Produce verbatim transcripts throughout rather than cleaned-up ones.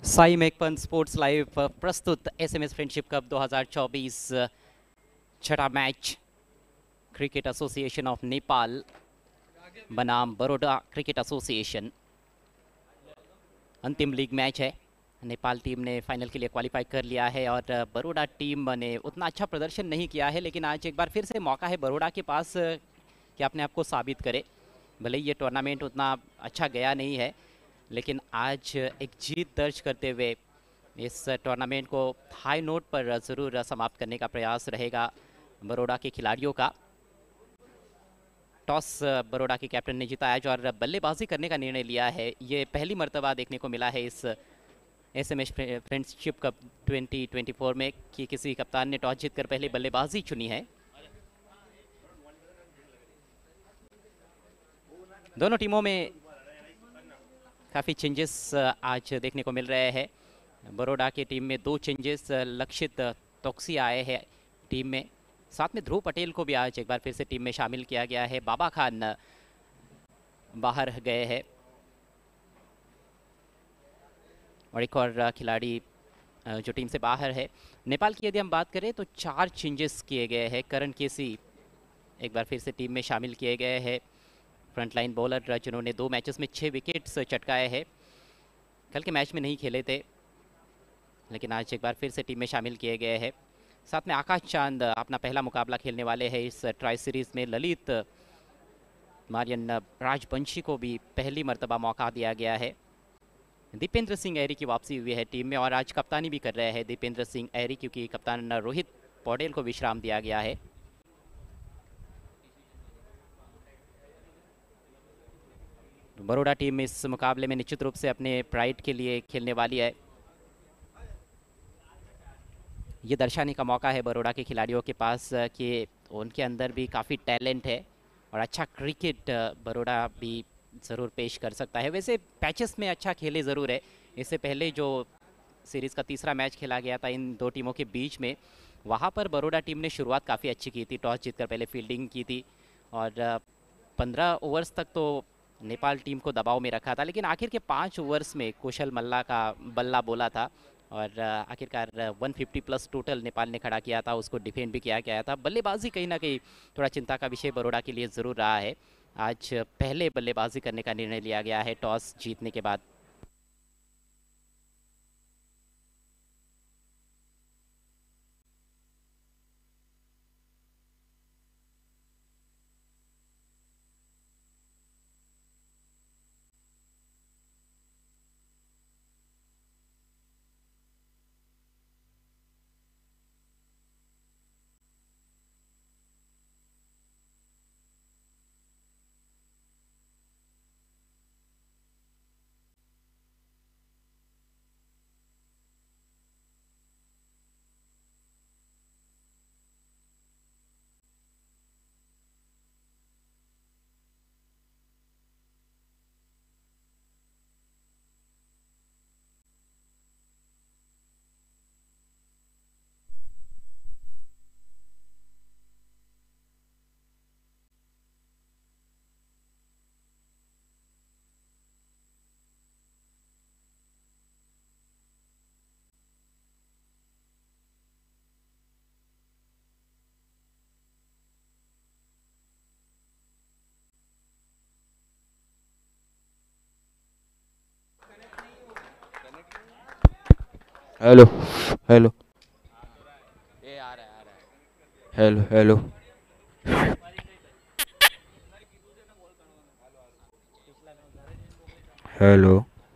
Sai मेकपन sports live प्रस्तुत SMS friendship cup दो हज़ार चौबीस छठा match cricket association of Nepal बनाम बड़ौदा क्रिकेट एसोसिएशन अंतिम लीग मैच है। नेपाल टीम ने फाइनल के लिए क्वालिफाई कर लिया है और बड़ौदा टीम ने उतना अच्छा प्रदर्शन नहीं किया है, लेकिन आज एक बार फिर से मौका है बड़ौदा के पास कि अपने आप को साबित करे। भले ही ये टूर्नामेंट उतना अच्छा गया नहीं है, लेकिन आज एक जीत दर्ज करते हुए इस टूर्नामेंट को हाई नोट पर ज़रूर समाप्त करने का प्रयास रहेगा बड़ौदा के खिलाड़ियों का। टॉस बड़ौदा के कैप्टन ने जीता आज और बल्लेबाजी करने का निर्णय लिया है। ये पहली मर्तबा देखने को मिला है इस एसएमएस फ्रेंडशिप कप दो हज़ार चौबीस में कि किसी कप्तान ने टॉस जीतकर पहले बल्लेबाजी चुनी है। दोनों टीमों में काफ़ी चेंजेस आज देखने को मिल रहे हैं। बड़ौदा की टीम में दो चेंजेस, लक्षित तोक्सी आए हैं टीम में, साथ में ध्रुव पटेल को भी आज एक बार फिर से टीम में शामिल किया गया है। बाबा खान बाहर गए हैं और एक और खिलाड़ी जो टीम से बाहर है। नेपाल की यदि हम बात करें तो चार चेंजेस किए गए हैं। करण केसी एक बार फिर से टीम में शामिल किए गए हैं, फ्रंटलाइन बॉलर जिन्होंने दो मैचेस में छः विकेट्स चटकाए हैं। कल के मैच में नहीं खेले थे, लेकिन आज एक बार फिर से टीम में शामिल किए गए हैं। साथ में आकाश चांद अपना पहला मुकाबला खेलने वाले हैं इस ट्राई सीरीज़ में। ललित मारियन राजवंशी को भी पहली मर्तबा मौका दिया गया है। दीपेंद्र सिंह ऐरी की वापसी हुई है टीम में और आज कप्तानी भी कर रहे हैं दीपेंद्र सिंह ऐरी, क्योंकि कप्तान रोहित पौडेल को विश्राम दिया गया है। बड़ौदा टीम इस मुकाबले में निश्चित रूप से अपने प्राइड के लिए खेलने वाली है। ये दर्शाने का मौका है बड़ौदा के खिलाड़ियों के पास कि उनके अंदर भी काफ़ी टैलेंट है और अच्छा क्रिकेट बड़ौदा भी ज़रूर पेश कर सकता है। वैसे पैचेस में अच्छा खेले ज़रूर है। इससे पहले जो सीरीज़ का तीसरा मैच खेला गया था इन दो टीमों के बीच में, वहाँ पर बड़ौदा टीम ने शुरुआत काफ़ी अच्छी की थी, टॉस जीतकर पहले फील्डिंग की थी और पंद्रह ओवर्स तक तो नेपाल टीम को दबाव में रखा था, लेकिन आखिर के पाँच ओवर्स में कुशल मल्ला का बल्ला बोला था और आखिरकार एक सौ पचास प्लस टोटल नेपाल ने खड़ा किया था, उसको डिफेंड भी किया गया था। बल्लेबाजी कहीं ना कहीं थोड़ा चिंता का विषय बड़ौदा के लिए ज़रूर रहा है। आज पहले बल्लेबाजी करने का निर्णय लिया गया है टॉस जीतने के बाद। हेलो हेलो ये आ रहा है आ रहा है हेलो हेलो हेलो।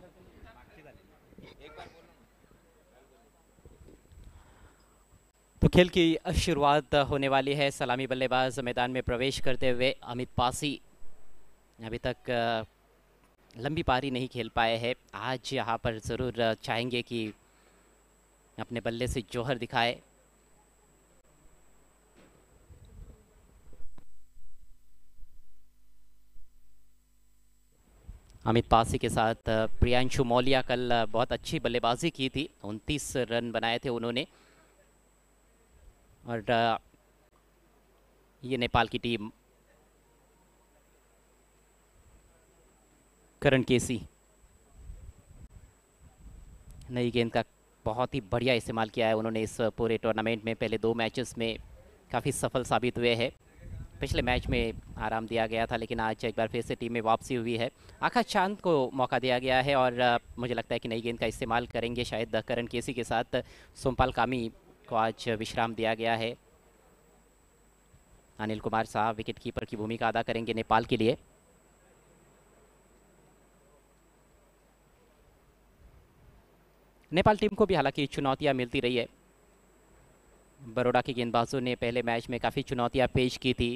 तो खेल की शुरुआत होने वाली है। सलामी बल्लेबाज मैदान में प्रवेश करते हुए अमित पासी अभी तक लंबी पारी नहीं खेल पाए हैं। आज यहाँ पर ज़रूर चाहेंगे कि अपने बल्ले से जौहर दिखाए। अमित पासी के साथ प्रियांशु मौलिया कल बहुत अच्छी बल्लेबाजी की थी, उनतीस रन बनाए थे उन्होंने। और ये नेपाल की टीम, करण केसी नई गेंद का बहुत ही बढ़िया इस्तेमाल किया है उन्होंने इस पूरे टूर्नामेंट में। पहले दो मैचेस में काफ़ी सफल साबित हुए हैं। पिछले मैच में आराम दिया गया था, लेकिन आज एक बार फिर से टीम में वापसी हुई है। आकाश चांद को मौका दिया गया है और अ, मुझे लगता है कि नई गेंद का इस्तेमाल करेंगे शायद करण केसी के साथ। सोमपाल कामी को आज विश्राम दिया गया है। अनिल कुमार साहब विकेट कीपर की भूमिका अदा करेंगे नेपाल के लिए। नेपाल टीम को भी हालांकि चुनौतियां मिलती रही है। बड़ौदा के गेंदबाजों ने पहले मैच में काफ़ी चुनौतियां पेश की थी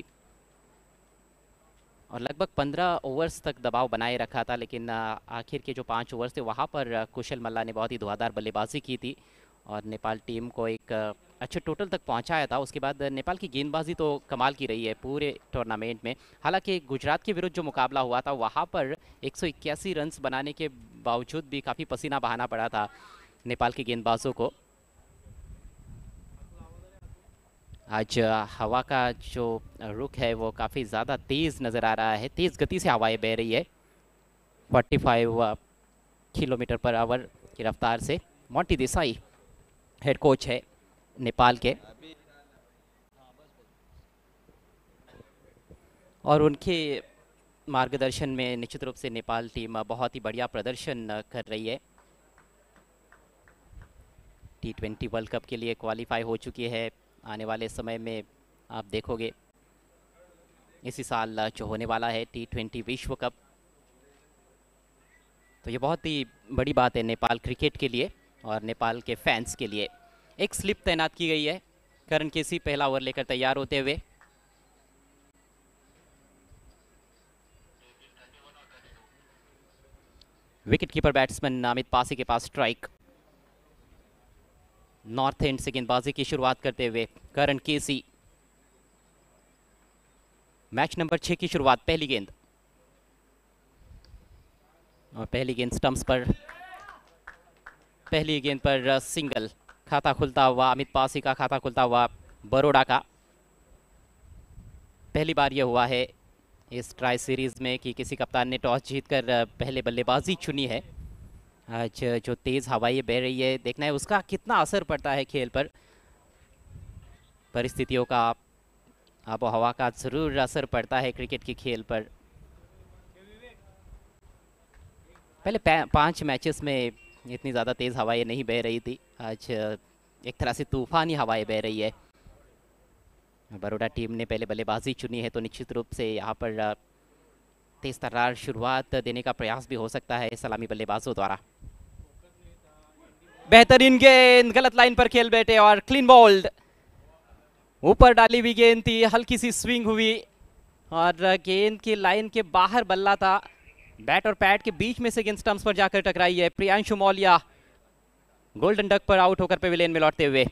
और लगभग पंद्रह ओवर्स तक दबाव बनाए रखा था, लेकिन आ, आखिर के जो पाँच ओवर्स थे वहाँ पर आ, कुशल मल्ला ने बहुत ही धुआंधार बल्लेबाजी की थी और नेपाल टीम को एक आ, अच्छे टोटल तक पहुंचाया था। उसके बाद नेपाल की गेंदबाजी तो कमाल की रही है पूरे टूर्नामेंट में। हालांकि गुजरात के विरुद्ध जो मुकाबला हुआ था वहाँ पर एक सौ इक्यासी रन बनाने के बावजूद भी काफ़ी पसीना बहाना पड़ा था नेपाल के गेंदबाजों को। आज अ, हवा का जो रुख है वो काफ़ी ज़्यादा तेज़ नज़र आ रहा है। तेज़ गति से हवाएं बह रही है पैंतालीस किलोमीटर पर आवर की रफ्तार से। मोंटी देसाई हेड कोच है नेपाल के और उनके मार्गदर्शन में निश्चित रूप से नेपाल टीम बहुत ही बढ़िया प्रदर्शन अ, कर रही है। टी ट्वेंटी वर्ल्ड कप के लिए क्वालिफाई हो चुकी है। आने वाले समय में आप देखोगे इसी साल अ, जो होने वाला है टी ट्वेंटी विश्व कप, तो ये बहुत ही बड़ी बात है नेपाल क्रिकेट के लिए और नेपाल के फैंस के लिए। एक स्लिप तैनात की गई है। करण केसी पहला ओवर लेकर तैयार होते हुए। Wicket keeper batsman Amit Pasi के पास स्ट्राइक। नॉर्थ एंड से गेंदबाजी की शुरुआत करते हुए करण केसी। मैच नंबर छह की शुरुआत, पहली गेंद और पहली गेंद स्टंप्स पर। पहली गेंद पर अ, सिंगल। खाता खुलता हुआ अमित पासी का खाता खुलता हुआ बड़ौदा का। पहली बार यह हुआ है इस ट्राई सीरीज में कि किसी कप्तान ने टॉस जीतकर अ, पहले बल्लेबाजी चुनी है। आज जो तेज़ हवाएं बह रही है, देखना है उसका कितना असर पड़ता है खेल पर। परिस्थितियों का, आबो हवा का ज़रूर असर पड़ता है क्रिकेट के खेल पर। पहले पांच मैचेस में इतनी ज़्यादा तेज़ हवाएं नहीं बह रही थी। आज अ, एक तरह से तूफानी हवाएं बह रही है। बड़ौदा टीम ने पहले बल्लेबाजी चुनी है तो निश्चित रूप से यहाँ पर अ, तेज तर्रार शुरुआत देने का प्रयास भी हो सकता है सलामी बल्लेबाजों द्वारा। बेहतरीन गेंद, गलत लाइन पर खेल बैठे और क्लीन बॉल्ड। ऊपर डाली हुई गेंद थी, हल्की सी स्विंग हुई और गेंद की लाइन के बाहर बल्ला था। बैट और पैड के बीच में से गेंद स्टंप्स पर जाकर टकराई है। प्रियांशु मौलिया गोल्डन डक पर आउट होकर पेविलियन में लौटते हुए।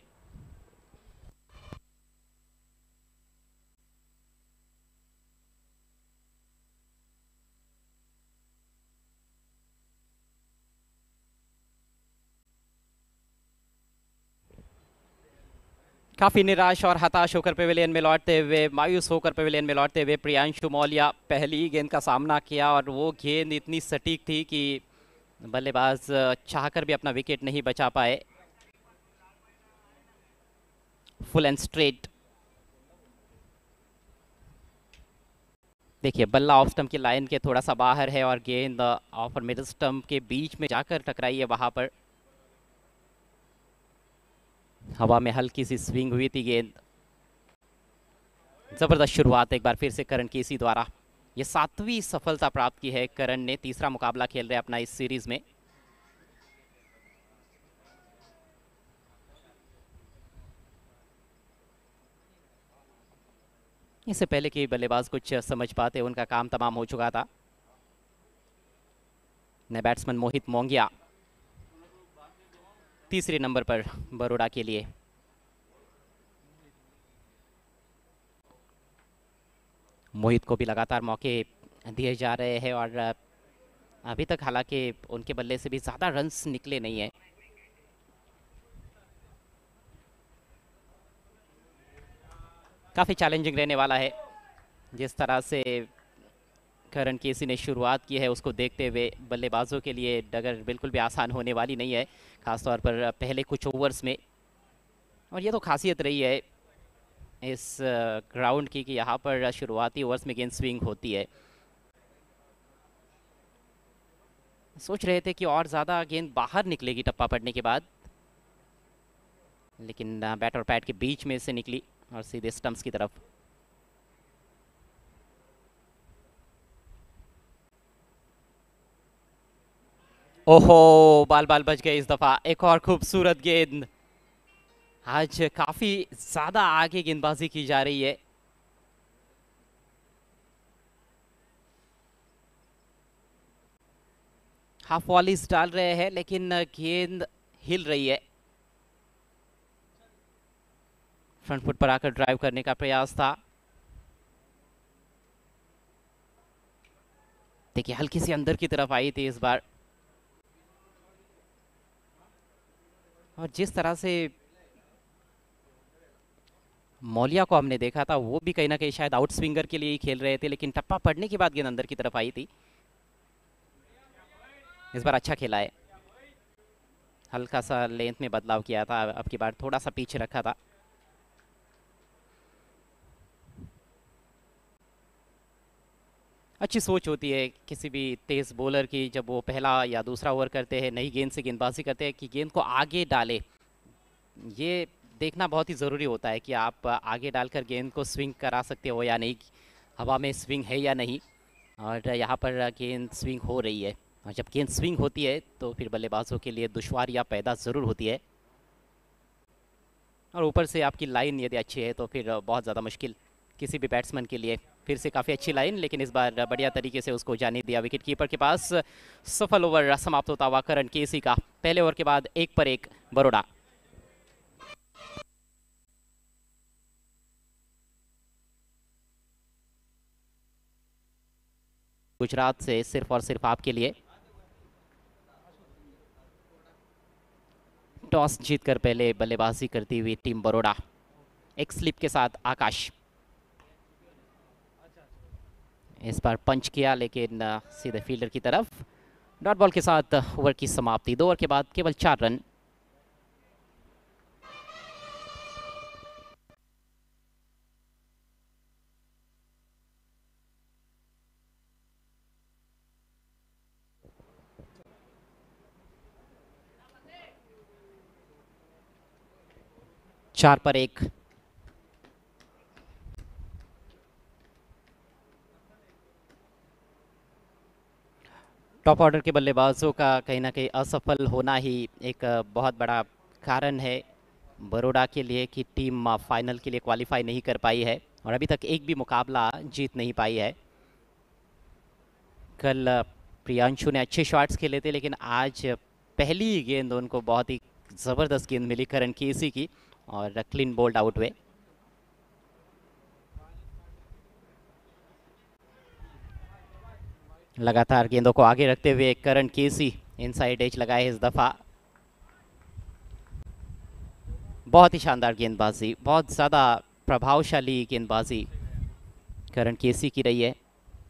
काफी निराश और हताश होकर पेविलियन में लौटते हुए, मायूस होकर पेविलियन में लौटते हुए प्रियांशु मौलिया पहली गेंद का सामना किया और वो गेंद इतनी सटीक थी कि बल्लेबाज चाहकर भी अपना विकेट नहीं बचा पाए। Full and straight. देखिए बल्ला ऑफ स्टंप की लाइन के थोड़ा सा बाहर है और गेंद ऑफ और मिडिल स्टंप के बीच में जाकर टकराई है। वहां पर हवा में हल्की सी स्विंग हुई थी गेंद। जबरदस्त शुरुआत एक बार फिर से करण केसी द्वारा। ये सातवीं सफलता प्राप्त की है करण ने। तीसरा मुकाबला खेल रहे अपना इस सीरीज में। इससे पहले कि बल्लेबाज कुछ समझ पाते उनका काम तमाम हो चुका था। नए बैट्समैन मोहित मोंगिया तीसरे नंबर पर बड़ौदा के लिए। मोहित को भी लगातार मौके दिए जा रहे हैं और अभी तक हालांकि उनके बल्ले से भी ज़्यादा रन्स निकले नहीं है। काफ़ी चैलेंजिंग रहने वाला है जिस तरह से करण केसी ने शुरुआत की है उसको देखते हुए बल्लेबाजों के लिए डगर बिल्कुल भी आसान होने वाली नहीं है, खासतौर पर पहले कुछ ओवर्स में। और ये तो खासियत रही है इस ग्राउंड की कि यहाँ पर शुरुआती ओवर्स में गेंद स्विंग होती है। सोच रहे थे कि और ज़्यादा गेंद बाहर निकलेगी टप्पा पड़ने के बाद, लेकिन बैट और पैड के बीच में से निकली और सीधे स्टंप्स की तरफ। ओहो, बाल बाल बच गए इस दफा। एक और खूबसूरत गेंद। आज काफी ज्यादा आगे गेंदबाजी की जा रही है। हाफ वॉलीज डाल रहे हैं लेकिन गेंद हिल रही है। फ्रंट फुट पर आकर ड्राइव करने का प्रयास था। देखिए हल्की सी अंदर की तरफ आई थी इस बार। और जिस तरह से मौलिया को हमने देखा था, वो भी कहीं ना कहीं शायद आउट स्विंगर के लिए ही खेल रहे थे, लेकिन टप्पा पड़ने के बाद गेंद अंदर की तरफ आई थी। इस बार अच्छा खेला है। हल्का सा लेंथ में बदलाव किया था, अब की बार थोड़ा सा पीछे रखा था। अच्छी सोच होती है किसी भी तेज बॉलर की जब वो पहला या दूसरा ओवर करते हैं, नई गेंद से गेंदबाजी करते हैं, कि गेंद को आगे डाले। ये देखना बहुत ही ज़रूरी होता है कि आप आगे डालकर गेंद को स्विंग करा सकते हो या नहीं, हवा में स्विंग है या नहीं। और यहाँ पर गेंद स्विंग हो रही है, और जब गेंद स्विंग होती है तो फिर बल्लेबाजों के लिए दुश्वारियाँ पैदा ज़रूर होती है। और ऊपर से आपकी लाइन यदि अच्छी है तो फिर बहुत ज़्यादा मुश्किल किसी भी बैट्समैन के लिए। फिर से काफ़ी अच्छी लाइन, लेकिन इस बार बढ़िया तरीके से उसको जाने दिया विकेट कीपर के पास। सफल ओवर समाप्त होता हुआ करण केसी का। पहले ओवर के बाद एक पर एक बरोड़ा। गुजरात से सिर्फ और सिर्फ आपके लिए। टॉस जीतकर पहले बल्लेबाजी करती हुई टीम बरोड़ा। एक स्लिप के साथ आकाश। इस बार पंच किया लेकिन सीधे फील्डर की तरफ। डॉट बॉल के साथ ओवर की समाप्ति। दो ओवर के बाद केवल चार रन। चार पर एक। टॉप ऑर्डर के बल्लेबाजों का कहीं ना कहीं असफल होना ही एक बहुत बड़ा कारण है बरोड़ा के लिए कि टीम फाइनल के लिए क्वालिफाई नहीं कर पाई है और अभी तक एक भी मुकाबला जीत नहीं पाई है। कल प्रियांशु ने अच्छे शॉट्स खेले थे, लेकिन आज पहली गेंद उनको बहुत ही ज़बरदस्त गेंद मिली करण केसी की और क्लीन बोल्ड आउट हुए। लगातार गेंदों को आगे रखते हुए करण केसी इनसाइड एज लगाए इस दफा। बहुत ही शानदार गेंदबाजी, बहुत ज़्यादा प्रभावशाली गेंदबाजी करण केसी की रही है।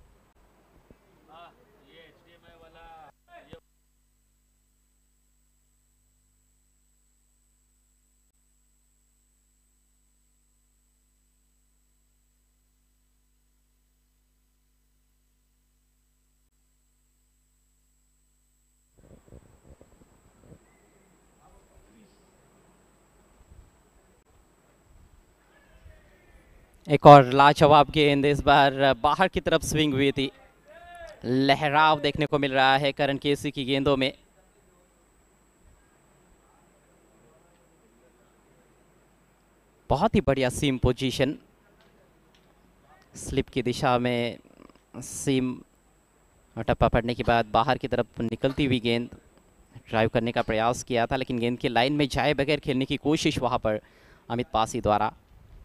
एक और लाजवाब गेंद, इस बार बाहर की तरफ स्विंग हुई थी। लहराव देखने को मिल रहा है करण केसी की गेंदों में। बहुत ही बढ़िया सीम पोजीशन, स्लिप की दिशा में सीम और टप्पा पड़ने के बाद बाहर की तरफ निकलती हुई गेंद। ड्राइव करने का प्रयास किया था लेकिन गेंद की लाइन में जाए बगैर खेलने की कोशिश वहां पर अमित पासी द्वारा।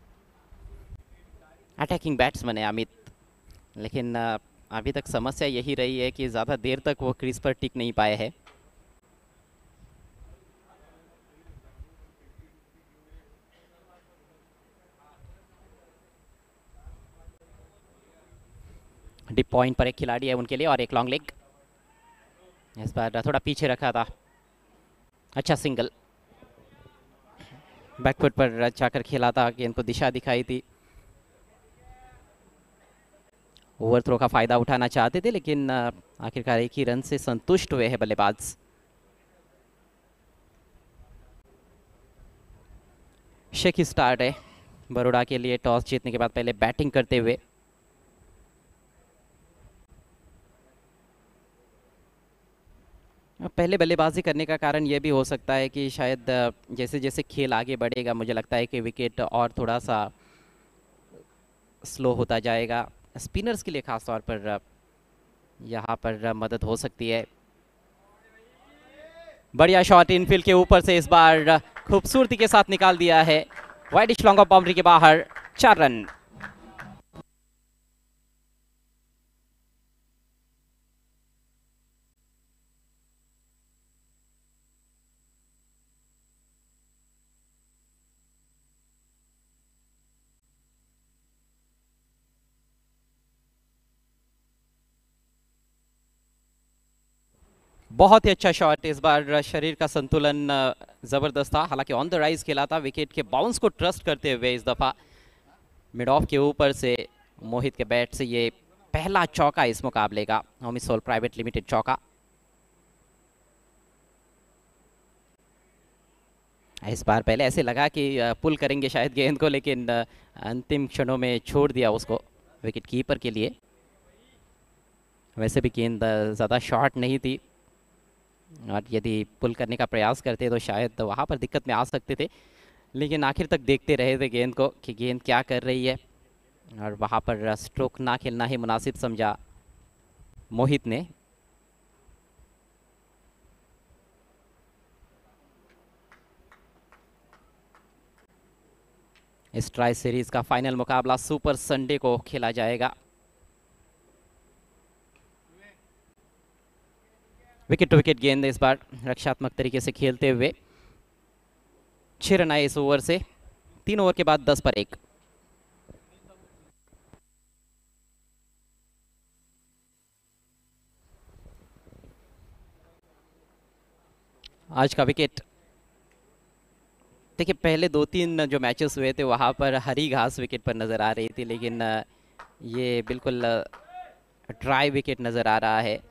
अटैकिंग बैट्समैन है अमित, लेकिन अभी तक समस्या यही रही है कि ज़्यादा देर तक वो क्रीज पर टिक नहीं पाए हैं। डिप पॉइंट पर एक खिलाड़ी है उनके लिए और एक लॉन्ग लेग। इस बार थोड़ा पीछे रखा था, अच्छा सिंगल, बैकफुट पर जाकर खेला था, गेंद को दिशा दिखाई थी। ओवर थ्रो का फायदा उठाना चाहते थे लेकिन आखिरकार एक ही रन से संतुष्ट हुए हैं बल्लेबाज। शेखी स्टार्ट है बड़ौदा के लिए टॉस जीतने के बाद पहले बैटिंग करते हुए। पहले बल्लेबाजी करने का कारण यह भी हो सकता है कि शायद जैसे जैसे खेल आगे बढ़ेगा मुझे लगता है कि विकेट और थोड़ा सा स्लो होता जाएगा। स्पिनर्स के लिए खास तौर पर यहाँ पर मदद हो सकती है। बढ़िया शॉट इनफील्ड के ऊपर से इस बार खूबसूरती के साथ निकाल दिया है, वाइडिश लॉन्ग ऑफ बाउंड्री के बाहर, चार रन। बहुत ही अच्छा शॉट, इस बार शरीर का संतुलन जबरदस्त था, हालांकि ऑन द राइज खेला था, विकेट के बाउंस को ट्रस्ट करते हुए इस दफा मिड ऑफ के ऊपर से मोहित के बैट से ये पहला चौका इस मुकाबले का, होमिसोल प्राइवेट लिमिटेड चौका। इस बार पहले ऐसे लगा कि पुल करेंगे शायद गेंद को, लेकिन अंतिम क्षणों में छोड़ दिया उसको विकेट कीपर के लिए। वैसे भी गेंद ज़्यादा शॉर्ट नहीं थी और यदि पुल करने का प्रयास करते तो शायद वहाँ पर दिक्कत में आ सकते थे, लेकिन आखिर तक देखते रहे थे गेंद को कि गेंद क्या कर रही है, और वहाँ पर स्ट्रोक ना खेलना ही मुनासिब समझा मोहित ने। इस ट्राई सीरीज का फाइनल मुकाबला सुपर संडे को खेला जाएगा। विकेट टू विकेट गेंद इस बार रक्षात्मक तरीके से खेलते हुए, छह रन आए इस ओवर से, तीन ओवर के बाद दस पर एक। आज का विकेट देखिए, पहले दो तीन जो मैचेस हुए थे वहाँ पर हरी घास विकेट पर नज़र आ रही थी, लेकिन ये बिल्कुल ड्राई विकेट नज़र आ रहा है।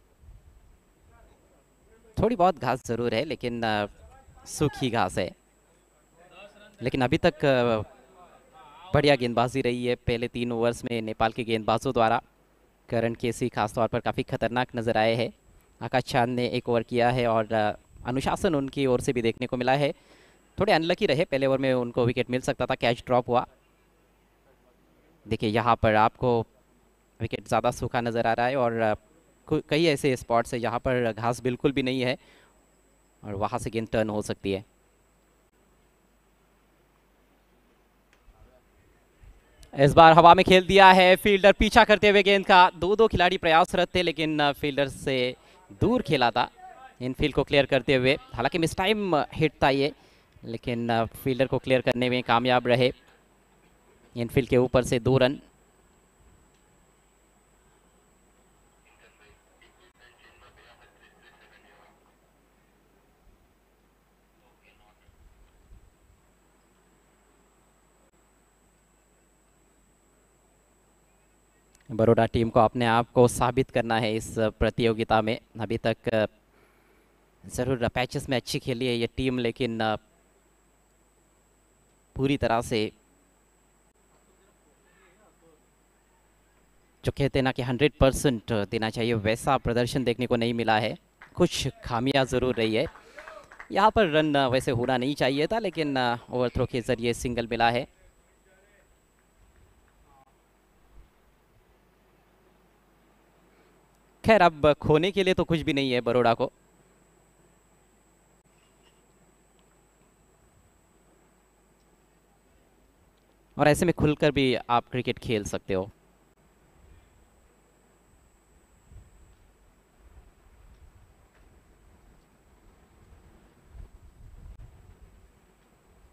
थोड़ी बहुत घास ज़रूर है लेकिन सूखी घास है, लेकिन अभी तक बढ़िया गेंदबाजी रही है पहले तीन ओवर्स में नेपाल के गेंदबाजों द्वारा। करण केसी खास तौर पर काफ़ी खतरनाक नज़र आए हैं। आकाश चांद ने एक ओवर किया है और अनुशासन उनकी ओर से भी देखने को मिला है। थोड़े अनलकी रहे, पहले ओवर में उनको विकेट मिल सकता था, कैच ड्रॉप हुआ। देखिए यहाँ पर आपको विकेट ज़्यादा सूखा नज़र आ रहा है और कई ऐसे स्पॉट्स है जहाँ पर घास बिल्कुल भी नहीं है और वहाँ से गेंद टर्न हो सकती है। इस बार हवा में खेल दिया है, फील्डर पीछा करते हुए गेंद का, दो दो खिलाड़ी प्रयासरत थे लेकिन फील्डर से दूर खेला था इनफील्ड को क्लियर करते हुए। हालांकि मिस टाइम हिट था ये, लेकिन फील्डर को क्लियर करने में कामयाब रहे। इनफील्ड के ऊपर से दो रन। बड़ौदा टीम को अपने आप को साबित करना है इस प्रतियोगिता में। अभी तक ज़रूर पैचेस में अच्छी खेली है ये टीम, लेकिन पूरी तरह से जो कहते हैं ना कि हंड्रेड परसेंट देना चाहिए वैसा प्रदर्शन देखने को नहीं मिला है। कुछ खामियां ज़रूर रही है। यहाँ पर रन वैसे होना नहीं चाहिए था, लेकिन ओवर थ्रो के ज़रिए सिंगल मिला है। खैर अब खोने के लिए तो कुछ भी नहीं है बड़ौदा को। और ऐसे में खुलकर भी आप क्रिकेट खेल सकते हो।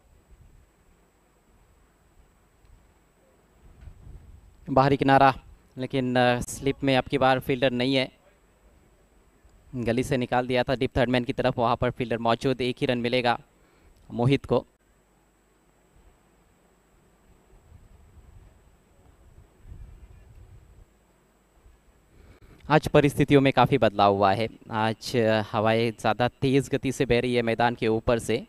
बाहरी किनारा लेकिन स्लिप में अब की बार फील्डर नहीं है, गली से निकाल दिया था डीप थर्ड मैन की तरफ, वहाँ पर फील्डर मौजूद, एक ही रन मिलेगा मोहित को। आज परिस्थितियों में काफ़ी बदलाव हुआ है, आज हवाएं ज़्यादा तेज़ गति से बह रही है मैदान के ऊपर से।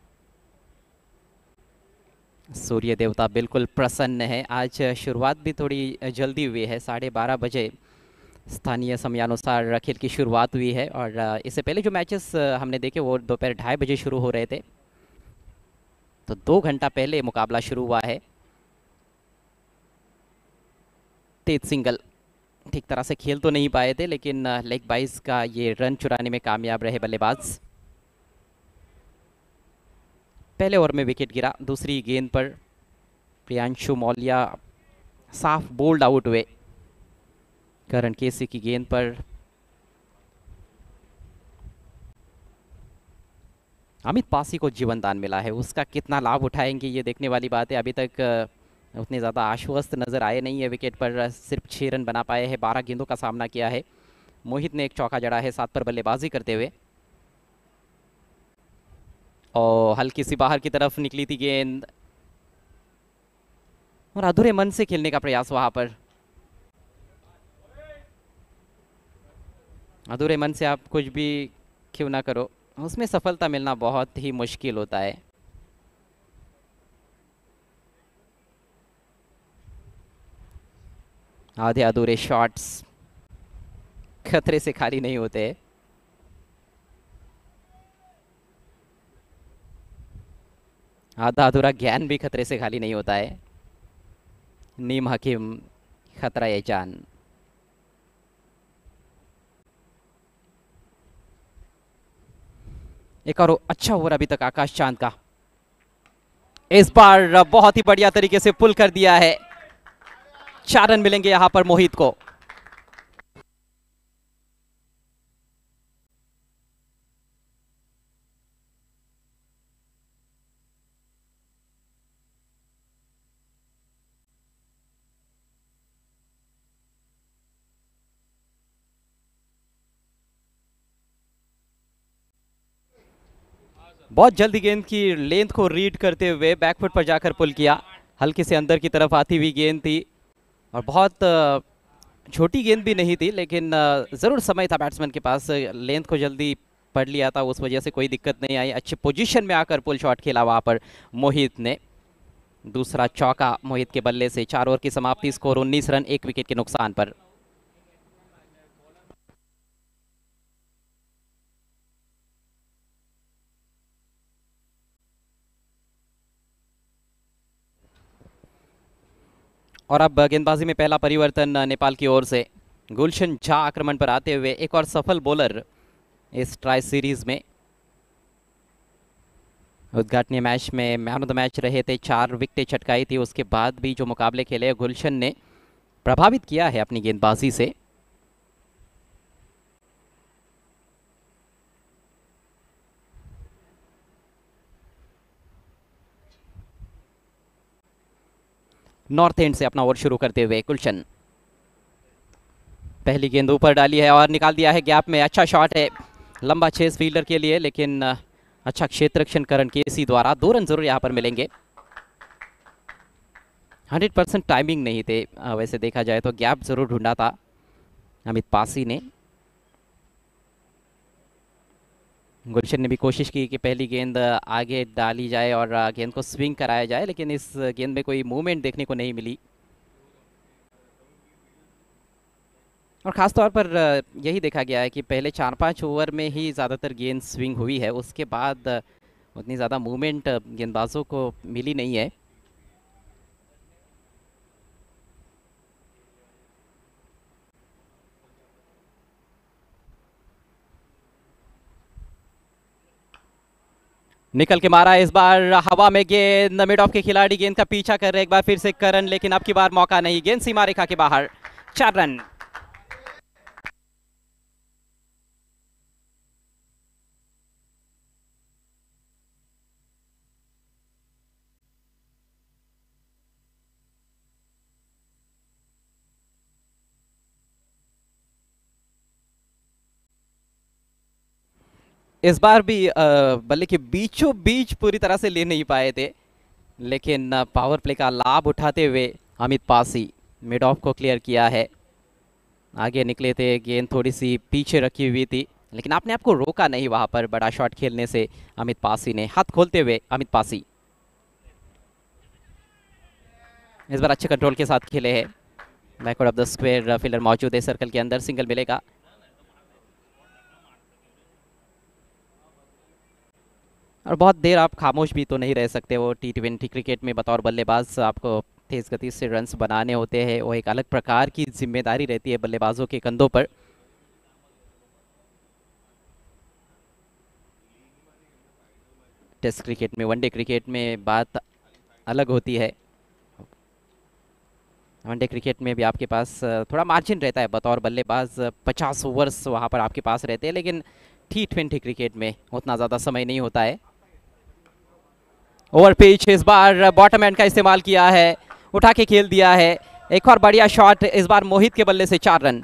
सूर्य देवता बिल्कुल प्रसन्न है। आज शुरुआत भी थोड़ी जल्दी हुई है, साढ़े बारह बजे स्थानीय समयानुसार खेल की शुरुआत हुई है, और इससे पहले जो मैचेस हमने देखे वो दोपहर ढाई बजे शुरू हो रहे थे, तो दो घंटा पहले मुकाबला शुरू हुआ है। तेज सिंगल, ठीक तरह से खेल तो नहीं पाए थे, लेकिन लेग बाइस का ये रन चुराने में कामयाब रहे बल्लेबाज। पहले ओवर में विकेट गिरा, दूसरी गेंद पर प्रियांशु मौलिया साफ बोल्ड आउट हुए। करण केसी की गेंद पर अमित पासी को जीवन दान मिला है, उसका कितना लाभ उठाएंगे ये देखने वाली बात है। अभी तक उतने ज़्यादा आश्वस्त नज़र आए नहीं है, विकेट पर सिर्फ छः रन बना पाए हैं, बारह गेंदों का सामना किया है। मोहित ने एक चौका जड़ा है सात पर बल्लेबाजी करते हुए, और हल्की सी बाहर की तरफ निकली थी गेंद, और अधूरे मन से खेलने का प्रयास वहां पर। अधूरे मन से आप कुछ भी क्यों ना करो, उसमें सफलता मिलना बहुत ही मुश्किल होता है। आधे अधूरे शॉट्स खतरे से खाली नहीं होते। आधा अधूरा ज्ञान भी खतरे से खाली नहीं होता है। नीम हकीम, खतरा ये जान। एक और अच्छा ओवर अभी तक आकाश चांद का, इस बार बहुत ही बढ़िया तरीके से पुल कर दिया है। चार रन मिलेंगे यहां पर मोहित को। बहुत जल्दी गेंद की लेंथ को रीड करते हुए बैकफुट पर जाकर पुल किया, हल्के से अंदर की तरफ आती हुई गेंद थी, और बहुत छोटी गेंद भी नहीं थी, लेकिन ज़रूर समय था बैट्समैन के पास, लेंथ को जल्दी पढ़ लिया था, उस वजह से कोई दिक्कत नहीं आई। अच्छी पोजीशन में आकर पुल शॉट खेला वहाँ पर मोहित ने। दूसरा चौका मोहित के बल्ले से, चार ओवर की समाप्ति, स्कोर उन्नीस रन, एक विकेट के नुकसान पर। और अब गेंदबाजी में पहला परिवर्तन नेपाल की ओर से, गुलशन झा आक्रमण पर आते हुए, एक और सफल बॉलर इस ट्राई सीरीज में। उद्घाटनीय मैच में मैन ऑफ द मैच रहे थे, चार विकेटें चटकाई थी, उसके बाद भी जो मुकाबले खेले गुलशन ने प्रभावित किया है अपनी गेंदबाजी से। नॉर्थ एंड से अपना ओवर शुरू करते हुए गुलशन, पहली गेंद ऊपर डाली है और निकाल दिया है गैप में। अच्छा शॉट है, लंबा चेस फील्डर के लिए, लेकिन अच्छा क्षेत्ररक्षण करण केसी द्वारा। दो रन जरूर यहाँ पर मिलेंगे। हंड्रेड परसेंट टाइमिंग नहीं थे, वैसे देखा जाए तो गैप जरूर ढूंढा था अमित पासी ने। गुलशन ने भी कोशिश की कि पहली गेंद आगे डाली जाए और गेंद को स्विंग कराया जाए, लेकिन इस गेंद में कोई मूवमेंट देखने को नहीं मिली, और ख़ासतौर पर यही देखा गया है कि पहले चार पाँच ओवर में ही ज़्यादातर गेंद स्विंग हुई है, उसके बाद उतनी ज़्यादा मूवमेंट गेंदबाजों को मिली नहीं है। निकल के मारा इस बार हवा में गेंद, मिड ऑफ के खिलाड़ी गेंद का पीछा कर रहे एक बार फिर से करण, लेकिन अब की बार मौका नहीं, गेंद सीमा रेखा के बाहर। चार रन। इस बार भी अ, बल्ले के बीचों बीच पूरी तरह से ले नहीं पाए थे, लेकिन अ, पावर प्ले का लाभ उठाते हुए अमित पासी मिड ऑफ को क्लियर किया है। आगे निकले थे, गेंद थोड़ी सी पीछे रखी हुई थी, लेकिन आपने आपको रोका नहीं वहां पर बड़ा शॉट खेलने से। अमित पासी ने हाथ खोलते हुए अमित पासी इस बार अच्छे कंट्रोल के साथ खेले हैं। Backward of the square fielder मौजूद है, सर्कल के अंदर सिंगल मिलेगा। और बहुत देर आप खामोश भी तो नहीं रह सकते। वो टी ट्वेंटी क्रिकेट में बतौर बल्लेबाज आपको तेज गति से रन्स बनाने होते हैं, वो एक अलग प्रकार की जिम्मेदारी रहती है बल्लेबाजों के कंधों पर। टेस्ट क्रिकेट में, वनडे क्रिकेट में बात अलग होती है। वनडे क्रिकेट में भी आपके पास थोड़ा मार्जिन रहता है बतौर बल्लेबाज, पचास ओवर्स वहाँ पर आपके पास रहते हैं, लेकिन टी ट्वेंटी क्रिकेट में उतना ज़्यादा समय नहीं होता है। ओवर पिच इस बार बॉटम एंड का इस्तेमाल किया है, उठा के खेल दिया है। एक और बढ़िया शॉट इस बार मोहित के बल्ले से, चार रन।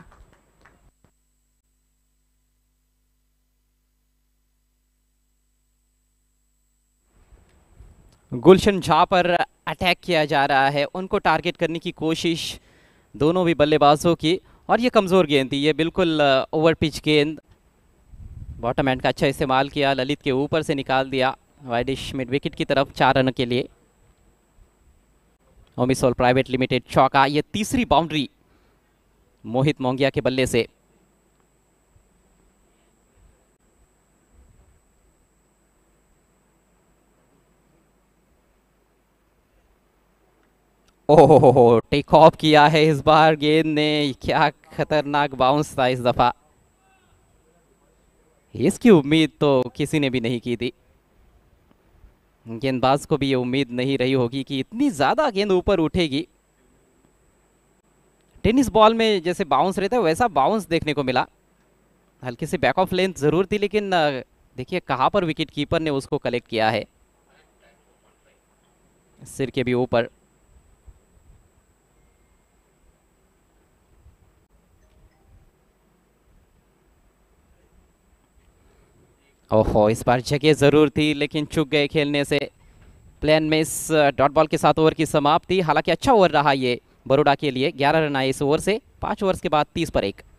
गुलशन झा पर अटैक किया जा रहा है, उनको टारगेट करने की कोशिश दोनों भी बल्लेबाजों की, और ये कमज़ोर गेंद थी, ये बिल्कुल ओवर पिच गेंद। बॉटम एंड का अच्छा इस्तेमाल किया, ललित के ऊपर से निकाल दिया वाइडिश मिड विकेट की तरफ, चार रन के लिए। ओमिसोल प्राइवेट लिमिटेड चौका, ये तीसरी बाउंड्री मोहित मोंगिया के बल्ले से। ओहो, टेक ऑफ किया है इस बार गेंद ने, क्या खतरनाक बाउंस था इस दफा। इसकी उम्मीद तो किसी ने भी नहीं की थी। गेंदबाज को भी ये उम्मीद नहीं रही होगी कि इतनी ज्यादा गेंद ऊपर उठेगी। टेनिस बॉल में जैसे बाउंस रहता है वैसा बाउंस देखने को मिला। हल्की सी बैक ऑफ लेंथ जरूर थी, लेकिन देखिए कहां पर विकेट कीपर ने उसको कलेक्ट किया है, सिर के भी ऊपर। ओहो, इस बार जगह जरूर थी लेकिन चूक गए खेलने से। प्लेन में इस डॉट बॉल के साथ ओवर की समाप्ति। हालांकि अच्छा ओवर रहा ये बड़ौदा के लिए, ग्यारह रन आए इस ओवर से, पांच ओवर्स के बाद तीस पर एक।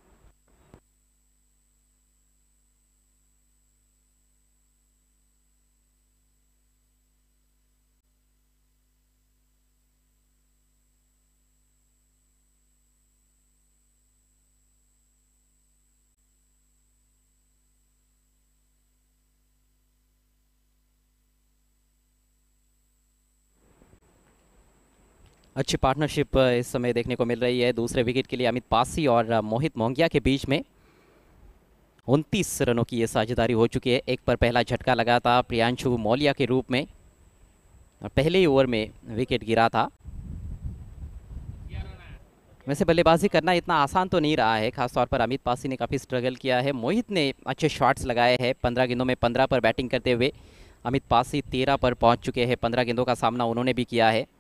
अच्छी पार्टनरशिप इस समय देखने को मिल रही है दूसरे विकेट के लिए अमित पासी और मोहित मोंगिया के बीच में। उनतीस रनों की ये साझेदारी हो चुकी है। एक पर पहला झटका लगा था प्रियांशु मौलिया के रूप में, और पहले ही ओवर में विकेट गिरा था। वैसे बल्लेबाजी करना इतना आसान तो नहीं रहा है, खासतौर पर अमित पासी ने काफ़ी स्ट्रगल किया है। मोहित ने अच्छे शॉट्स लगाए हैं, पंद्रह गेंदों में पंद्रह पर बैटिंग करते हुए। अमित पासी तेरह पर पहुंच चुके हैं, पंद्रह गेंदों का सामना उन्होंने भी किया है।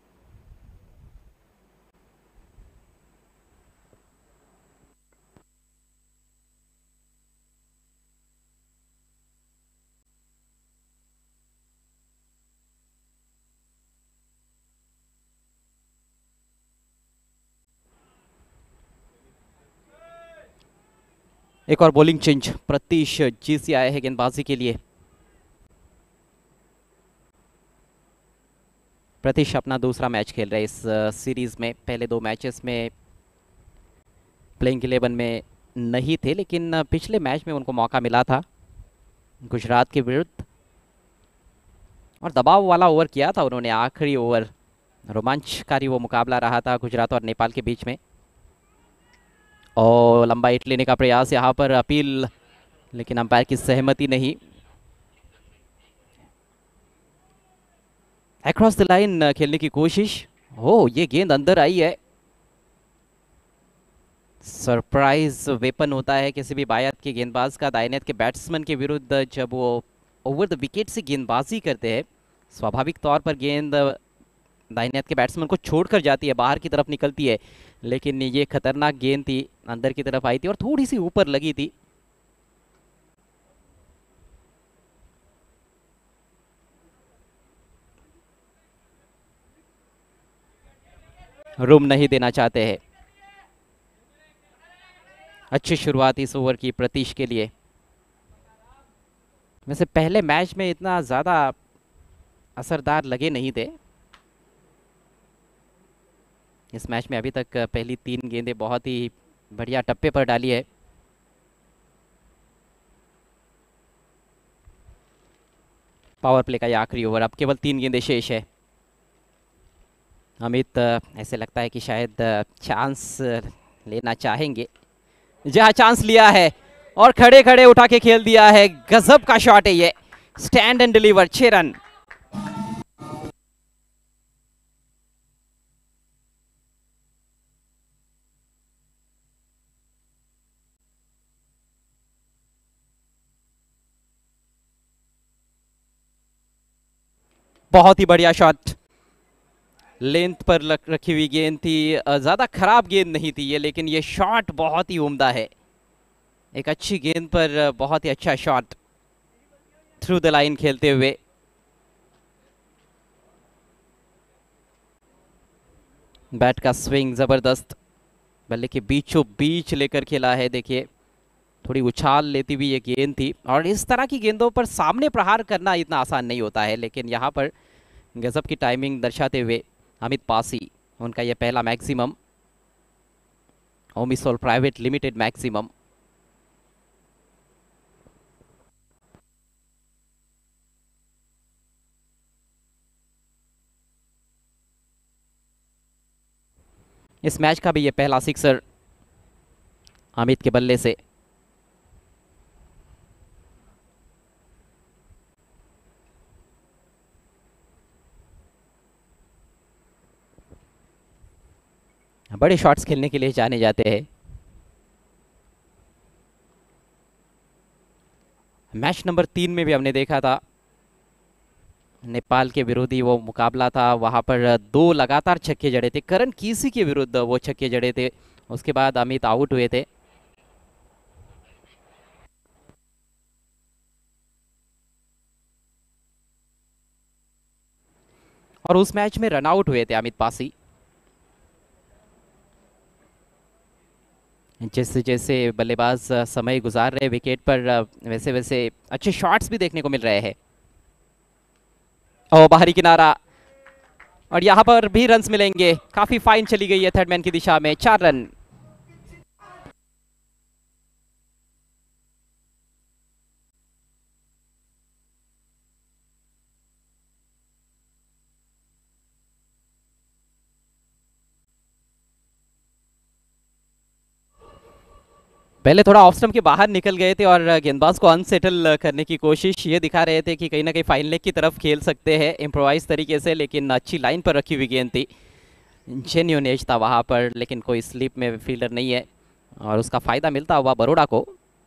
एक और बॉलिंग चेंज, प्रतीश जी से आए हैं गेंदबाजी के लिए। प्रतीश अपना दूसरा मैच खेल रहे हैं इस सीरीज में। पहले दो मैचेस में प्लेइंग इलेवन में नहीं थे, लेकिन पिछले मैच में उनको मौका मिला था गुजरात के विरुद्ध, और दबाव वाला ओवर किया था उन्होंने। आखिरी ओवर रोमांचकारी वो मुकाबला रहा था गुजरात और नेपाल के बीच में। और लंबा हिट लेने का प्रयास यहाँ पर, अपील, लेकिन अंपायर की सहमति नहीं। अक्रॉस द लाइन खेलने की कोशिश, हो ये गेंद अंदर आई है। सरप्राइज वेपन होता है किसी भी बायत के गेंदबाज का, दाहिने के बैट्समैन के विरुद्ध जब वो ओवर द विकेट से गेंदबाजी करते हैं। स्वाभाविक तौर पर गेंद दाहिने के बैट्समैन को छोड़कर जाती है, बाहर की तरफ निकलती है, लेकिन ये खतरनाक गेंद थी, अंदर की तरफ आई थी और थोड़ी सी ऊपर लगी थी। रूम नहीं देना चाहते हैं। अच्छी शुरुआत इस ओवर की प्रतीश के लिए। वैसे पहले मैच में इतना ज़्यादा असरदार लगे नहीं थे। इस मैच में अभी तक पहली तीन गेंदें बहुत ही बढ़िया टप्पे पर डाली है। पावर प्ले का ये आखिरी ओवर, अब केवल तीन गेंदें शेष है। अमित ऐसे लगता है कि शायद चांस लेना चाहेंगे। जहां चांस लिया है और खड़े खड़े उठा के खेल दिया है। गजब का शॉट है ये, स्टैंड एंड डिलीवर, छह रन। बहुत ही बढ़िया शॉट, लेंथ पर रखी हुई गेंद थी, ज्यादा खराब गेंद नहीं थी ये, लेकिन ये शॉट बहुत ही उम्दा है। एक अच्छी गेंद पर बहुत ही अच्छा शॉट थ्रू द लाइन खेलते हुए। बैट का स्विंग जबरदस्त, बल्ले के बीचों बीच लेकर खेला है। देखिए थोड़ी उछाल लेती हुई ये गेंद थी, और इस तरह की गेंदों पर सामने प्रहार करना इतना आसान नहीं होता है, लेकिन यहाँ पर गजब की टाइमिंग दर्शाते हुए अमित पासी, उनका यह पहला मैक्सिमम, ओमिसोल प्राइवेट लिमिटेड मैक्सिमम। इस मैच का भी ये पहला सिक्सर अमित के बल्ले से। बड़े शॉट्स खेलने के लिए जाने जाते हैं। मैच नंबर तीन में भी हमने देखा था नेपाल के विरोधी वो मुकाबला था, वहां पर दो लगातार छक्के जड़े थे, करण कीसी के विरुद्ध वो छक्के जड़े थे। उसके बाद अमित आउट हुए थे। और उस मैच में रनआउट हुए थे अमित पासी। जैसे जैसे बल्लेबाज समय गुजार रहे विकेट पर, वैसे वैसे अच्छे शॉट्स भी देखने को मिल रहे हैं। और बाहरी किनारा, और यहां पर भी रन्स मिलेंगे। काफी फाइन चली गई है थर्ड मैन की दिशा में, चार रन। पहले थोड़ा ऑफ स्टंप के बाहर निकल गए थे और गेंदबाज को अनसेटल करने की कोशिश ये दिखा रहे थे कि कहीं ना कहीं फाइन लेग की तरफ खेल सकते हैं इम्प्रोवाइज तरीके से, लेकिन अच्छी लाइन पर रखी हुई गेंद थी, जेन्युइन एज था वहां पर, लेकिन कोई स्लिप में फील्डर नहीं है और उसका फायदा मिलता हुआ बरोड़ा को।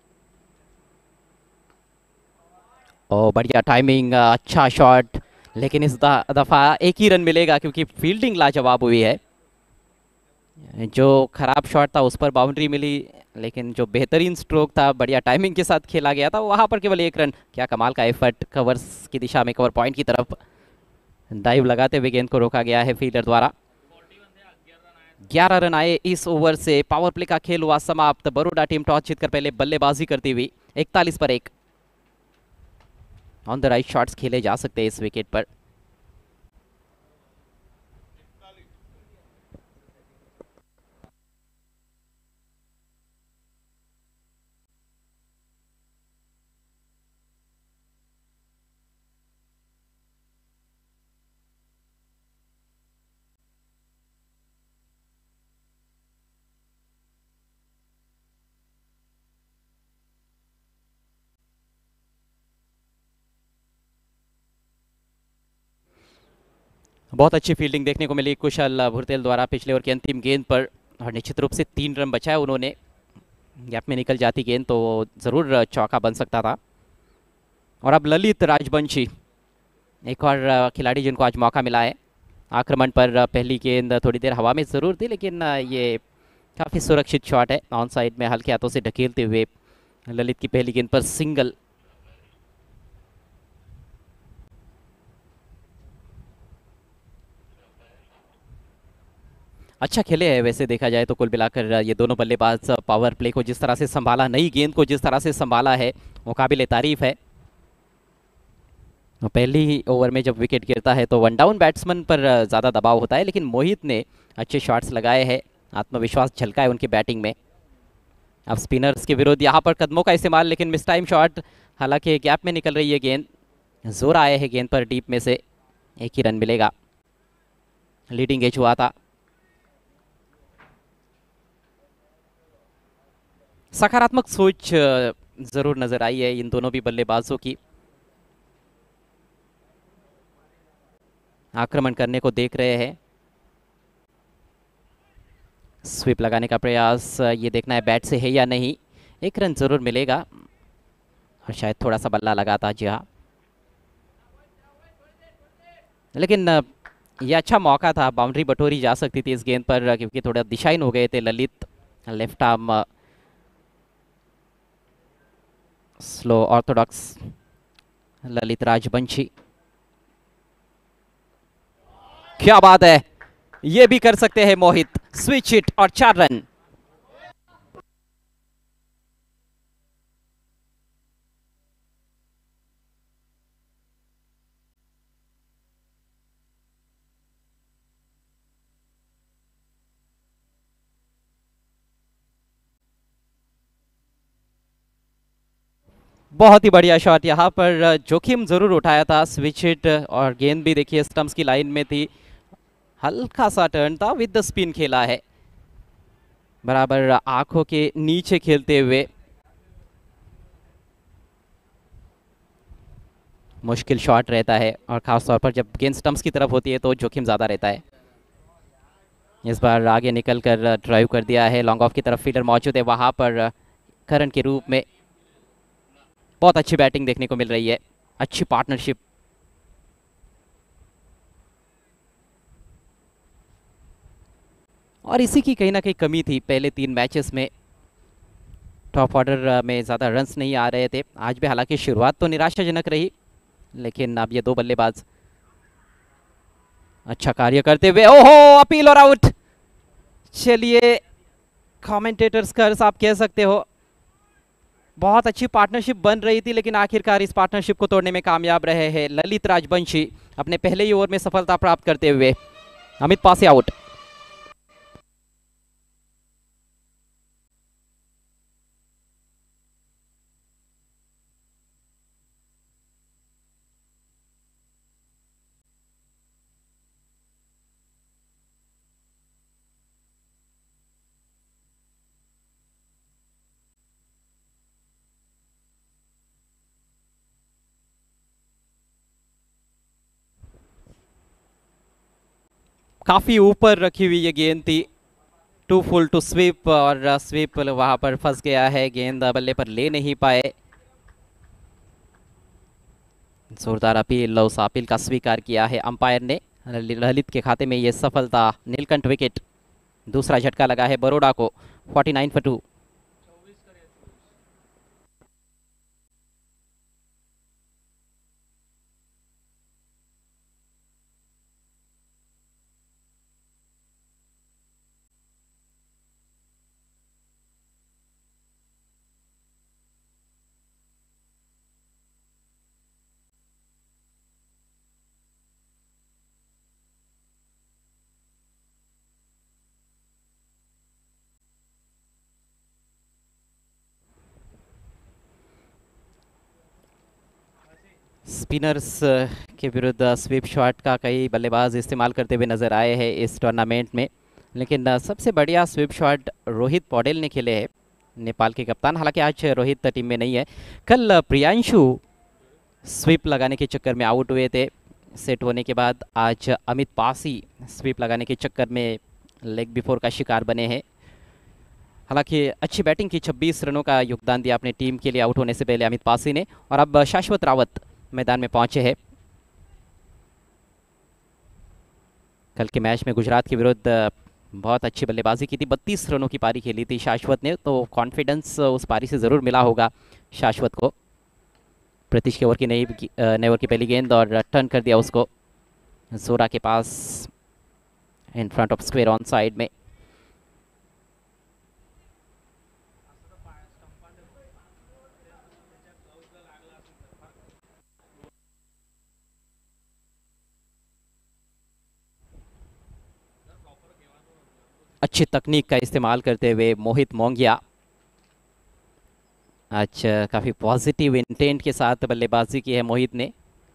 ओ बढ़िया टाइमिंग, अच्छा शॉट, लेकिन इस दफा एक ही रन मिलेगा क्योंकि फील्डिंग लाजवाब हुई है। जो खराब शॉट था उस पर बाउंड्री मिली, लेकिन जो बेहतरीन स्ट्रोक था, बढ़िया टाइमिंग के साथ खेला गया था, वहां पर केवल एक रन। क्या कमाल का एफर्ट, कवर्स की दिशा में, कवर पॉइंट की तरफ डाइव लगाते हुए गेंद को रोका गया है फील्डर द्वारा। ग्यारह रन आए इस ओवर से। पावर प्ले का खेल हुआ समाप्त। बड़ौदा टीम टॉस जीतकर पहले बल्लेबाजी करती हुई इकतालीस पर एक। ऑन द राइट शॉट्स खेले जा सकते हैं इस विकेट पर। बहुत अच्छी फील्डिंग देखने को मिली कुशल भुरतेल द्वारा पिछले ओवर की अंतिम गेंद पर, और निश्चित रूप से तीन रन बचाए उन्होंने। गैप में निकल जाती गेंद तो जरूर चौका बन सकता था। और अब ललित राजवंशी, एक और खिलाड़ी जिनको आज मौका मिला है आक्रमण पर। पहली गेंद थोड़ी देर हवा में जरूर थी, लेकिन ये काफ़ी सुरक्षित शॉट है, ऑन साइड में हल्के हाथों से ढकेलते हुए ललित की पहली गेंद पर सिंगल। अच्छा खेले हैं वैसे देखा जाए तो कुल मिलाकर ये दोनों बल्लेबाज। पावर प्ले को जिस तरह से संभाला, नई गेंद को जिस तरह से संभाला है, वो काबिल तारीफ है। पहली ही ओवर में जब विकेट गिरता है तो वन डाउन बैट्समैन पर ज़्यादा दबाव होता है, लेकिन मोहित ने अच्छे शॉट्स लगाए हैं, आत्मविश्वास झलका है उनकी बैटिंग में। अब स्पिनर्स के विरुद्ध यहाँ पर कदमों का इस्तेमाल, लेकिन मिस टाइम शॉट, हालांकि गैप में निकल रही है गेंद। जोर आए है गेंद पर डीप में से, एक ही रन मिलेगा। लीडिंग एज हुआ था। सकारात्मक सोच जरूर नजर आई है इन दोनों भी बल्लेबाजों की। आक्रमण करने को देख रहे हैं, स्वीप लगाने का प्रयास, ये देखना है बैट से है या नहीं। एक रन जरूर मिलेगा, और शायद थोड़ा सा बल्ला लगा था। जी हाँ, लेकिन ये अच्छा मौका था, बाउंड्री बटोरी जा सकती थी इस गेंद पर, क्योंकि थोड़ा दिशाहीन हो गए थे Lalit. Left arm slow orthodox Lalit Rajbanshi. क्या बात है, ये भी कर सकते हैं मोहित। स्विच हिट और चार रन। बहुत ही बढ़िया शॉट, यहाँ पर जोखिम जरूर उठाया था। स्विच हिट, और गेंद भी देखिए स्टंप्स की लाइन में थी, हल्का सा टर्न था, विद द स्पिन खेला है, बराबर आंखों के नीचे खेलते हुए। मुश्किल शॉट रहता है, और खासतौर पर जब गेंद स्टंप्स की तरफ होती है तो जोखिम ज़्यादा रहता है। इस बार आगे निकलकर ड्राइव कर दिया है, लॉन्ग ऑफ की तरफ फील्डर मौजूद है वहां पर करण के रूप में। बहुत अच्छी बैटिंग देखने को मिल रही है, अच्छी पार्टनरशिप। और इसी की कहीं ना कहीं कमी थी पहले तीन मैचेस में, टॉप ऑर्डर में ज़्यादा रन्स नहीं आ रहे थे। आज भी हालांकि शुरुआत तो निराशाजनक रही, लेकिन अब ये दो बल्लेबाज अच्छा कार्य करते हुए। ओहो, अपील और आउट। चलिए, कमेंटेटर्स कर्स आप कह सकते हो। बहुत अच्छी पार्टनरशिप बन रही थी, लेकिन आखिरकार इस पार्टनरशिप को तोड़ने में कामयाब रहे हैं ललित राजवंशी, अपने पहले ही ओवर में सफलता प्राप्त करते हुए। अमित पासी आउट। काफी ऊपर रखी हुई ये गेंद थी, टू फुल टू स्वीप, और स्वीप वहां पर फंस गया है, गेंद बल्ले पर ले नहीं पाए। जोरदार अपील, उस अपील का स्वीकार किया है अंपायर ने। ललित के खाते में ये सफलता, नीलकंठ विकेट। दूसरा झटका लगा है बरोड़ा को, उनचास फॉर टू। स्पिनर्स के विरुद्ध स्वीप शॉट का कई बल्लेबाज इस्तेमाल करते हुए नजर आए हैं इस टूर्नामेंट में, लेकिन सबसे बढ़िया स्वीप शॉट रोहित पौडेल ने खेले हैं, नेपाल के कप्तान। हालांकि आज रोहित टीम में नहीं है। कल प्रियांशु स्वीप लगाने के चक्कर में आउट हुए थे सेट होने के बाद। आज अमित पासी स्वीप लगाने के चक्कर में लेग बिफोर का शिकार बने हैं। हालांकि अच्छी बैटिंग की, छब्बीस रनों का योगदान दिया अपनी टीम के लिए आउट होने से पहले अमित पासी ने। और अब शाश्वत रावत मैदान में पहुंचे हैं। कल के मैच में गुजरात के विरुद्ध बहुत अच्छी बल्लेबाजी की थी, बत्तीस रनों की पारी खेली थी शाश्वत ने, तो कॉन्फिडेंस उस पारी से ज़रूर मिला होगा शाश्वत को। प्रतीश के ओवर की नई नए ओवर की पहली गेंद, और टर्न कर दिया उसको। जोरा के पास in front of square on side में। अच्छी तकनीक का इस्तेमाल करते हुए मोहित मोंगिया आज काफ़ी पॉजिटिव इंटेंट के साथ बल्लेबाजी की है मोहित ने।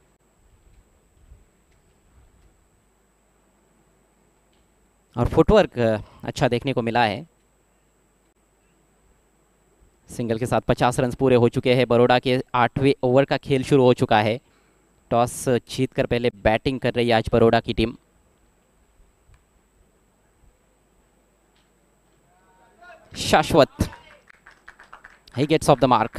और फुटवर्क अच्छा देखने को मिला है। सिंगल के साथ पचास रन पूरे हो चुके हैं। बड़ौदा के आठवें ओवर का खेल शुरू हो चुका है। टॉस जीतकर पहले बैटिंग कर रही है आज बड़ौदा की टीम। शाश्वत, he gets off the mark.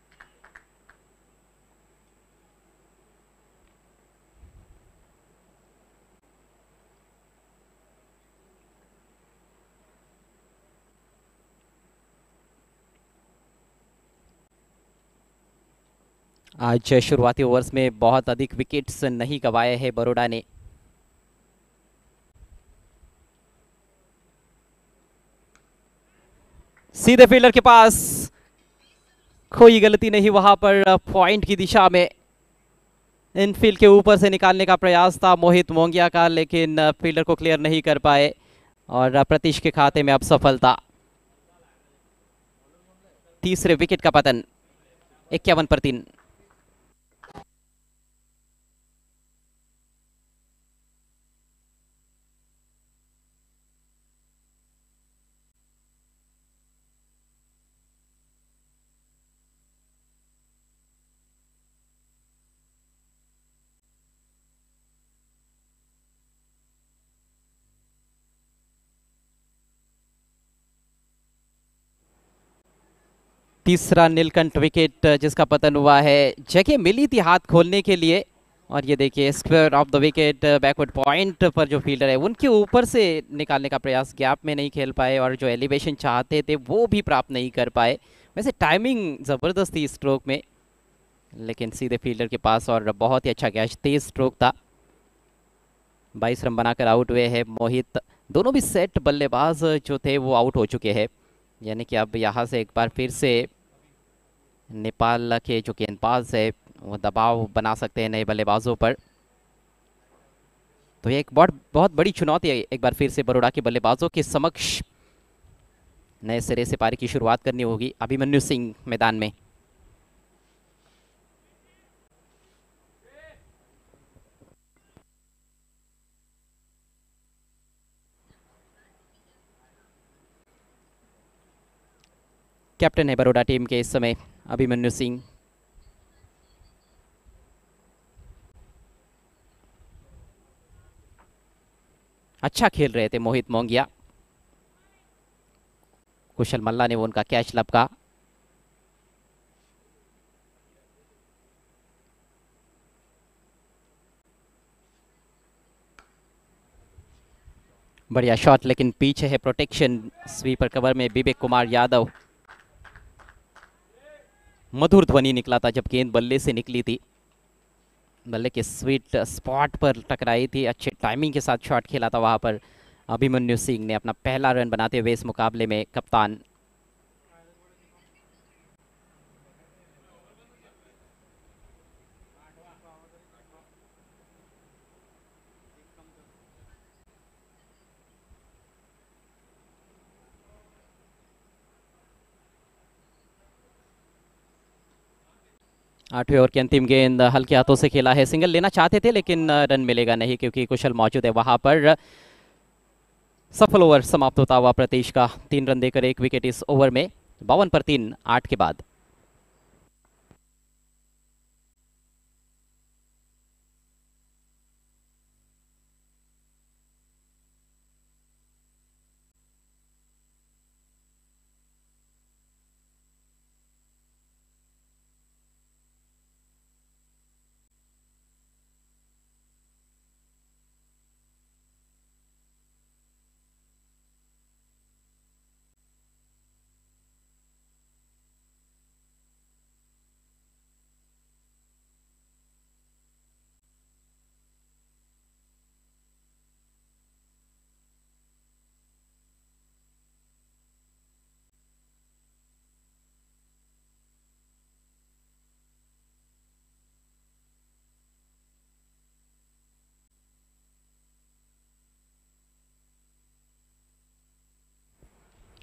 आज शुरुआती ओवर्स में बहुत अधिक विकेट्स नहीं गंवाए हैं बड़ौदा ने। सीधे फील्डर के पास, कोई गलती नहीं वहां पर। पॉइंट की दिशा में इनफील्ड के ऊपर से निकालने का प्रयास था मोहित मोंगिया का, लेकिन फील्डर को क्लियर नहीं कर पाए और प्रतीश के खाते में अब सफलता। तीसरे विकेट का पतन, इक्यावन पर तीन। तीसरा नीलकंठ विकेट जिसका पतन हुआ है। जगह मिली थी हाथ खोलने के लिए और ये देखिए square off the wicket, backward point पर जो फील्डर है उनके ऊपर से निकालने का प्रयास, गैप में नहीं खेल पाए और जो एलिवेशन चाहते थे वो भी प्राप्त नहीं कर पाए। वैसे टाइमिंग ज़बरदस्त थी स्ट्रोक में, लेकिन सीधे फील्डर के पास और बहुत ही अच्छा कैच, तेज स्ट्रोक था। बाईस रन बनाकर आउट हुए हैं मोहित। दोनों भी सेट बल्लेबाज जो थे वो आउट हो चुके हैं, यानी कि अब यहाँ से एक बार फिर से नेपाल के जो गेंदबाज है वो दबाव बना सकते हैं नए बल्लेबाजों पर। तो ये एक बहुत बहुत बड़ी चुनौती है एक बार फिर से बड़ौदा के बल्लेबाजों के समक्ष। नए सिरे से पारी की शुरुआत करनी होगी। अभिमन्यु सिंह मैदान में। कैप्टन है बड़ौदा टीम के इस समय अभिमन्यु सिंह। अच्छा खेल रहे थे मोहित मोंगिया। कुशल मल्ला ने वो उनका कैच लपका। बढ़िया शॉट, लेकिन पीछे है प्रोटेक्शन। स्वीपर कवर में विवेक कुमार यादव। मधुर ध्वनि निकला था जब गेंद बल्ले से निकली थी। बल्ले के स्वीट स्पॉट पर टकराई थी। अच्छे टाइमिंग के साथ शॉट खेला था वहां पर अभिमन्यु सिंह ने। अपना पहला रन बनाते हुए इस मुकाबले में कप्तान। आठवें ओवर की अंतिम गेंद हल्के हाथों से खेला है। सिंगल लेना चाहते थे लेकिन रन मिलेगा नहीं क्योंकि कुशल मौजूद है वहां पर। सफल ओवर समाप्त होता हुआ प्रतीश का, तीन रन देकर एक विकेट इस ओवर में। बावन पर तीन आठ के बाद।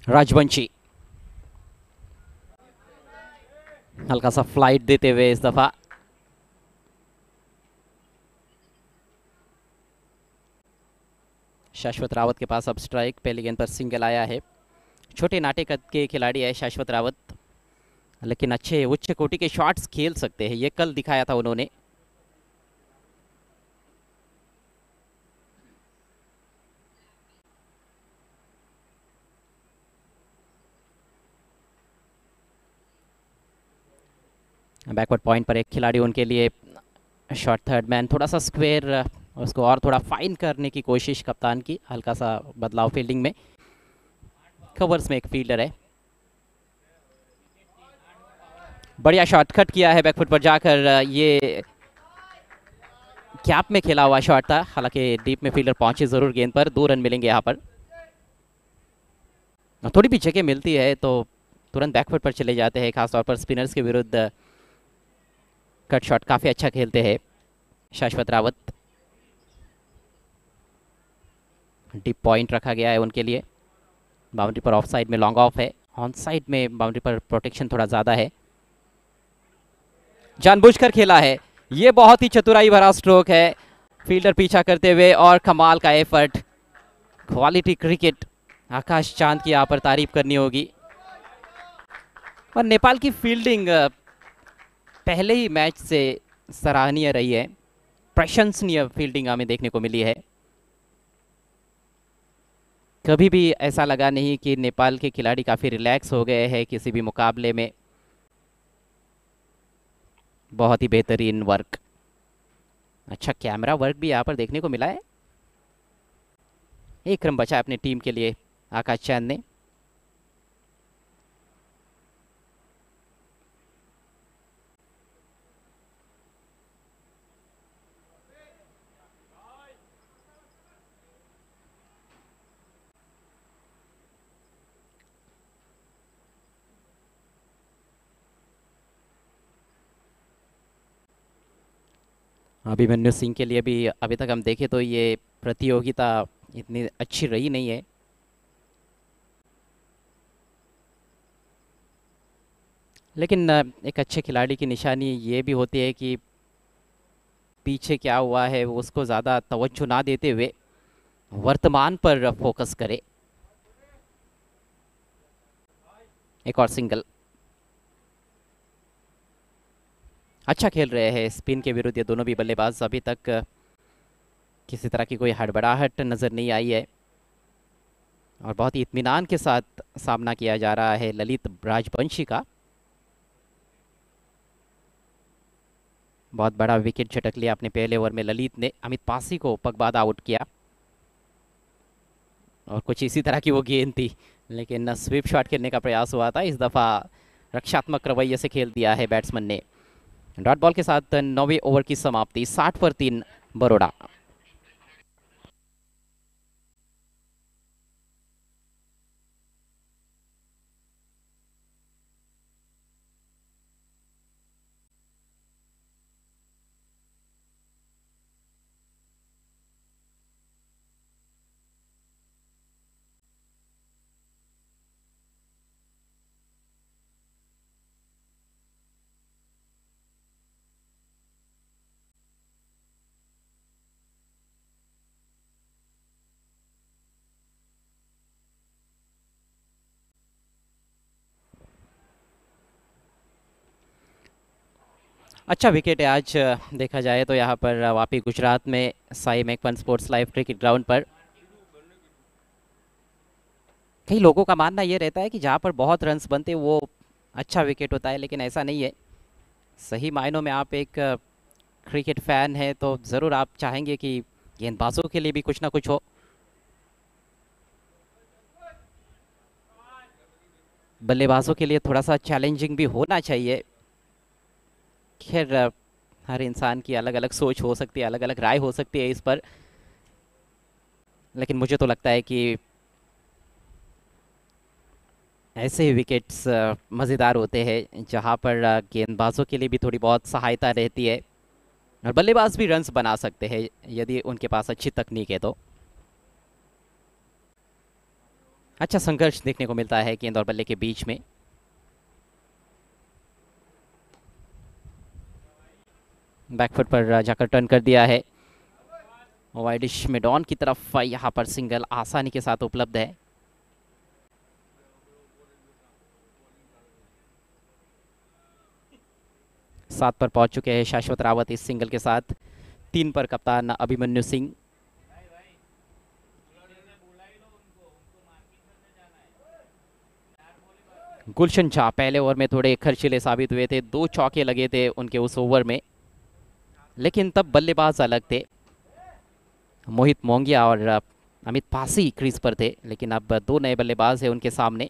राजवंशी हल्का सा फ्लाइट देते हुए इस दफा शाश्वत रावत के पास अब स्ट्राइक, पहली गेंद पर सिंगल आया है। छोटे नाटे कद के खिलाड़ी है शाश्वत रावत, लेकिन अच्छे उच्च कोटि के शॉट्स खेल सकते हैं, ये कल दिखाया था उन्होंने। बैकवर्ड पॉइंट पर एक खिलाड़ी उनके लिए शॉट थर्ड मैन, थोड़ा सा स्क्वेयर उसको और थोड़ा फाइन करने की कोशिश कप्तान की, हल्का सा बदलाव फील्डिंग में। कवर्स में एक फील्डर है, बढ़िया शॉट कट किया है बैकफुट पर जाकर, ये कैप में खेला हुआ शॉट था, हालांकि डीप में फील्डर पहुंचे जरूर गेंद पर। दो रन मिलेंगे यहाँ पर, थोड़ी भी जगह मिलती है तो तुरंत बैकफुट पर चले जाते हैं, खासतौर पर स्पिनर्स के विरुद्ध कट शॉट काफी अच्छा खेलते हैं शाश्वत रावत। डीप पॉइंट रखा गया है उनके लिए, बाउंड्री पर ऑफ साइड में लॉन्ग ऑफ है, ऑन साइड में बाउंड्री पर प्रोटेक्शन थोड़ा ज्यादा है। जानबूझकर खेला है, ये बहुत ही चतुराई भरा स्ट्रोक है, फील्डर पीछा करते हुए, और कमाल का एफर्ट, क्वालिटी क्रिकेट। आकाश चांद की यहाँ पर तारीफ करनी होगी। और नेपाल की फील्डिंग पहले ही मैच से सराहनीय रही है, प्रशंसनीय फील्डिंग हमें देखने को मिली है। कभी भी ऐसा लगा नहीं कि नेपाल के खिलाड़ी काफ़ी रिलैक्स हो गए हैं किसी भी मुकाबले में। बहुत ही बेहतरीन वर्क, अच्छा कैमरा वर्क भी यहाँ पर देखने को मिला है। एक रन बचा अपनी टीम के लिए आकाश चांद ने। अभिमन्यु सिंह के लिए भी अभी तक हम देखें तो ये प्रतियोगिता इतनी अच्छी रही नहीं है, लेकिन एक अच्छे खिलाड़ी की निशानी ये भी होती है कि पीछे क्या हुआ है उसको ज़्यादा तवज्जो ना देते हुए वर्तमान पर फोकस करे। एक और सिंगल, अच्छा खेल रहे हैं स्पिन के विरुद्ध ये दोनों भी बल्लेबाज। अभी तक किसी तरह की कोई हड़बड़ाहट नज़र नहीं आई है, और बहुत ही इत्मीनान के साथ सामना किया जा रहा है ललित राजवंशी का। बहुत बड़ा विकेट झटक लिया अपने पहले ओवर में ललित ने, अमित पासी को पग बाद आउट किया, और कुछ इसी तरह की वो गेंद थी, लेकिन स्वीप शॉट खेलने का प्रयास हुआ था, इस दफ़ा रक्षात्मक रवैये से खेल दिया है बैट्समैन ने। डॉट बॉल के साथ नौवें ओवर की समाप्ति, साठ पर तीन बरोड़ा। अच्छा विकेट है आज देखा जाए तो यहाँ पर वापी गुजरात में Sai Makpan sports live cricket ground पर। कई लोगों का मानना ये रहता है कि जहाँ पर बहुत रन्स बनते वो अच्छा विकेट होता है, लेकिन ऐसा नहीं है। सही मायनों में आप एक क्रिकेट फैन है तो ज़रूर आप चाहेंगे कि गेंदबाजों के लिए भी कुछ ना कुछ हो। बल्लेबाजों के लिए थोड़ा सा चैलेंजिंग भी होना चाहिए। खैर हर इंसान की अलग अलग सोच हो सकती है, अलग अलग राय हो सकती है इस पर, लेकिन मुझे तो लगता है कि ऐसे ही विकेट्स मज़ेदार होते हैं जहां पर गेंदबाजों के लिए भी थोड़ी बहुत सहायता रहती है, और बल्लेबाज भी रन्स बना सकते हैं यदि उनके पास अच्छी तकनीक है तो। अच्छा संघर्ष देखने को मिलता है गेंद और बल्ले के बीच में। बैकफुट पर जाकर टर्न कर दिया है। वाइडिश मिडॉन की तरफ यहाँ पर सिंगल आसानी के साथ उपलब्ध है। सात पर पहुंच चुके हैं शाश्वत रावत इस सिंगल के साथ। तीन पर कप्तान अभिमन्यु सिंह। गुलशन झा पहले ओवर में थोड़े खर्चीले साबित हुए थे, दो चौके लगे थे उनके उस ओवर में, लेकिन तब बल्लेबाज अलग थे। मोहित मोंगिया और अमित पासी क्रीज पर थे, लेकिन अब दो नए बल्लेबाज हैं उनके सामने।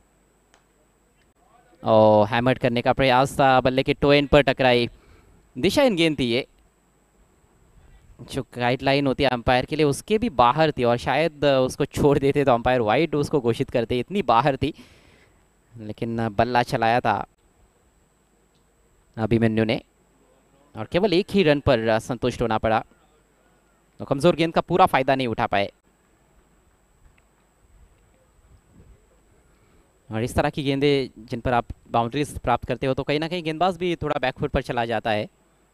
और हैमर करने का प्रयास था, बल्ले के टो एंड पर टकराई। दिशा इन गेंद थी ये, जो गाइडलाइन होती है अंपायर के लिए उसके भी बाहर थी, और शायद उसको छोड़ देते तो अंपायर वाइड उसको घोषित करते, इतनी बाहर थी। लेकिन बल्ला चलाया था अभिमन्यु ने, और केवल एक ही रन पर संतुष्ट होना पड़ा। तो कमजोर गेंद का पूरा फायदा नहीं उठा पाए। और इस तरह की गेंदें जिन पर आप बाउंड्रीज प्राप्त करते हो तो कहीं ना कहीं गेंदबाज भी थोड़ा बैकफुट पर चला जाता है।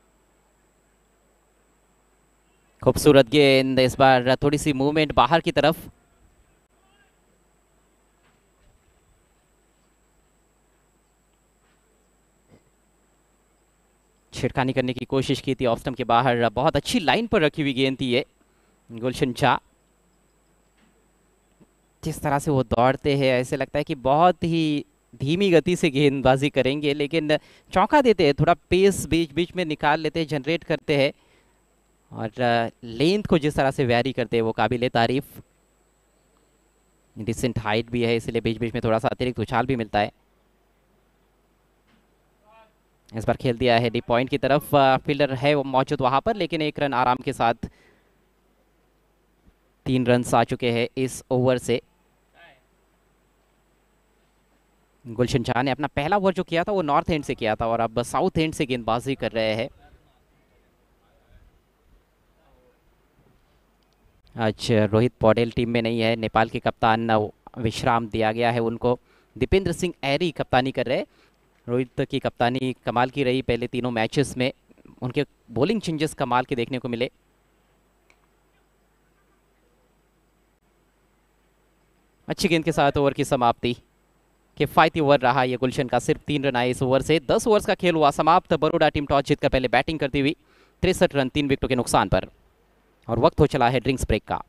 खूबसूरत गेंद, इस बार थोड़ी सी मूवमेंट बाहर की तरफ। छिड़खानी करने की कोशिश की थी ऑफ स्टंप के बाहर, बहुत अच्छी लाइन पर रखी हुई गेंद थी ये। गुलशन झा जिस तरह से वो दौड़ते हैं ऐसे लगता है कि बहुत ही धीमी गति से गेंदबाजी करेंगे, लेकिन चौंका देते हैं, थोड़ा पेस बीच बीच में निकाल लेते हैं, जनरेट करते हैं, और लेंथ को जिस तरह से वैरी करते हैं वो काबिल तारीफ। डिसेंट हाइट भी है, इसलिए बीच बीच में थोड़ा सा अतिरिक्त उछाल भी मिलता है। इस बार खेल दिया है डीप पॉइंट की तरफ, फील्डर है वो मौजूद वहां पर, लेकिन एक रन आराम के साथ। तीन रन आ चुके हैं इस ओवर से। गुलशन झा ने अपना पहला ओवर जो किया था वो नॉर्थ एंड से किया था, और अब साउथ एंड से गेंदबाजी कर रहे हैं। आज रोहित पौडेल टीम में नहीं है, नेपाल के कप्तान विश्राम दिया गया है उनको। दीपेंद्र सिंह ऐरी कप्तानी कर रहे हैं। रोहित की कप्तानी कमाल की रही पहले तीनों मैचेस में, उनके बॉलिंग चेंजेस कमाल के देखने को मिले। अच्छी गेंद के साथ ओवर की समाप्ति। किफायती ओवर रहा ये गुलशन का, सिर्फ तीन रन आए इस ओवर से। दस ओवर्स का खेल हुआ समाप्त। बड़ौदा टीम टॉस जीतकर पहले बैटिंग करती हुई, तिरसठ रन तीन विकेटों के नुकसान पर, और वक्त हो चला है ड्रिंक्स ब्रेक का।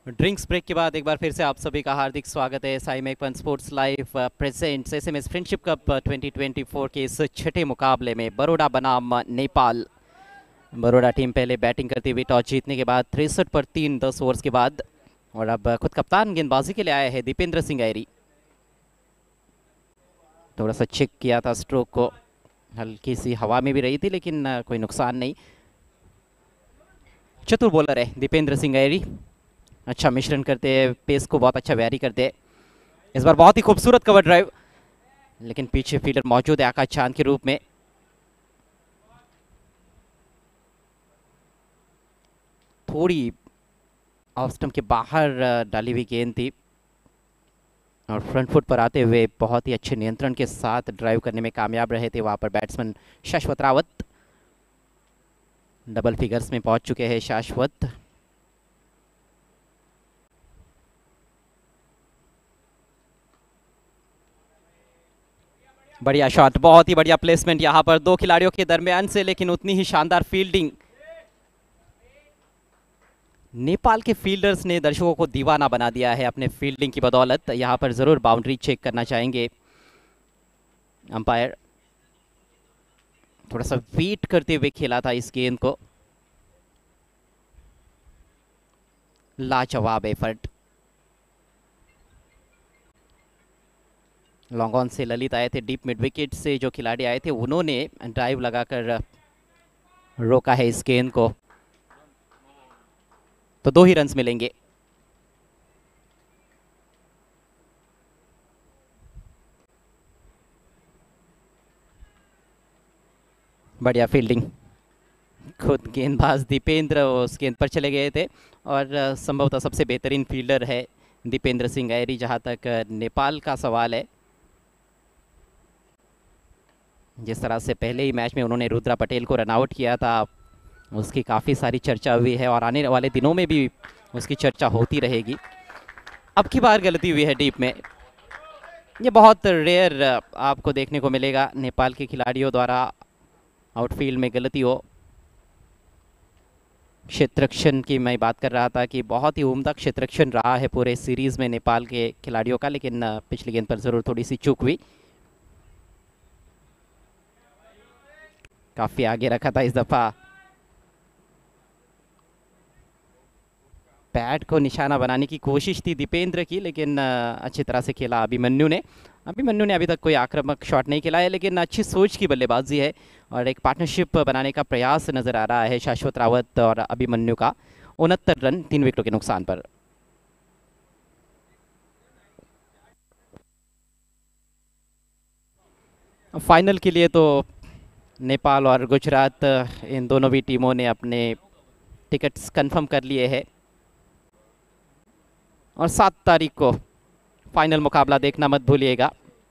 ड्रिंक्स ब्रेक के बाद एक बार फिर से आप सभी का हार्दिक स्वागत है। Sai मेकपन sports live presents SMS friendship cup twenty twenty four के इस छठे मुकाबले में बड़ौदा बनाम नेपाल। बड़ौदा टीम पहले बैटिंग करती हुई टॉस जीतने के बाद तिरसठ पर तीन दस ओवर्स के बाद, और अब खुद कप्तान गेंदबाजी के लिए आया है दीपेंद्र सिंह ऐरी। थोड़ा सा चेक किया था स्ट्रोक को, हल्की सी हवा में भी रही थी लेकिन कोई नुकसान नहीं। चतुर बॉलर है दीपेंद्र सिंह ऐरी, अच्छा मिश्रण करते हैं, पेस को बहुत अच्छा वैरी करते हैं। इस बार बहुत ही खूबसूरत कवर ड्राइव, लेकिन पीछे फील्डर मौजूद है आकाश चांद के रूप में। थोड़ी ऑफ स्टंप के बाहर डाली हुई गेंद थी और फ्रंट फुट पर आते हुए बहुत ही अच्छे नियंत्रण के साथ ड्राइव करने में कामयाब रहे थे वहां पर बैट्समैन शाश्वत रावत। डबल फिगर्स में पहुंच चुके हैं शाश्वत। बढ़िया शॉट, बहुत ही बढ़िया प्लेसमेंट यहां पर दो खिलाड़ियों के दरमियान से, लेकिन उतनी ही शानदार फील्डिंग। नेपाल के फील्डर्स ने दर्शकों को दीवाना बना दिया है अपने फील्डिंग की बदौलत। यहां पर जरूर बाउंड्री चेक करना चाहेंगे अंपायर। थोड़ा सा वेट करते हुए खेला था इस गेंद को। लाजवाब एफर्ट। लॉन्ग ऑन से ललित आए थे, डीप मिड विकेट से जो खिलाड़ी आए थे उन्होंने ड्राइव लगाकर रोका है इस गेंद को, तो दो ही रन्स मिलेंगे। बढ़िया फील्डिंग, खुद गेंदबाज दीपेंद्र उस गेंद पर चले गए थे और संभवतः सबसे बेहतरीन फील्डर है दीपेंद्र सिंह ऐरी जहां तक नेपाल का सवाल है। जिस तरह से पहले ही मैच में उन्होंने रुद्रा पटेल को रनआउट किया था, उसकी काफ़ी सारी चर्चा हुई है और आने वाले दिनों में भी उसकी चर्चा होती रहेगी। अब की बार गलती हुई है डीप में, ये बहुत रेयर आपको देखने को मिलेगा नेपाल के खिलाड़ियों द्वारा आउटफील्ड में गलती हो। क्षेत्ररक्षण की मैं बात कर रहा था कि बहुत ही उम्दा क्षेत्ररक्षण रहा है पूरे सीरीज़ में नेपाल के खिलाड़ियों का, लेकिन पिछली गेंद पर ज़रूर थोड़ी सी चूक हुई। काफ़ी आगे रखा था इस दफ़ा, पैड को निशाना बनाने की कोशिश थी दीपेंद्र की, लेकिन अच्छी तरह से खेला अभिमन्यु ने। अभिमन्यु ने अभी तक कोई आक्रामक शॉट नहीं खेला है, लेकिन अच्छी सोच की बल्लेबाजी है और एक पार्टनरशिप बनाने का प्रयास नजर आ रहा है शाश्वत रावत और अभिमन्यु का। उनहत्तर रन तीन विकेटों के नुकसान पर। फाइनल के लिए तो नेपाल और गुजरात इन दोनों भी टीमों ने अपने टिकट्स कंफर्म कर लिए हैं और सात तारीख को फाइनल मुकाबला देखना मत भूलिएगा।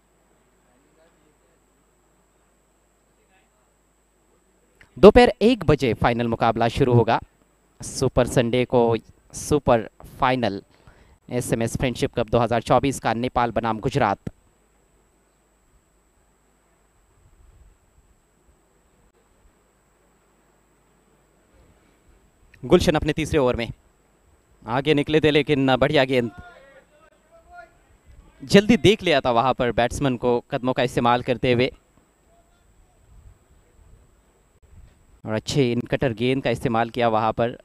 दोपहर एक बजे फाइनल मुकाबला शुरू होगा। सुपर संडे को super final SMS friendship cup दो हज़ार चौबीस का नेपाल बनाम गुजरात। गुलशन अपने तीसरे ओवर में आगे निकले थे, लेकिन बढ़िया गेंद, जल्दी देख लिया था वहां पर बैट्समैन को कदमों का इस्तेमाल करते हुए और अच्छे इन कटर गेंद का इस्तेमाल किया वहां पर।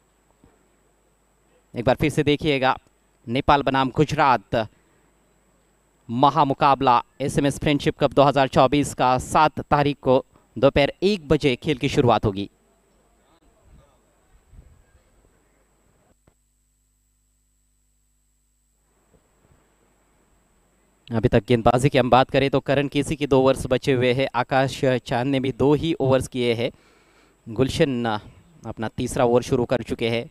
एक बार फिर से देखिएगा, नेपाल बनाम गुजरात महामुकाबला एसएमएस फ्रेंडशिप कप दो हज़ार चौबीस का सात तारीख को दोपहर एक बजे खेल की शुरुआत होगी। अभी तक गेंदबाजी की हम बात करें तो करण केसी के दो ओवर्स बचे हुए हैं, आकाश चांद ने भी दो ही ओवर्स किए हैं। गुलशन अपना तीसरा ओवर शुरू कर चुके हैं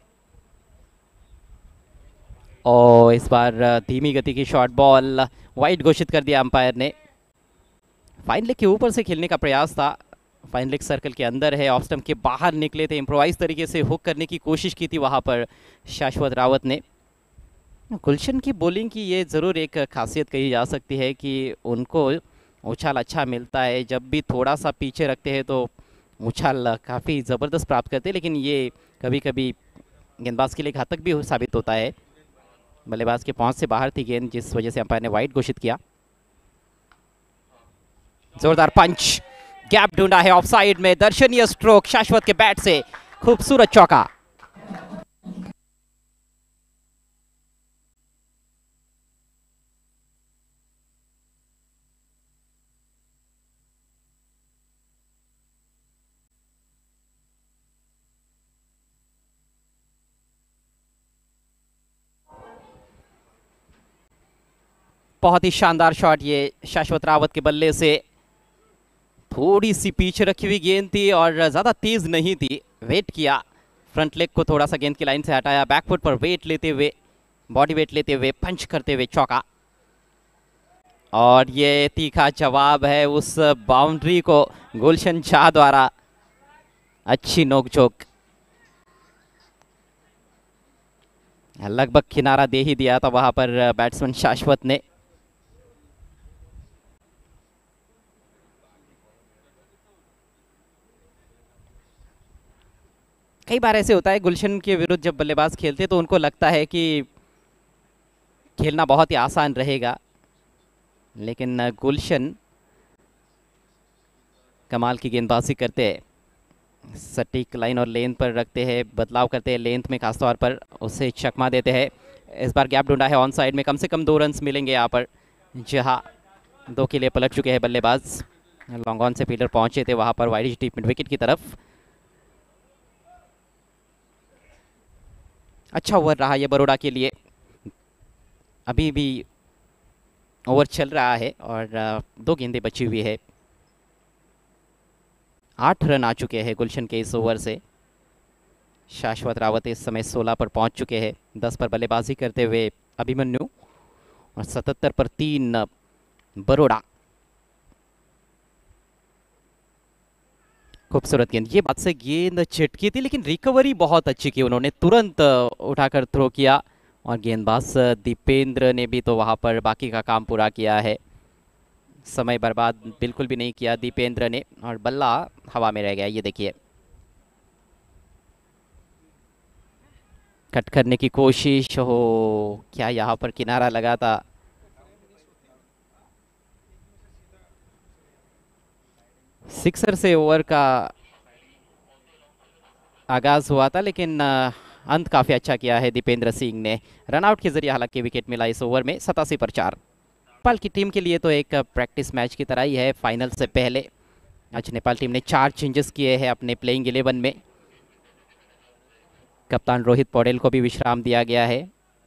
और इस बार धीमी गति की शॉर्ट बॉल वाइड घोषित कर दिया अंपायर ने। फाइन लेग के ऊपर से खेलने का प्रयास था, फाइन लेग सर्कल के अंदर है, ऑफ स्टंप के बाहर निकले थे, इम्प्रोवाइज तरीके से हुक करने की कोशिश की थी वहां पर शाश्वत रावत ने। गुलशन की बॉलिंग की ये ज़रूर एक खासियत कही जा सकती है कि उनको उछाल अच्छा मिलता है, जब भी थोड़ा सा पीछे रखते हैं तो उछाल काफ़ी ज़बरदस्त प्राप्त करते हैं, लेकिन ये कभी कभी गेंदबाज के लिए घातक भी साबित होता है। बल्लेबाज के पहुंच से बाहर थी गेंद, जिस वजह से अंपायर ने वाइड घोषित किया। जोरदार पंच, गैप ढूंढा है ऑफसाइड में, दर्शनीय स्ट्रोक शाश्वत के बैट से, खूबसूरत चौका। बहुत ही शानदार शॉट ये शाश्वत रावत के बल्ले से। थोड़ी सी पीछे रखी हुई गेंद थी और ज़्यादा तेज नहीं थी, वेट किया, फ्रंट लेग को थोड़ा सा गेंद की लाइन से हटाया, बैकफुट पर वेट लेते हुए, बॉडी वेट लेते हुए पंच करते हुए चौका। और ये तीखा जवाब है उस बाउंड्री को गुलशन शाह द्वारा। अच्छी नोकझोंक, लगभग किनारा दे ही दिया था वहां पर बैट्समैन शाश्वत ने। कई बार ऐसे होता है गुलशन के विरुद्ध जब बल्लेबाज खेलते तो उनको लगता है कि खेलना बहुत ही आसान रहेगा, लेकिन गुलशन कमाल की गेंदबाजी करते हैं, सटीक लाइन और लेंथ पर रखते हैं, बदलाव करते हैं लेंथ में खासतौर पर, उसे चकमा देते हैं। इस बार गैप ढूंढा है ऑन साइड में, कम से कम दो रन्स मिलेंगे यहाँ पर, जहाँ दो के लिए पलट चुके हैं बल्लेबाज। लॉन्ग ऑन से फील्डर पहुंचे थे वहां पर वाइड डीप मिड विकेट की तरफ। अच्छा ओवर रहा ये बड़ौदा के लिए, अभी भी ओवर चल रहा है और दो गेंदें बची हुई है। आठ रन आ चुके हैं गुलशन के इस ओवर से। शाश्वत रावत इस समय सोलह पर पहुंच चुके हैं, दस पर बल्लेबाजी करते हुए अभिमन्यु, और सतहत्तर पर तीन बड़ौदा। खूबसूरत गेंद, ये बात से गेंद चिटकी थी लेकिन रिकवरी बहुत अच्छी की उन्होंने, तुरंत उठाकर थ्रो किया, और गेंदबाज दीपेंद्र ने भी तो वहां पर बाकी का काम पूरा किया है, समय बर्बाद बिल्कुल भी नहीं किया दीपेंद्र ने, और बल्ला हवा में रह गया। ये देखिए, कट करने की कोशिश हो, क्या यहाँ पर किनारा लगा था। सिक्सर से ओवर का आगाज हुआ था, लेकिन अंत काफी अच्छा किया है दीपेंद्र सिंह ने, रनआउट के जरिए हालांकि विकेट मिला इस ओवर में, सतासी पर चार। नेपाल की टीम के लिए तो एक प्रैक्टिस मैच की तरह ही है, फाइनल से पहले आज नेपाल टीम ने चार चेंजेस किए हैं अपने प्लेइंग इलेवन में। कप्तान रोहित पौडेल को भी विश्राम दिया गया है।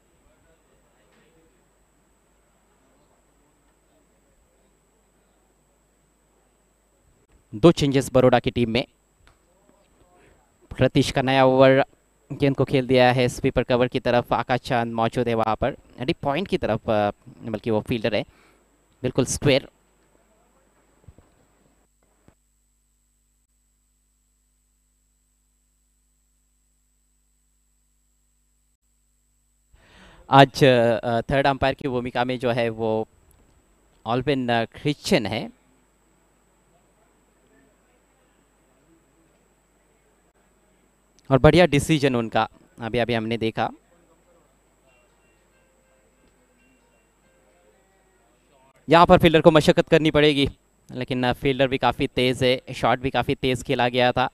दो चेंजेस बड़ौदा की टीम में। प्रतीश का नया ओवर गेंद को खेल दिया है स्वीपर कवर की तरफ, आकाश चांद मौजूद है वहां पर, यानी पॉइंट की तरफ, बल्कि वो फील्डर है, बिल्कुल स्क्वायर। आज थर्ड अंपायर की भूमिका में जो है वो ऑल्विन क्रिश्चियन है। और बढ़िया डिसीजन उनका अभी अभी हमने देखा। यहाँ पर फील्डर को मशक्कत करनी पड़ेगी, लेकिन फील्डर भी काफ़ी तेज़ है, शॉट भी काफ़ी तेज़ खेला गया था।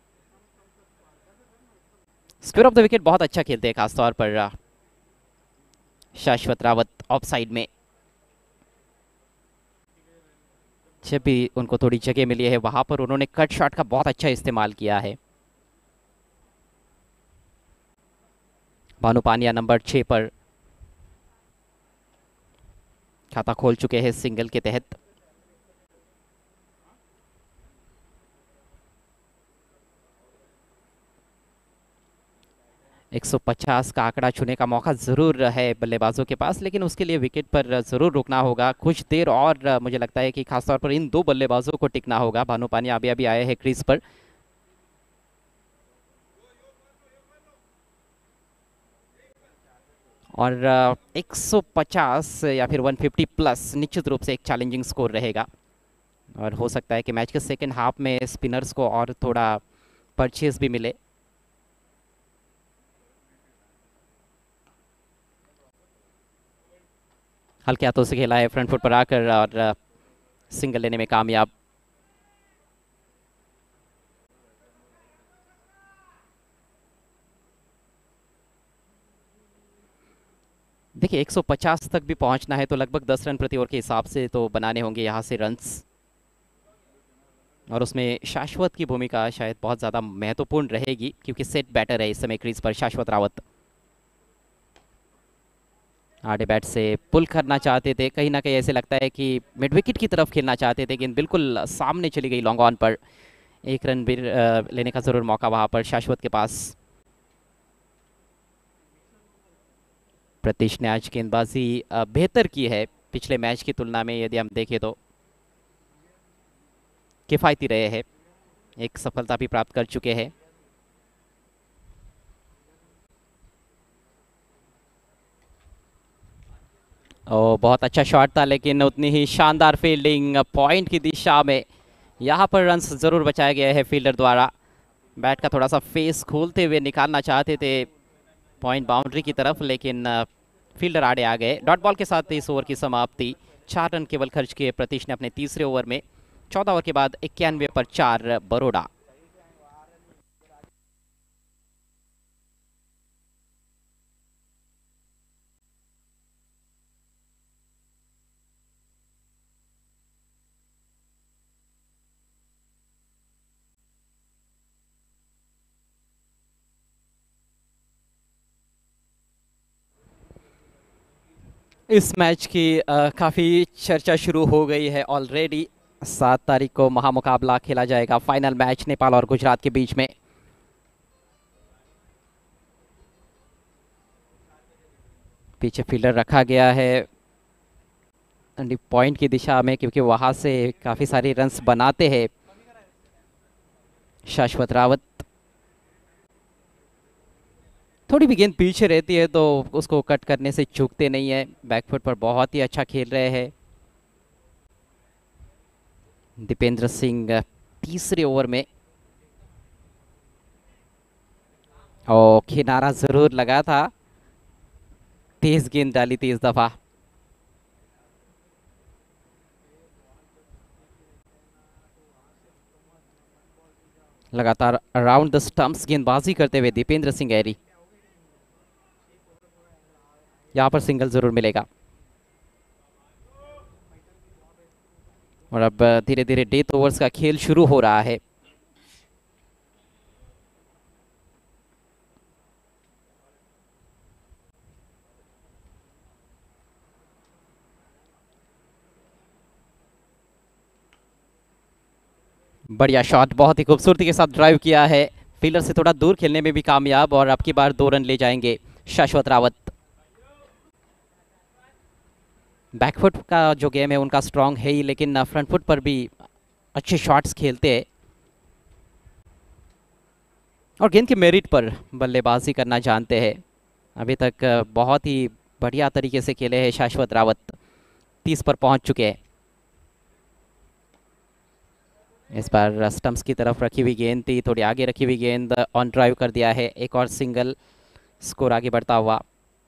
स्क्वायर ऑफ द विकेट बहुत अच्छा खेलते हैं, खासतौर पर शाश्वत रावत ऑफ साइड में। जब भी उनको थोड़ी जगह मिली है वहां पर उन्होंने कट शॉट का बहुत अच्छा इस्तेमाल किया है। भानु पानिया नंबर छः पर खाता खोल चुके हैं सिंगल के तहत। एक सौ पचास का आंकड़ा छूने का मौका जरूर है बल्लेबाजों के पास, लेकिन उसके लिए विकेट पर जरूर रुकना होगा कुछ देर, और मुझे लगता है कि खासतौर पर इन दो बल्लेबाजों को टिकना होगा। भानु पानिया अभी अभी आए हैं क्रीज पर, और एक सौ पचास या फिर एक सौ पचास प्लस निश्चित रूप से एक चैलेंजिंग स्कोर रहेगा, और हो सकता है कि मैच के सेकेंड हाफ में स्पिनर्स को और थोड़ा परचेज भी मिले। हल्के हाथों से खेला है फ्रंट फुट पर आकर और सिंगल लेने में कामयाब। देखिए एक सौ पचास तक भी पहुंचना है तो लगभग दस रन प्रति ओवर के हिसाब से तो बनाने होंगे यहाँ से रन्स, और उसमें शाश्वत की भूमिका शायद बहुत ज़्यादा महत्वपूर्ण रहेगी क्योंकि सेट बैटर है इस समय क्रीज पर शाश्वत रावत। आड़े बैट से पुल करना चाहते थे, कहीं ना कहीं ऐसे लगता है कि मिड विकेट की तरफ खेलना चाहते थे, लेकिन बिल्कुल सामने चली गई लॉन्ग ऑन पर। एक रन भी अ, लेने का ज़रूर मौका वहाँ पर शाश्वत के पास। प्रतीश ने आज गेंदबाजी अ, बेहतर की है पिछले मैच की तुलना में, यदि हम देखें तो किफ़ायती रहे हैं, एक सफलता भी प्राप्त कर चुके हैं। और बहुत अच्छा शॉट था लेकिन उतनी ही शानदार फील्डिंग पॉइंट की दिशा में। यहाँ पर रन्स ज़रूर बचाया गया है फील्डर द्वारा। बैट का थोड़ा सा फेस खोलते हुए निकालना चाहते थे पॉइंट बाउंड्री की तरफ, लेकिन अ, फील्डर आड़े आ गए। डॉट बॉल के साथ इस ओवर की समाप्ति। चार रन केवल खर्च किए प्रतीश ने अपने तीसरे ओवर में। चौदह ओवर के बाद इक्यानवे पर चार बरोड़ा। इस मैच की अ, काफ़ी चर्चा शुरू हो गई है ऑलरेडी। सात तारीख को महामुकाबला खेला जाएगा, फाइनल मैच नेपाल और गुजरात के बीच में। पीछे फील्डर रखा गया है पॉइंट की दिशा में क्योंकि वहां से काफ़ी सारे रन्स बनाते हैं शाश्वत रावत। थोड़ी भी गेंद पीछे रहती है तो उसको कट करने से चूकते नहीं है। बैकफुट पर बहुत ही अच्छा खेल रहे हैं दीपेंद्र सिंह तीसरे ओवर में। और किनारा जरूर लगा था, तेज गेंद डाली थी इस दफा। लगातार अराउंड द स्टंप्स गेंदबाजी करते हुए दीपेंद्र सिंह एरी। यहाँ पर सिंगल जरूर मिलेगा। और अब धीरे धीरे डेथ ओवर्स का खेल शुरू हो रहा है। बढ़िया शॉट, बहुत ही खूबसूरती के साथ ड्राइव किया है, फील्डर से थोड़ा दूर खेलने में भी कामयाब, और अब की बार दो रन ले जाएंगे शाश्वत रावत। बैकफुट का जो गेम है उनका स्ट्रांग है ही, लेकिन फ्रंट फुट पर भी अच्छे शॉट्स खेलते हैं और गेंद के मेरिट पर बल्लेबाजी करना जानते हैं। अभी तक बहुत ही बढ़िया तरीके से खेले हैं शाश्वत रावत, तीस पर पहुंच चुके हैं। इस बार स्टंप्स की तरफ रखी हुई गेंद थी, थोड़ी आगे रखी हुई गेंद ऑन ड्राइव कर दिया है। एक और सिंगल, स्कोर आगे बढ़ता हुआ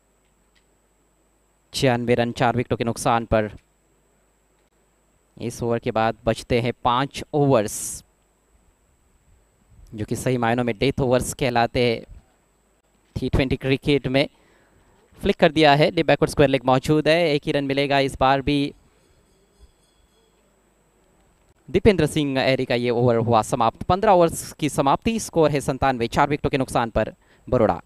छियानवे रन चार विकेटों के नुकसान पर। इस ओवर के बाद बचते हैं पांच ओवर्स, जो कि सही मायनों में डेथ ओवर्स कहलाते हैं टी ट्वेंटी क्रिकेट में। फ्लिक कर दिया है, डे बैकवर्ड स्क्वायर लेग मौजूद है, एक ही रन मिलेगा इस बार भी। दीपेंद्र सिंह एरी का ये ओवर हुआ समाप्त। पंद्रह ओवर्स की समाप्ति, स्कोर है संतानवे, चार विकेटों के नुकसान पर बरोड़ा।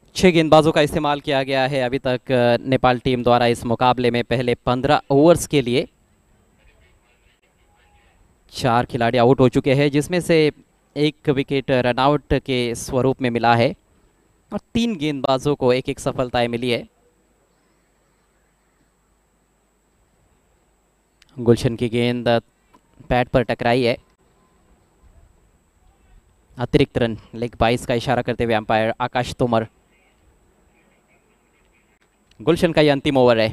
छह गेंदबाजों का इस्तेमाल किया गया है अभी तक अ, नेपाल टीम द्वारा इस मुकाबले में। पहले पंद्रह ओवर्स के लिए चार खिलाड़ी आउट हो चुके हैं, जिसमें से एक विकेट रनआउट के स्वरूप में मिला है और तीन गेंदबाजों को एक एक सफलताएं मिली है। गुलशन की गेंद पैड पर टकराई है। अतिरिक्त रन, लेग बाईस का इशारा करते हुए अंपायर आकाश तोमर। गुलशन का ये अंतिम ओवर है।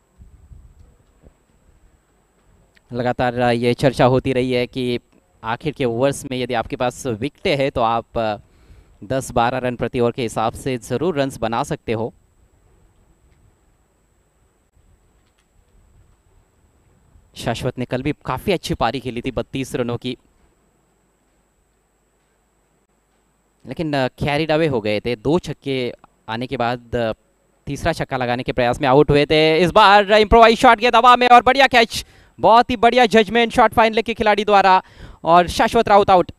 लगातार ये चर्चा होती रही है कि आखिर के ओवर्स में यदि आपके पास विकेटें हैं तो आप दस बारह रन प्रति ओवर के हिसाब से ज़रूर रन्स बना सकते हो। शाश्वत ने कल भी काफ़ी अच्छी पारी खेली थी बत्तीस रनों की, लेकिन कैरिड अवे हो गए थे। दो छक्के आने के बाद अ, तीसरा छक्का लगाने के प्रयास में आउट हुए थे। इस बार इम्प्रोवाइज शॉट किया दबा में और बढ़िया कैच, बहुत ही बढ़िया जजमेंट शॉट फाइन लेग के खिलाड़ी द्वारा और शाश्वत राउत आउट।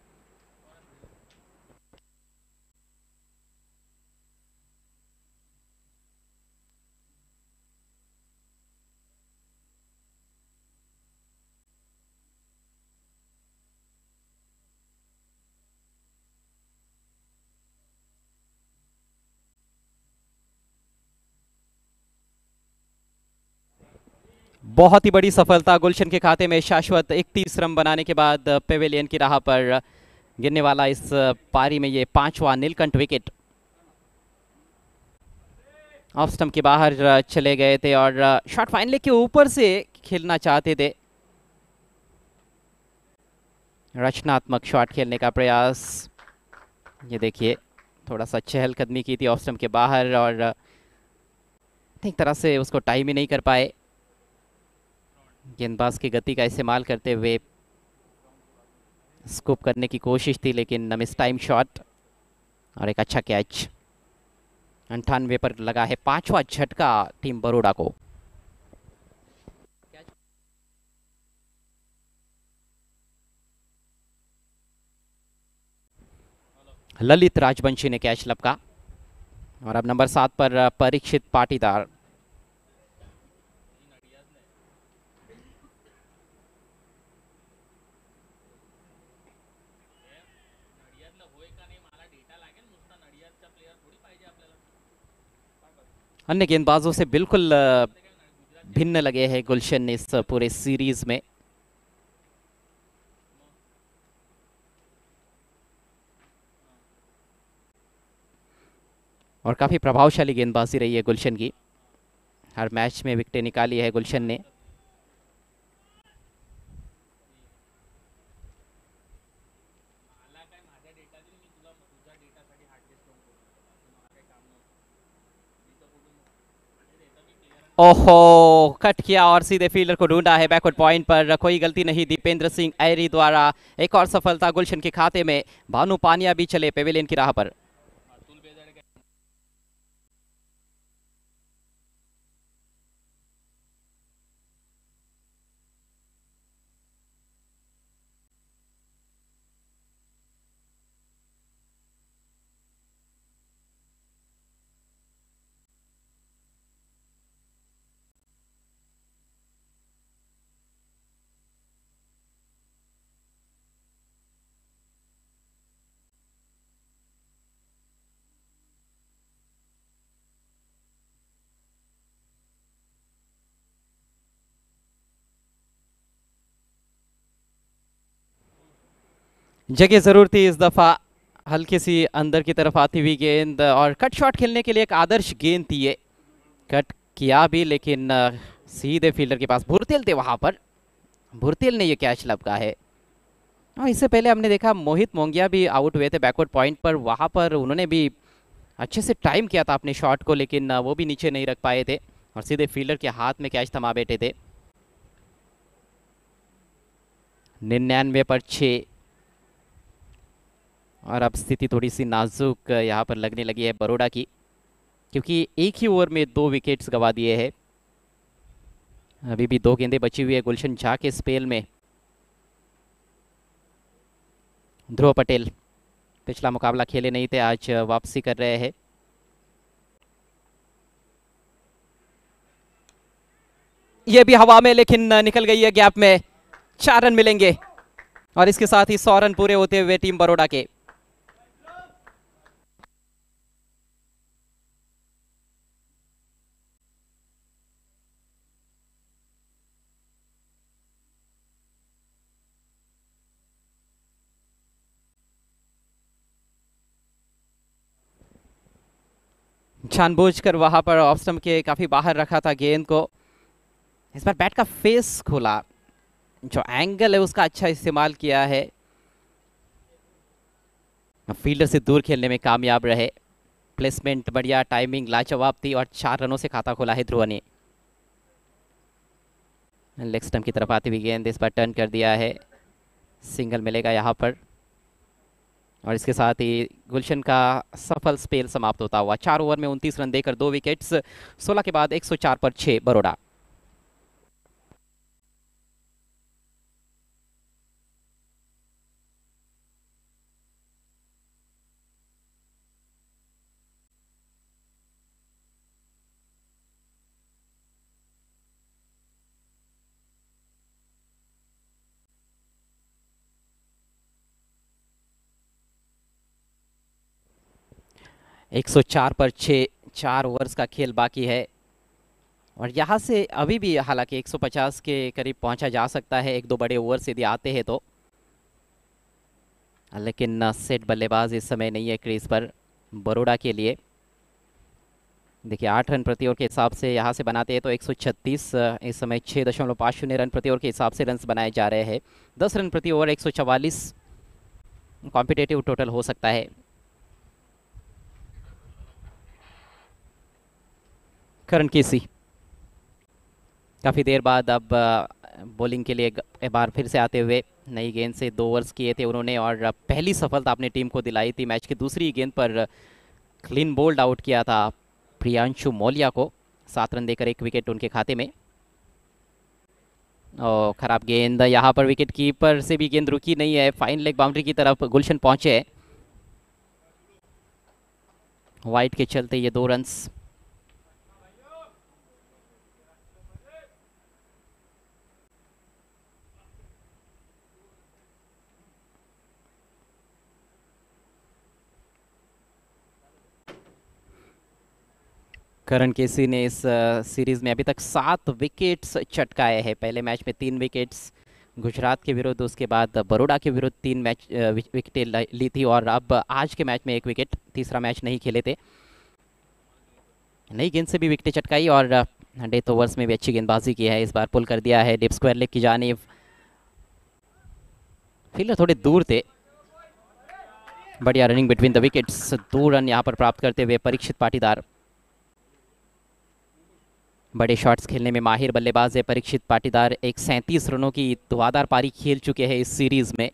बहुत ही बड़ी सफलता गुलशन के खाते में। शाश्वत इकतीस रन बनाने के बाद पेवेलियन की राह पर गिरने वाला इस पारी में ये पांचवा नीलकंठ विकेट। ऑफ स्टंप के बाहर चले गए थे और शॉट फाइन लेग के ऊपर से खेलना चाहते थे। रचनात्मक शॉट खेलने का प्रयास, ये देखिए थोड़ा सा चहलकदमी की थी ऑफ स्टंप के बाहर और ठीक तरह से उसको टाइम ही नहीं कर पाए। गेंदबाज की गति का इस्तेमाल करते हुए स्कूप करने की कोशिश थी, लेकिन मिस टाइम शॉट और एक अच्छा कैच। अंठानवे पर लगा है पांचवा झटका टीम बड़ौदा को। ललित राजवंशी ने कैच लपका और अब नंबर सात पर परीक्षित पाटीदार। अन्य गेंदबाजों से बिल्कुल अ, भिन्न लगे हैं गुलशन इस पूरे सीरीज में। और काफ़ी प्रभावशाली गेंदबाजी रही है गुलशन की। हर मैच में विकेटें निकाली है गुलशन ने। ओहो, कट किया और सीधे फील्डर को ढूंढा है बैकवर्ड पॉइंट पर। कोई गलती नहीं, दीपेंद्र सिंह ऐरी द्वारा एक और सफलता गुलशन के खाते में। भानु पानिया भी चले पेवेलियन की राह पर। जगह जरूर थी इस दफा, हल्की सी अंदर की तरफ आती हुई गेंद और कट शॉट खेलने के लिए एक आदर्श गेंद थी ये। कट किया भी, लेकिन अ, सीधे फील्डर के पास भुरतेल थे वहां पर। भुरतेल ने ये कैच लपका है। और इससे पहले हमने देखा मोहित मोंगिया भी आउट हुए थे बैकवर्ड पॉइंट पर। वहां पर उन्होंने भी अच्छे से टाइम किया था अपने शॉट को, लेकिन अ, वो भी नीचे नहीं रख पाए थे और सीधे फील्डर के हाथ में कैच थमा बैठे थे। निन्यानवे पर छः और अब स्थिति थोड़ी सी नाजुक यहाँ पर लगने लगी है बड़ौदा की, क्योंकि एक ही ओवर में दो विकेट्स गंवा दिए हैं। अभी भी दो गेंदें बची हुई है गुलशन झा के स्पेल में। ध्रुव पटेल पिछला मुकाबला खेले नहीं थे, आज वापसी कर रहे हैं। ये भी हवा में लेकिन निकल गई है गैप में। चार रन मिलेंगे और इसके साथ ही सौ रन पूरे होते हुए टीम बड़ौदा के। जानबूझकर वहां पर ऑफ स्टंप के काफी बाहर रखा था गेंद को। इस बार बैट का फेस खोला, जो एंगल है उसका अच्छा इस्तेमाल किया है, फील्डर से दूर खेलने में कामयाब रहे। प्लेसमेंट बढ़िया, टाइमिंग लाजवाब थी और चार रनों से खाता खोला है ध्रुव ने। लेग स्टंप की तरफ आती हुई गेंद इस बार टर्न कर दिया है, सिंगल मिलेगा यहाँ पर और इसके साथ ही गुलशन का सफल स्पेल समाप्त होता हुआ। चार ओवर में उनतीस रन देकर दो विकेट्स, सोलह के बाद एक सौ चार पर छह बड़ौदा। एक सौ चार पर छह, चार ओवर्स का खेल बाकी है और यहाँ से अभी भी हालांकि एक सौ पचास के करीब पहुंचा जा सकता है एक दो बड़े ओवर्स यदि आते हैं तो, लेकिन सेट बल्लेबाज इस समय नहीं है क्रीज पर बड़ौदा के लिए। देखिए आठ रन प्रति ओवर के हिसाब से यहाँ से बनाते हैं तो एक सौ छत्तीस, इस समय छः दशमलव पाँच शून्य रन प्रति ओवर के हिसाब से रन बनाए जा रहे हैं। दस रन प्रति ओवर एक सौ चवालीस कॉम्पिटेटिव टोटल हो सकता है। करण केसी काफ़ी देर बाद अब बॉलिंग के लिए एक बार फिर से आते हुए नई गेंद से दो ओवर्स किए थे उन्होंने और पहली सफलता अपनी टीम को दिलाई थी। मैच की दूसरी गेंद पर क्लीन बोल्ड आउट किया था प्रियांशु मौलिया को, सात रन देकर एक विकेट उनके खाते में। और खराब गेंद यहाँ पर, विकेट कीपर से भी गेंद रुकी नहीं है, फाइन लेग बाउंड्री की तरफ गुलशन पहुंचे। वाइड के चलते ये दो रन्स। करण केसी ने इस सीरीज में अभी तक सात विकेट्स चटकाए हैं। पहले मैच में तीन विकेट्स गुजरात के विरुद्ध, उसके बाद बड़ौदा के विरुद्ध तीन मैच विकेटें ली थी और अब आज के मैच में एक विकेट, तीसरा मैच नहीं खेले थे। नई गेंद से भी विकेटें चटकाई और डेथ ओवर्स में भी अच्छी गेंदबाजी की है। इस बार पुल कर दिया है डीप स्क्वायर लेग की जानिब, फील्डर थोड़े दूर थे। बढ़िया रनिंग बिटवीन द विकेट्स, दो रन यहाँ पर प्राप्त करते हुए परीक्षित पाटीदार। बड़े शॉट्स खेलने में माहिर बल्लेबाज है परीक्षित पाटीदार। एक सैंतीस रनों की धुआंधार पारी खेल चुके हैं इस सीरीज में।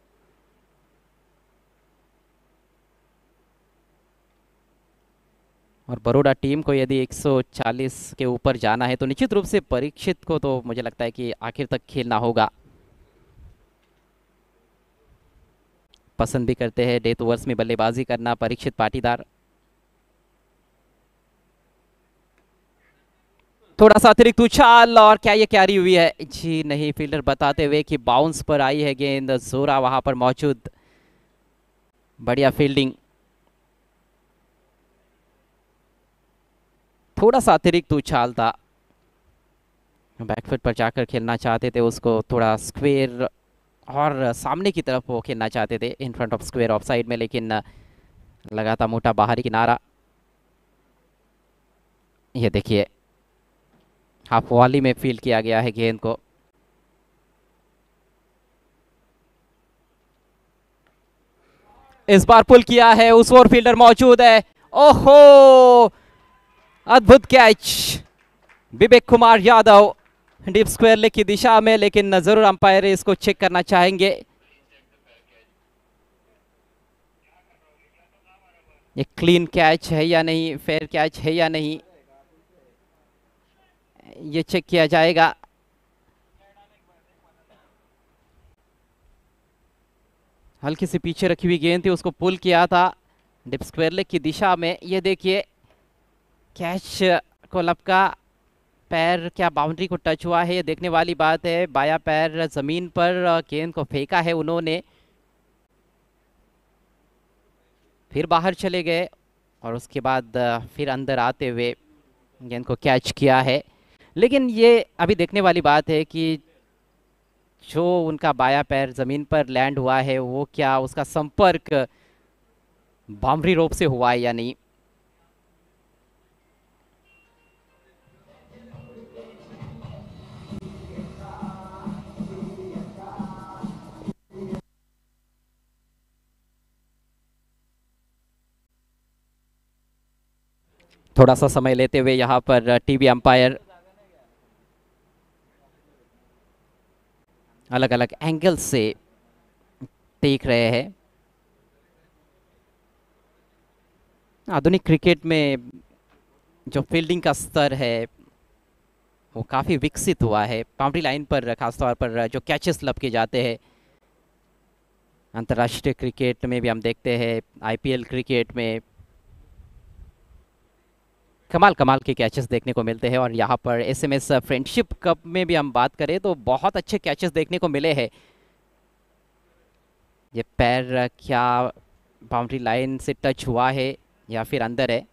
और बड़ौदा टीम को यदि एक सौ चालीस के ऊपर जाना है तो निश्चित रूप से परीक्षित को तो मुझे लगता है कि आखिर तक खेलना होगा। पसंद भी करते हैं डेथ ओवर्स में बल्लेबाजी करना परीक्षित पाटीदार। थोड़ा सा अतिरिक्त उछाल और क्या ये कैरी हुई है? जी नहीं, फील्डर बताते हुए कि बाउंस पर आई है गेंद, जोरा वहां पर मौजूद। बढ़िया फील्डिंग, थोड़ा सा अतिरिक्त उछाल था। बैकफुट पर जाकर खेलना चाहते थे, उसको थोड़ा स्क्वेयर और सामने की तरफ वो खेलना चाहते थे in front of square off side में, लेकिन लगा था मोटा बाहरी किनारा। ये देखिए हाफ वॉली में फील्ड किया गया है गेंद को। इस बार पुल किया है, उस ओर फील्डर मौजूद है। ओहो, अद्भुत catch Vivek Kumar Yadav deep square leg की दिशा में, लेकिन जरूर अंपायर इसको चेक करना चाहेंगे। ये क्लीन कैच है या नहीं, फेयर कैच है या नहीं, ये चेक किया जाएगा। हल्की सी पीछे रखी हुई गेंद थी, उसको पुल किया था डिप स्क्वायर लेग की दिशा में। ये देखिए कैच को लपका पैर क्या बाउंड्री को टच हुआ है, ये देखने वाली बात है। बाया पैर जमीन पर अ, गेंद को फेंका है उन्होंने, फिर बाहर चले गए और उसके बाद अ, फिर अंदर आते हुए गेंद को कैच किया है। लेकिन ये अभी देखने वाली बात है कि जो उनका बाया पैर जमीन पर लैंड हुआ है वो क्या उसका संपर्क बाउंड्री रोप से हुआ है या नहीं। थोड़ा सा समय लेते हुए यहाँ पर टीवी अंपायर अलग अलग एंगल से देख रहे हैं। आधुनिक क्रिकेट में जो फील्डिंग का स्तर है वो काफ़ी विकसित हुआ है। बाउंड्री लाइन पर खासतौर पर जो कैचेस लपके जाते हैं, अंतर्राष्ट्रीय क्रिकेट में भी हम देखते हैं, आईपीएल क्रिकेट में कमाल कमाल के कैचेस देखने को मिलते हैं। और यहाँ पर एसएमएस फ्रेंडशिप कप में भी हम बात करें तो बहुत अच्छे कैचेस देखने को मिले हैं। ये पैर क्या बाउंड्री लाइन से टच हुआ है या फिर अंदर है।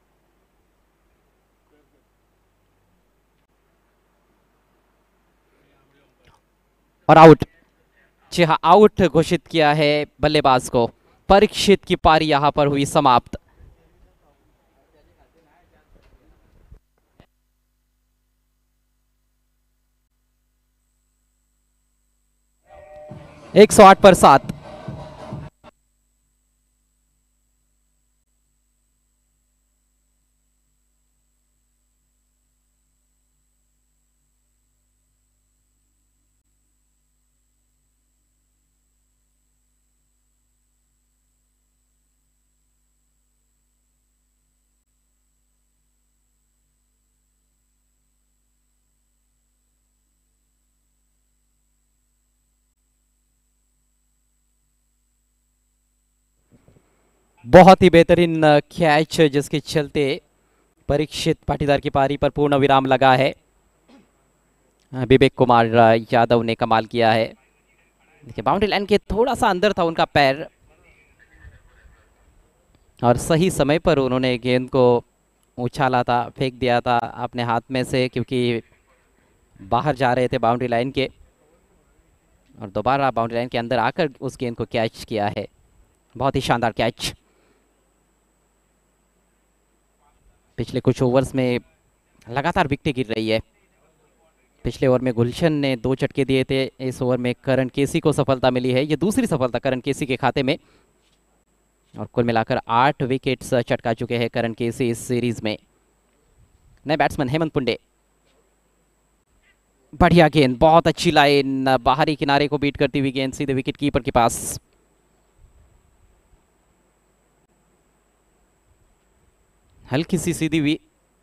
और आउट, जी हाँ, आउट घोषित किया है बल्लेबाज को। परीक्षित की पारी यहाँ पर हुई समाप्त। एक सौ आठ पर सात। बहुत ही बेहतरीन कैच जिसके चलते परीक्षित पाटीदार की पारी पर पूर्ण विराम लगा है। विवेक कुमार यादव ने कमाल किया है। देखिए बाउंड्री लाइन के थोड़ा सा अंदर था उनका पैर और सही समय पर उन्होंने गेंद को उछाला था, फेंक दिया था अपने हाथ में से, क्योंकि बाहर जा रहे थे बाउंड्री लाइन के, और दोबारा बाउंड्री लाइन के अंदर आकर उस गेंद को कैच किया है। बहुत ही शानदार कैच। पिछले कुछ ओवर्स में लगातार विकेटें गिर रही है। पिछले ओवर में गुलशन ने दो चटके दिए थे, इस ओवर में करण केसी को सफलता मिली है। ये दूसरी सफलता करण केसी के खाते में, और कुल मिलाकर आठ विकेट्स चटका चुके हैं करण केसी इस सीरीज में। नए बैट्समैन हेमंत पुंडे, बढ़िया गेंद, बहुत अच्छी लाइन, बाहरी किनारे को बीट करती हुई गेंद सीधे विकेट कीपर के पास। हल्की सी सीधी हुई,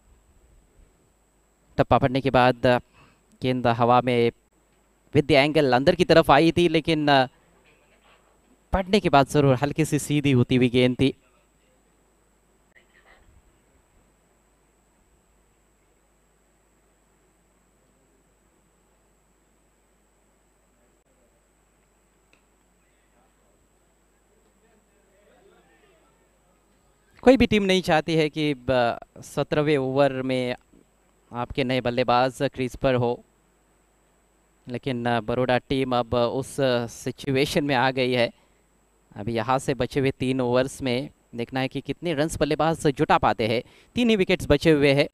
टप्पा पड़ने के बाद गेंद हवा में विद द एंगल अंदर की तरफ आई थी, लेकिन पड़ने के बाद जरूर हल्की सी सीधी होती हुई गेंद थी। कोई भी टीम नहीं चाहती है कि सत्रहवें ओवर में आपके नए बल्लेबाज क्रीज पर हो, लेकिन बड़ौदा टीम अब उस सिचुएशन में आ गई है। अभी यहाँ से बचे हुए तीन ओवर्स में देखना है कि कितने रन्स बल्लेबाज जुटा पाते हैं। तीन ही विकेट्स बचे हुए हैं।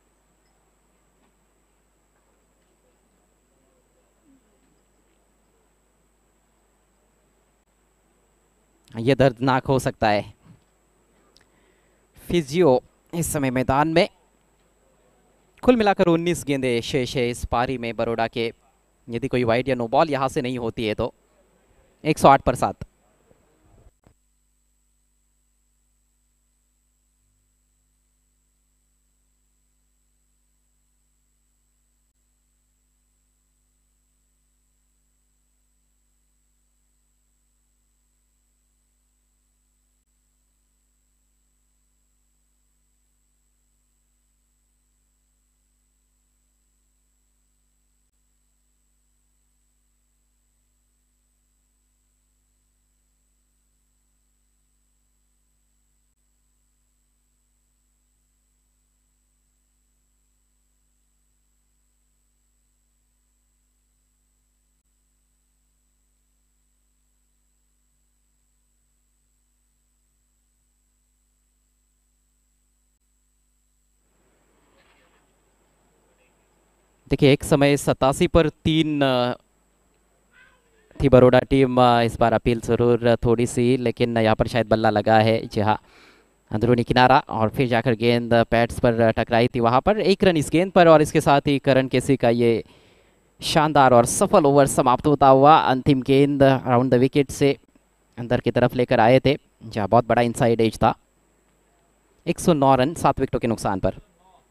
ये दर्दनाक हो सकता है। फिजियो इस समय मैदान में। कुल मिलाकर उन्नीस गेंदें शेष है इस पारी में बड़ौदा के। यदि कोई वाइड या नो बॉल यहाँ से नहीं होती है तो एक सौ आठ पर सात। देखिए एक समय सतासी पर तीन अ, थी बड़ौदा टीम। अ, इस बार अपील जरूर थोड़ी सी, लेकिन यहाँ पर शायद बल्ला लगा है। जी हाँ, अंदरूनी किनारा और फिर जाकर गेंद पैड्स पर टकराई थी। वहां पर एक रन इस गेंद पर, और इसके साथ ही करण केसी का ये शानदार और सफल ओवर समाप्त होता हुआ। अंतिम गेंद अराउंड द विकेट से अंदर की तरफ लेकर आए थे, जहाँ बहुत बड़ा इनसाइड एज था। एक सौ नौ रन सात विकेटों के नुकसान पर।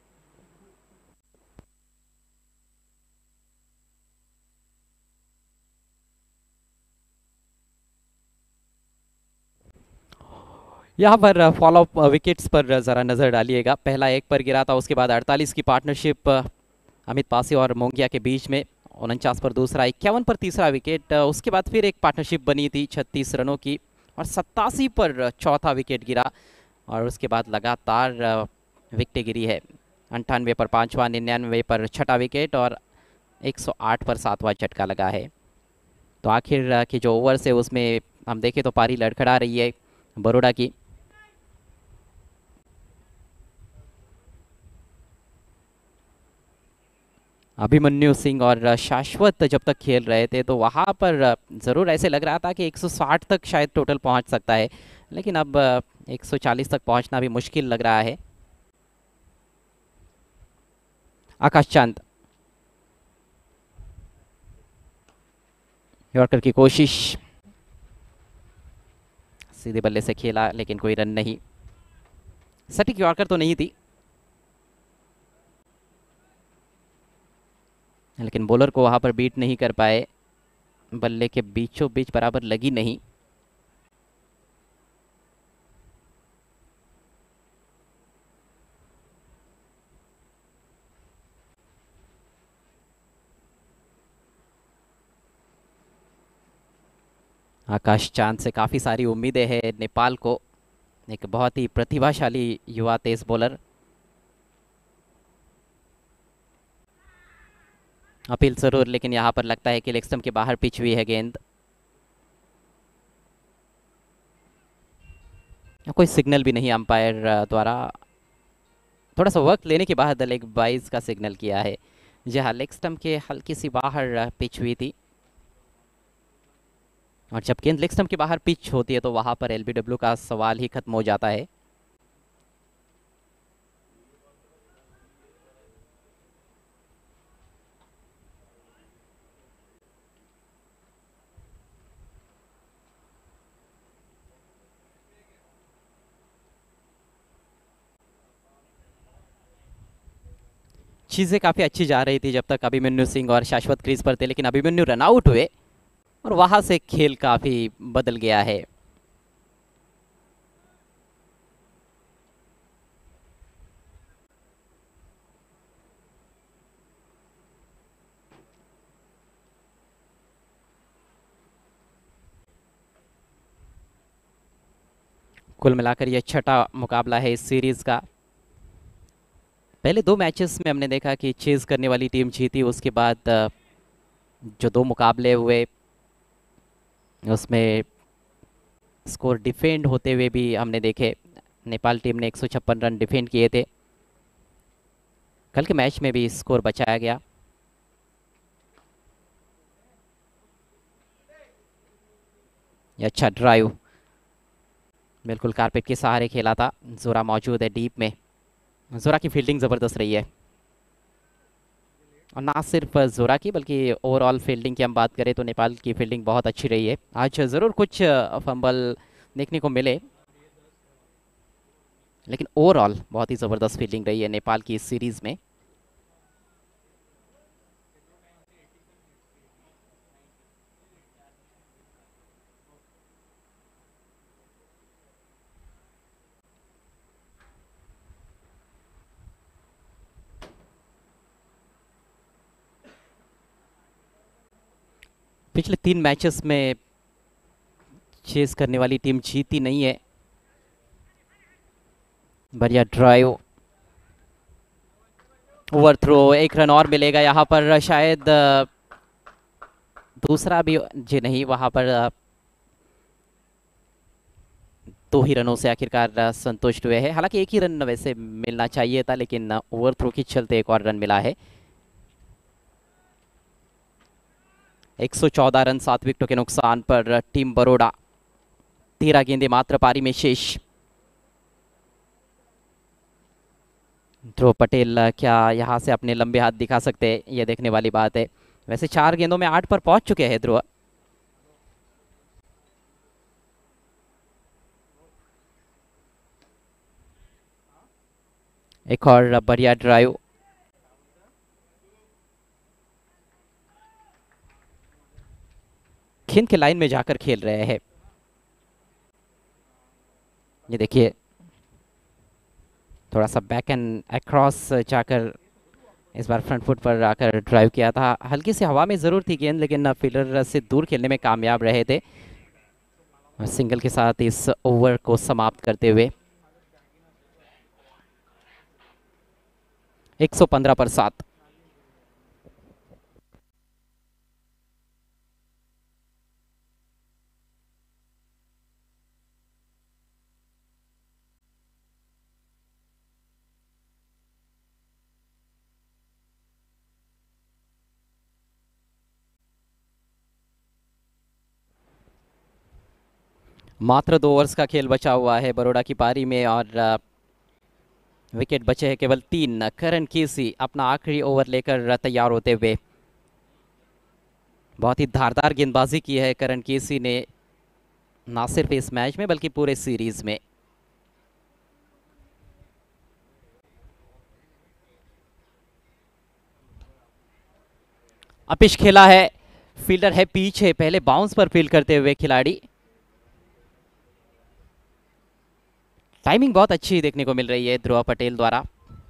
यहाँ पर फॉलो अप विकेट्स पर ज़रा नज़र डालिएगा। पहला एक पर गिरा था, उसके बाद अड़तालीस की पार्टनरशिप अमित पासी और मोंगिया के बीच में। उनचास पर दूसरा, इक्यावन पर तीसरा विकेट। उसके बाद फिर एक पार्टनरशिप बनी थी छत्तीस रनों की, और सत्तासी पर चौथा विकेट गिरा। और उसके बाद लगातार विकेटें गिरी है। अंठानवे पर पाँचवा, निन्यानवे पर छठा विकेट, और एक सौ आठ पर सातवां झटका लगा है। तो आखिर के जो ओवर्स है उसमें हम देखें तो पारी लड़खड़ा रही है बड़ौदा की। अभिमन्यु सिंह और शाश्वत जब तक खेल रहे थे तो वहाँ पर ज़रूर ऐसे लग रहा था कि एक सौ साठ तक शायद टोटल पहुँच सकता है, लेकिन अब एक सौ चालीस तक पहुँचना भी मुश्किल लग रहा है। आकाश चांद, यॉर्कर की कोशिश, सीधे बल्ले से खेला लेकिन कोई रन नहीं। सटीक यॉर्कर तो नहीं थी, लेकिन बॉलर को वहां पर बीट नहीं कर पाए। बल्ले के बीचों बीच बराबर लगी नहीं। आकाश चांद से काफ़ी सारी उम्मीदें हैं नेपाल को। एक बहुत ही प्रतिभाशाली युवा तेज बॉलर। अपील जरूर, लेकिन यहाँ पर लगता है कि लेग स्टंप के बाहर पिच हुई है गेंद। कोई सिग्नल भी नहीं अंपायर द्वारा। थोड़ा सा वक्त लेने के बाद लेग बाइज का सिग्नल किया है। जहाँ लेग स्टंप के हल्की सी बाहर पिच हुई थी, और जब गेंद लेग स्टंप के बाहर पिच होती है तो वहां पर एलबीडब्ल्यू का सवाल ही खत्म हो जाता है। चीज़ें काफ़ी अच्छी जा रही थी जब तक अभिमन्यु सिंह और शाश्वत क्रीज पर थे, लेकिन अभिमन्यु रन आउट हुए और वहां से खेल काफ़ी बदल गया है। कुल मिलाकर यह छठा मुकाबला है इस सीरीज का। पहले दो मैचेस में हमने देखा कि चेज करने वाली टीम जीती, उसके बाद अ, जो दो मुकाबले हुए उसमें स्कोर डिफेंड होते हुए भी हमने देखे। नेपाल टीम ने एक सौ छप्पन रन डिफेंड किए थे। कल के मैच में भी स्कोर बचाया गया। ये अच्छा ड्राइव, बिल्कुल कारपेट के सहारे खेला था। जोरा मौजूद है डीप में। जोरा की फील्डिंग ज़बरदस्त रही है, और ना सिर्फ जोरा की बल्कि ओवरऑल फील्डिंग की हम बात करें तो नेपाल की फील्डिंग बहुत अच्छी रही है। आज ज़रूर कुछ फंबल देखने को मिले, लेकिन ओवरऑल बहुत ही ज़बरदस्त फील्डिंग रही है नेपाल की इस सीरीज़ में। पिछले तीन मैचेस में चेस करने वाली टीम जीती नहीं है। बढ़िया ड्राइव, ओवर थ्रो, एक रन और मिलेगा यहाँ पर शायद। अ, दूसरा भी जी नहीं, वहां पर अ, दो ही रनों से आखिरकार अ, संतुष्ट हुए हैं। हालांकि एक ही रन वैसे मिलना चाहिए था, लेकिन ओवर थ्रो के चलते एक और रन मिला है। एक सौ चौदह रन सात विकेटों के नुकसान पर टीम बड़ौदा। तेरह गेंदें मात्र पारी में शेष। ध्रुव पटेल क्या यहां से अपने लंबे हाथ दिखा सकते हैं, यह देखने वाली बात है। वैसे चार गेंदों में आठ पर पहुंच चुके हैं ध्रुव। एक और बढ़िया ड्राइव। खिंद के लाइन में जाकर खेल रहे हैं। ये देखिए, थोड़ा सा बैक एंड अक्रॉस जाकर इस बार फ्रंट फुट पर आकर ड्राइव किया था। हल्की सी हवा में ज़रूर थी गेंद, लेकिन फील्डर से दूर खेलने में कामयाब रहे थे और सिंगल के साथ इस ओवर को समाप्त करते हुए एक सौ पंद्रह पर सात। मात्र दो ओवर्स का खेल बचा हुआ है बड़ौदा की पारी में और विकेट बचे हैं केवल तीन। करण केसी अपना आखिरी ओवर लेकर तैयार होते हुए। बहुत ही धारदार गेंदबाजी की है करण केसी ने, ना सिर्फ इस मैच में बल्कि पूरे सीरीज में। अपिश खेला है, फील्डर है पीछे, पहले बाउंस पर फील्ड करते हुए खिलाड़ी। टाइमिंग बहुत अच्छी देखने को मिल रही है ध्रुव पटेल द्वारा।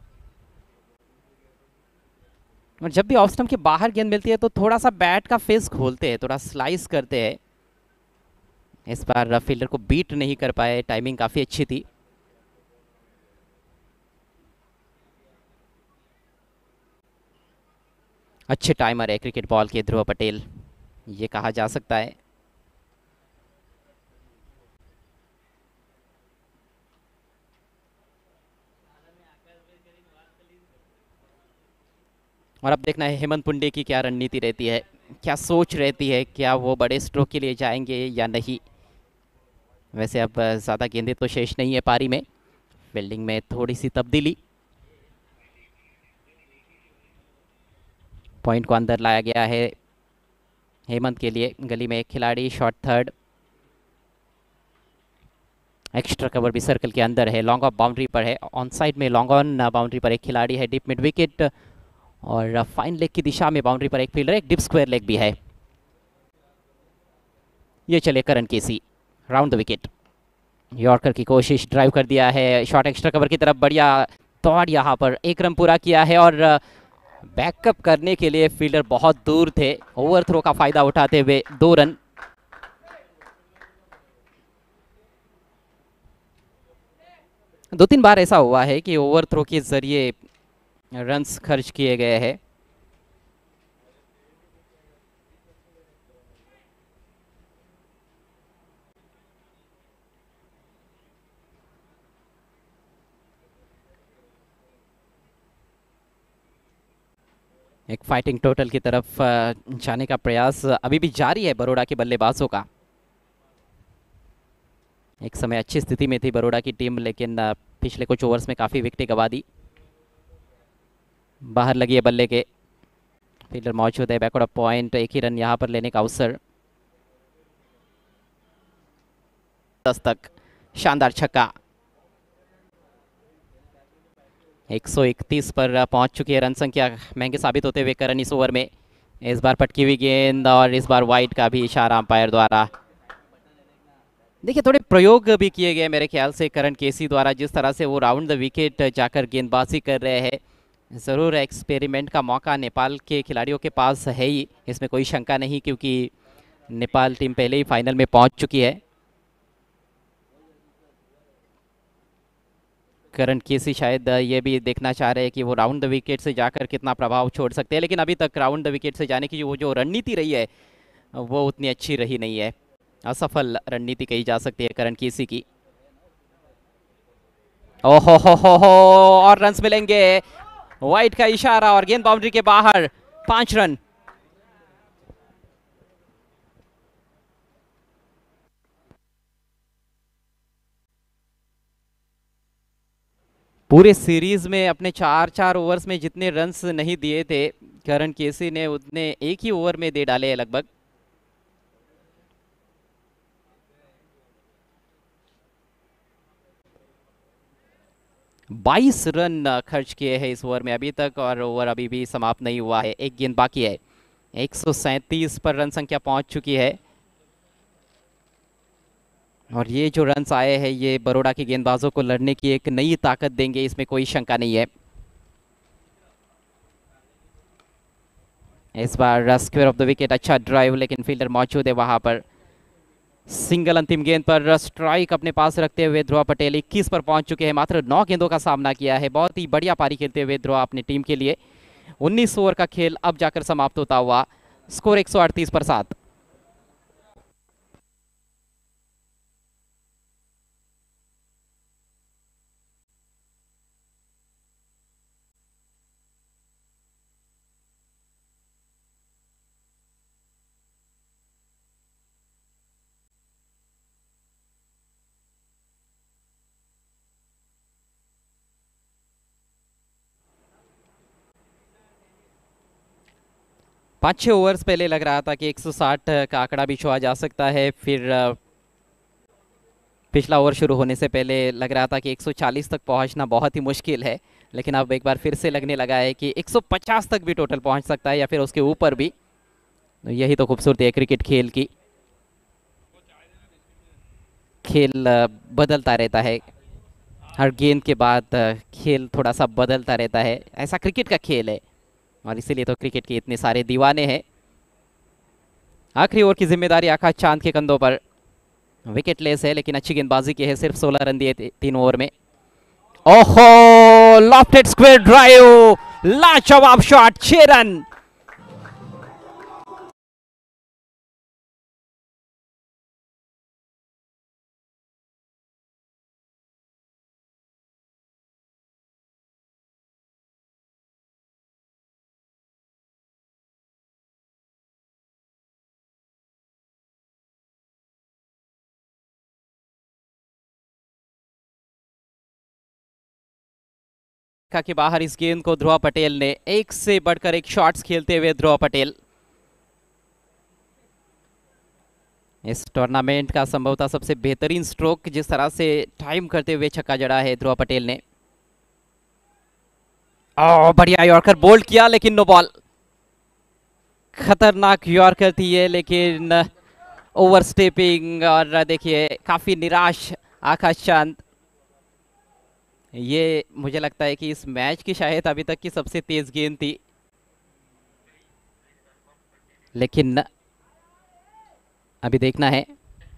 और जब भी ऑफ स्टंप के बाहर गेंद मिलती है तो थोड़ा सा बैट का फेस खोलते हैं, थोड़ा स्लाइस करते हैं। इस बार फील्डर को बीट नहीं कर पाए, टाइमिंग काफी अच्छी थी। अच्छे टाइमर है क्रिकेट बॉल के ध्रुव पटेल, ये कहा जा सकता है। और अब देखना है हेमंत पुंडे की क्या रणनीति रहती है, क्या सोच रहती है, क्या वो बड़े स्ट्रोक के लिए जाएंगे या नहीं। वैसे अब ज़्यादा गेंदें तो शेष नहीं है पारी में, फील्डिंग में थोड़ी सी तब्दीली। पॉइंट को अंदर लाया गया है हेमंत के लिए। गली में एक खिलाड़ी, शॉट थर्ड, एक्स्ट्रा कवर भी सर्कल के अंदर है, लॉन्ग ऑफ बाउंड्री पर है। ऑन साइड में लॉन्ग ऑन बाउंड्री पर एक खिलाड़ी है, डीप मिड विकेट और फाइन लेग की दिशा में बाउंड्री पर एक फील्डर, एक डिप स्क्वायर लेग भी है। ये चले Karan KC round the wicket. Yorker की कोशिश, ड्राइव कर दिया है, शॉट एक्स्ट्रा कवर की तरफ, बढ़िया दौड़, यहाँ पर एक रन पूरा किया है और बैकअप करने के लिए फील्डर बहुत दूर थे। ओवर थ्रो का फायदा उठाते हुए दो रन। दो तीन बार ऐसा हुआ है कि ओवर थ्रो के जरिए रन्स खर्च किए गए हैं। एक फाइटिंग टोटल की तरफ जाने का प्रयास अभी भी जारी है बड़ौदा के बल्लेबाजों का। एक समय अच्छी स्थिति में थी बड़ौदा की टीम, लेकिन पिछले कुछ ओवर्स में काफ़ी विकेटें गंवा दी। बाहर लगी है बल्ले के, फील्डर मौजूद है, बैकवर्ड पॉइंट, एक ही रन यहाँ पर लेने का अवसर। दस तक शानदार छक्का। एक सौ इकतीस पर पहुंच चुकी है रन संख्या, महंगे साबित होते हुए करण इस ओवर में। इस बार पटकी हुई गेंद और इस बार वाइड का भी इशारा अंपायर द्वारा। देखिए थोड़े प्रयोग भी किए गए मेरे ख्याल से करण केसी द्वारा, जिस तरह से वो राउंड द विकेट जाकर गेंदबाजी कर रहे हैं। ज़रूर एक्सपेरिमेंट का मौका नेपाल के खिलाड़ियों के पास है ही, इसमें कोई शंका नहीं, क्योंकि नेपाल टीम पहले ही फाइनल में पहुंच चुकी है। करण केसी शायद ये भी देखना चाह रहे हैं कि वो राउंड द विकेट से जाकर कितना प्रभाव छोड़ सकते हैं, लेकिन अभी तक राउंड द विकेट से जाने की वो जो रणनीति रही है वो उतनी अच्छी रही नहीं है। असफल रणनीति कही जा सकती है करण केसी की। ओहो हो हो हो और रन्स मिलेंगे, वाइड का इशारा और गेंद बाउंड्री के बाहर। पांच रन। पूरे सीरीज में अपने चार चार ओवर्स में जितने रन्स नहीं दिए थे करण केसी ने, उतने एक ही ओवर में दे डाले हैं लगभग। बाईस रन खर्च किए हैं इस ओवर में अभी तक, और ओवर अभी भी समाप्त नहीं हुआ है, एक गेंद बाकी है। एक सौ सैंतीस पर रन संख्या पहुंच चुकी है, और ये जो रन्स आए हैं ये बड़ौदा के गेंदबाजों को लड़ने की एक नई ताकत देंगे, इसमें कोई शंका नहीं है। इस बार स्क्वायर ऑफ द विकेट, अच्छा ड्राइव, लेकिन फील्डर मौजूद है वहां पर। सिंगल अंतिम गेंद पर स्ट्राइक अपने पास रखते हुए ध्रुव पटेल इक्कीस पर पहुंच चुके हैं, मात्र नौ गेंदों का सामना किया है। बहुत ही बढ़िया पारी खेलते हुए ध्रुव अपनी टीम के लिए। उन्नीस ओवर का खेल अब जाकर समाप्त होता हुआ, स्कोर एक सौ अड़तीस पर सात। पाँच छः ओवर्स पहले लग रहा था कि एक सौ साठ का आंकड़ा भी छुआ जा सकता है, फिर पिछला ओवर शुरू होने से पहले लग रहा था कि एक सौ चालीस तक पहुंचना बहुत ही मुश्किल है, लेकिन अब एक बार फिर से लगने लगा है कि एक सौ पचास तक भी टोटल पहुंच सकता है या फिर उसके ऊपर भी। तो यही तो खूबसूरती है क्रिकेट खेल की, खेल बदलता रहता है, हर गेंद के बाद खेल थोड़ा सा बदलता रहता है, ऐसा क्रिकेट का खेल है, और इसीलिए तो क्रिकेट के इतने सारे दीवाने हैं। आखिरी ओवर की जिम्मेदारी आकाश चांद के कंधों पर। विकेट लेस है लेकिन अच्छी गेंदबाजी की है, सिर्फ सोलह रन दिए तीन ओवर में। ओहो, लॉफ्टेड स्क्वायर ड्राइव, लाजवाब शॉट, छह रन। के बाहर इस गेंद को ध्रुव पटेल ने, एक से बढ़कर एक शॉट्स खेलते हुए ध्रुव पटेल इस टूर्नामेंट का संभवतः सबसे बेहतरीन स्ट्रोक, जिस तरह से टाइम करते हुए छक्का जड़ा है ध्रुव पटेल ने। ओह, बढ़िया यॉर्कर बोल्ड किया, लेकिन नो बॉल। खतरनाक यॉर्कर थी ये, लेकिन ओवर स्टेपिंग, और देखिए काफी निराश आकाश चांद। ये मुझे लगता है कि इस मैच की शायद अभी तक की सबसे तेज गेंद थी, लेकिन अभी देखना है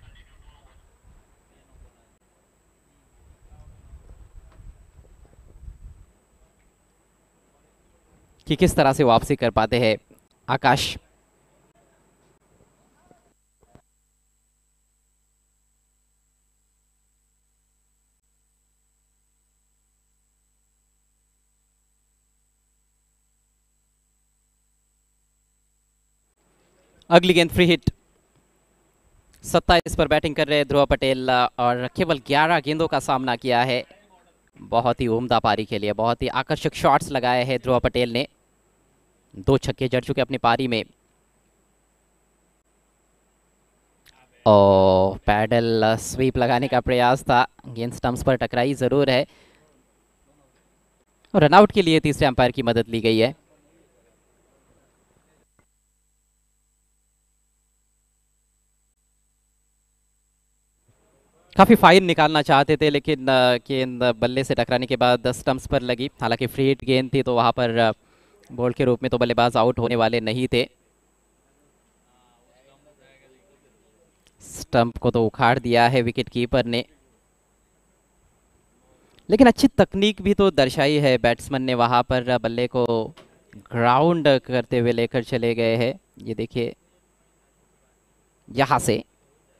कि किस तरह से वापसी कर पाते हैं आकाश। अगली गेंद फ्री हिट, सत्ताईस पर बैटिंग कर रहे हैं ध्रुव पटेल, और केवल ग्यारह गेंदों का सामना किया है। बहुत ही उम्दा पारी खेली है, बहुत ही आकर्षक शॉट्स लगाए हैं ध्रुव पटेल ने, दो छक्के जड़ चुके अपनी पारी में। और पैडल स्वीप लगाने का प्रयास था, गेंद स्टंप्स पर टकराई जरूर है, और रनआउट के लिए तीसरे अंपायर की मदद ली गई है। काफी फाइन निकालना चाहते थे, लेकिन गेंद बल्ले से टकराने के बाद स्टंप्स पर लगी। हालांकि फ्री हिट गेंद थी, तो वहां पर बॉल के रूप में तो बल्लेबाज आउट होने वाले नहीं थे। स्टंप को तो उखाड़ दिया है विकेट कीपर ने, लेकिन अच्छी तकनीक भी तो दर्शाई है बैट्समैन ने, वहां पर बल्ले को ग्राउंड करते हुए लेकर चले गए हैं। ये देखिए यहां से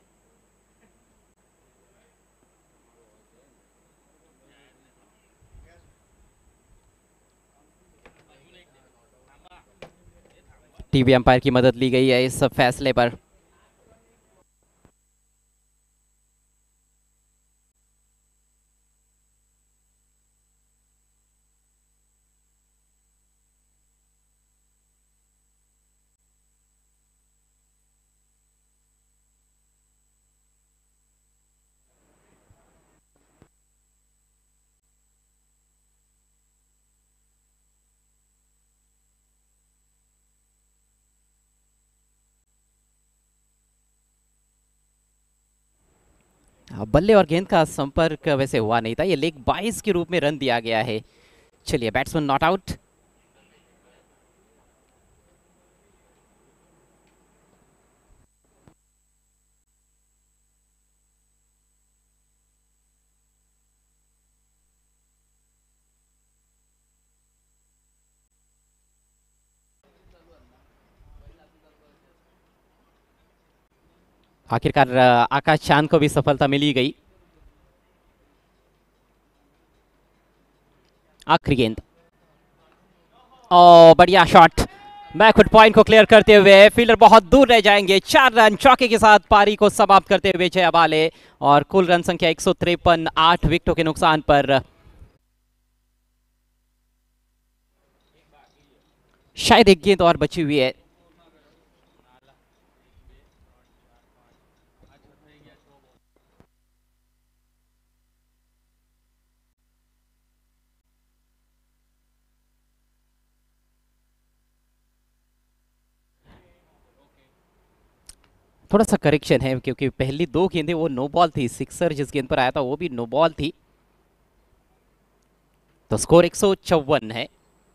टीवी अंपायर की मदद ली गई है इस फैसले पर। बल्ले और गेंद का संपर्क वैसे हुआ नहीं था, ये लेग बाइस के रूप में रन दिया गया है। चलिए, बैट्समैन नॉट आउट। आखिरकार अ, आकाश चांद को भी सफलता मिली गई। आखिरी गेंद, ओ बढ़िया शॉट, बैकफुट पॉइंट को क्लियर करते हुए फील्डर बहुत दूर रह जाएंगे। चार रन चौके के साथ पारी को समाप्त करते हुए जय अबाले, और कुल रन संख्या एक सौ तिरपन, आठ विकेटों के नुकसान पर। शायद एक गेंद और बची हुई है। थोड़ा सा करेक्शन है, क्योंकि पहली दो गेंदें वो नो बॉल थी, सिक्सर जिस गेंद पर आया था वो भी नो बॉल थी। तो स्कोर एक सौ चौवन है।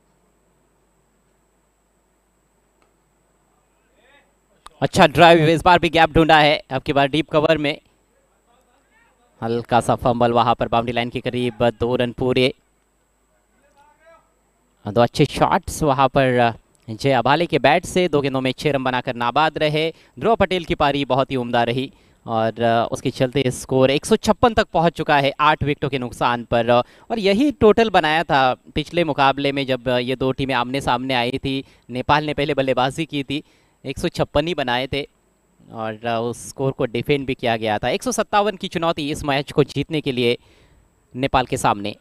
अच्छा ड्राइव, इस बार भी गैप ढूंढा है, अब की बार डीप कवर में। हल्का सा फंबल वहां पर बाउंड्री लाइन के करीब, दो रन पूरे। दो अच्छे शॉट्स वहां पर जय अबाले के बैट से, दो गेंदों में छह रन बनाकर नाबाद रहे। ध्रुव पटेल की पारी बहुत ही उम्दा रही, और उसके चलते स्कोर एक सौ छप्पन तक पहुंच चुका है, आठ विकेटों के नुकसान पर। और यही टोटल बनाया था पिछले मुकाबले में, जब ये दो टीमें आमने सामने आई थी। नेपाल ने पहले बल्लेबाजी की थी, एक सौ छप्पन ही बनाए थे, और उस स्कोर को डिफेंड भी किया गया था। एक सौ सत्तावन की चुनौती इस मैच को जीतने के लिए नेपाल के सामने।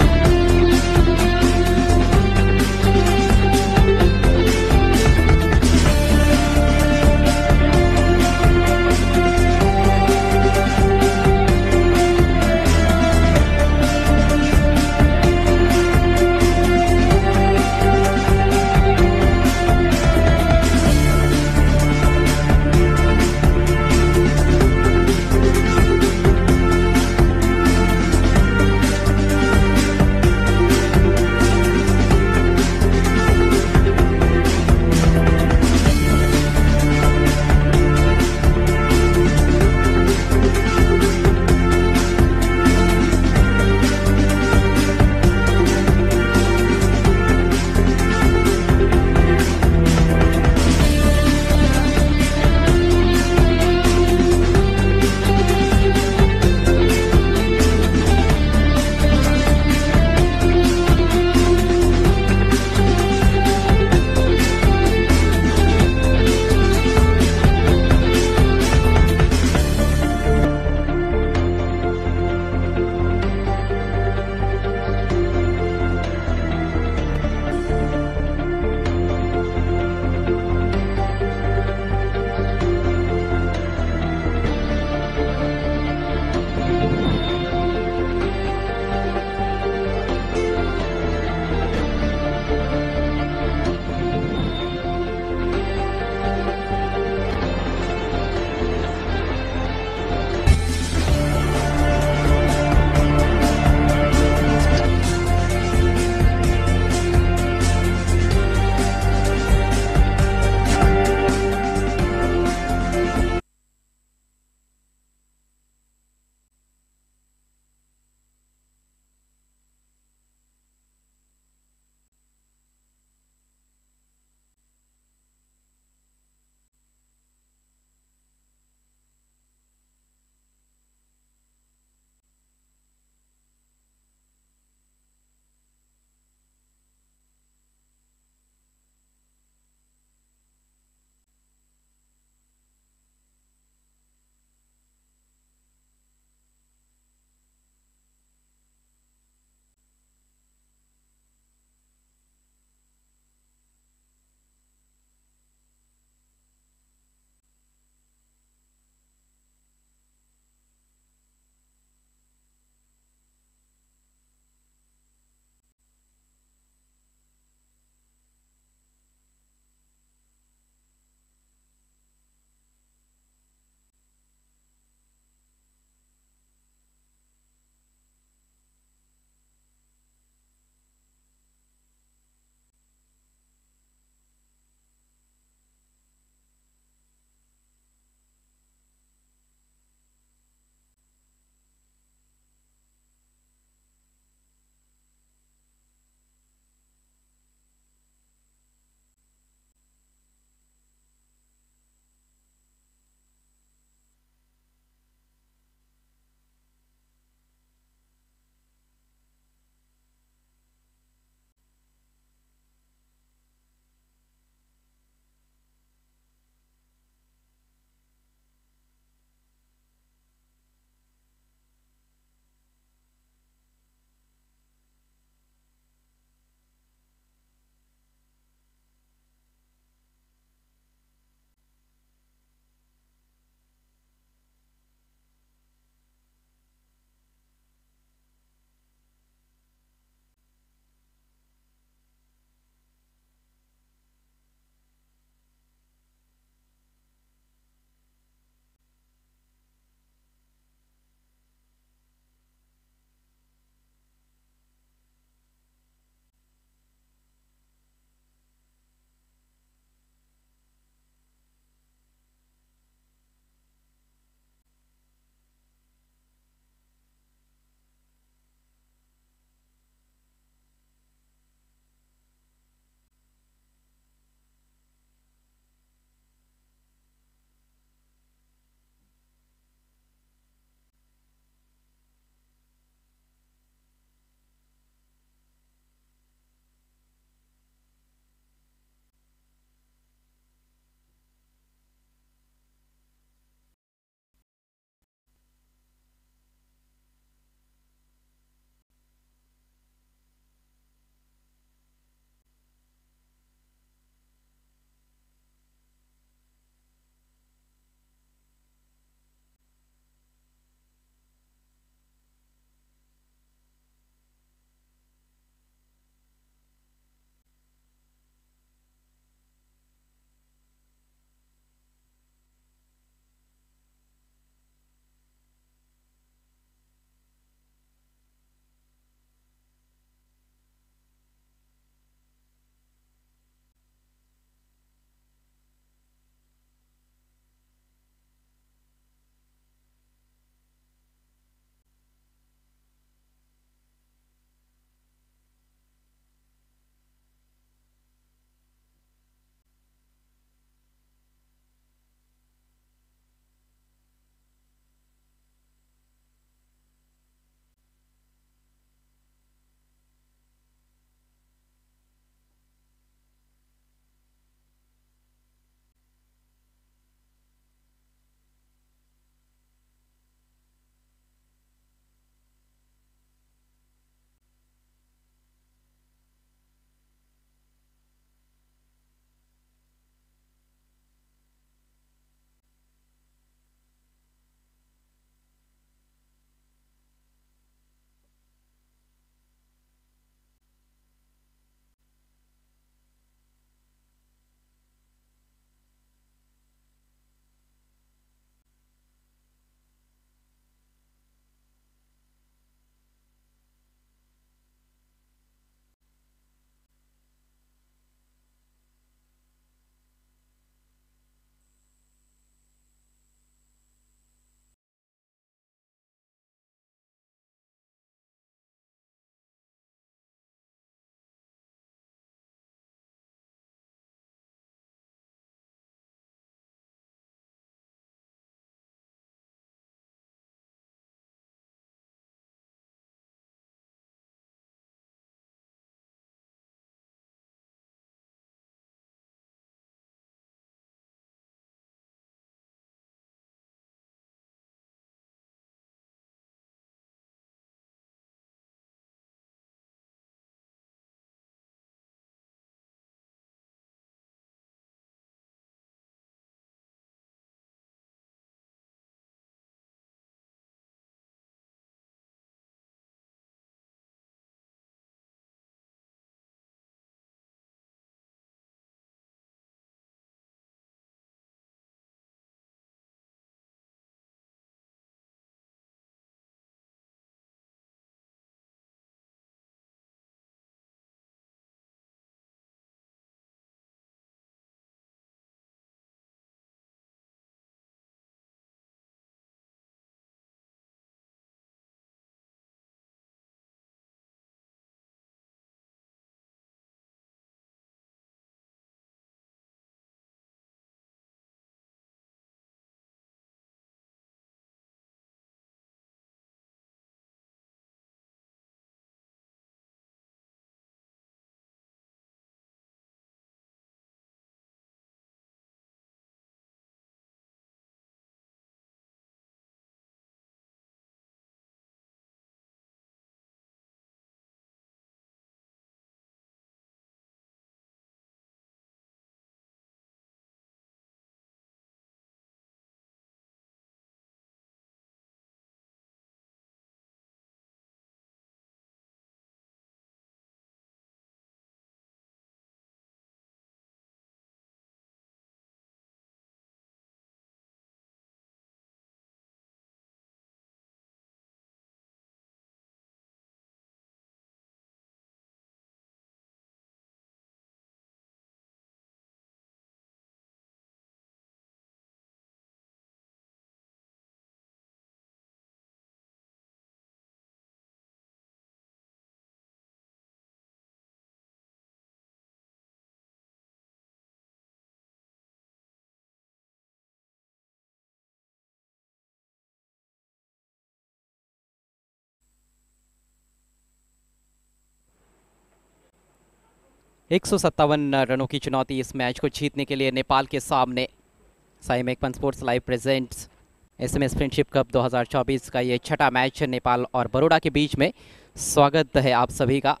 एक सौ सत्तावन रनों की चुनौती इस मैच को जीतने के लिए नेपाल के सामने। Sai मेकपन sports live presents SMS friendship cup दो हज़ार चौबीस का ये छठा मैच नेपाल और बरोडा के बीच में। स्वागत है आप सभी का।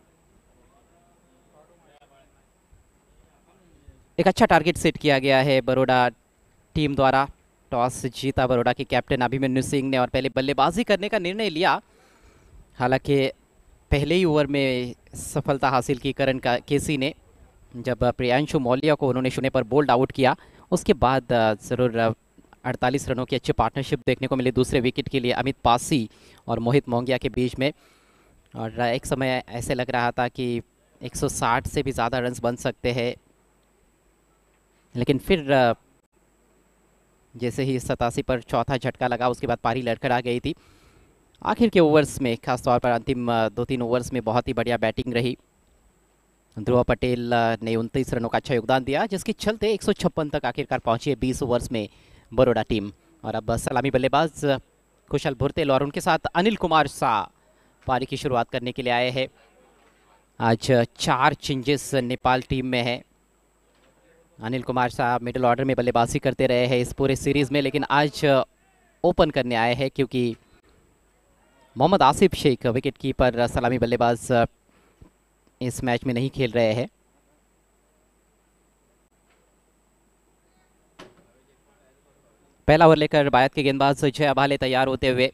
एक अच्छा टारगेट सेट किया गया है बरोडा टीम द्वारा। टॉस जीता बरोडा के कैप्टन अभिमन्यु सिंह ने और पहले बल्लेबाजी करने का निर्णय लिया। हालांकि पहले ही ओवर में सफलता हासिल की करण का केसी ने, जब प्रियांशु मौलिया को उन्होंने शून्य पर बोल्ड आउट किया। उसके बाद ज़रूर अड़तालीस रनों की अच्छी पार्टनरशिप देखने को मिली दूसरे विकेट के लिए अमित पासी और मोहित मोंगिया के बीच में। और एक समय ऐसे लग रहा था कि एक सौ साठ से भी ज़्यादा रन्स बन सकते हैं, लेकिन फिर जैसे ही सतासी पर चौथा झटका लगा उसके बाद पारी लड़खड़ा गई थी। आखिर के ओवर्स में, खासतौर पर अंतिम दो तीन ओवर्स में बहुत ही बढ़िया बैटिंग रही। ध्रुव पटेल ने उनतीस रनों का अच्छा योगदान दिया, जिसके चलते एक सौ छप्पन तक आखिरकार पहुंची है बीस ओवर्स में बरोडा टीम। और अब सलामी बल्लेबाज कुशल भुरतेल और उनके साथ अनिल कुमार शाह पारी की शुरुआत करने के लिए आए हैं। आज चार चेंजेस नेपाल टीम में है। अनिल कुमार शाह मिडिल ऑर्डर में बल्लेबाजी करते रहे हैं इस पूरे सीरीज़ में, लेकिन आज ओपन करने आए हैं क्योंकि मोहम्मद आसिफ शेख विकेट कीपर सलामी बल्लेबाज इस मैच में नहीं खेल रहे हैं। पहला ओवर लेकर बायत के गेंदबाज जय अभाले तैयार होते हुए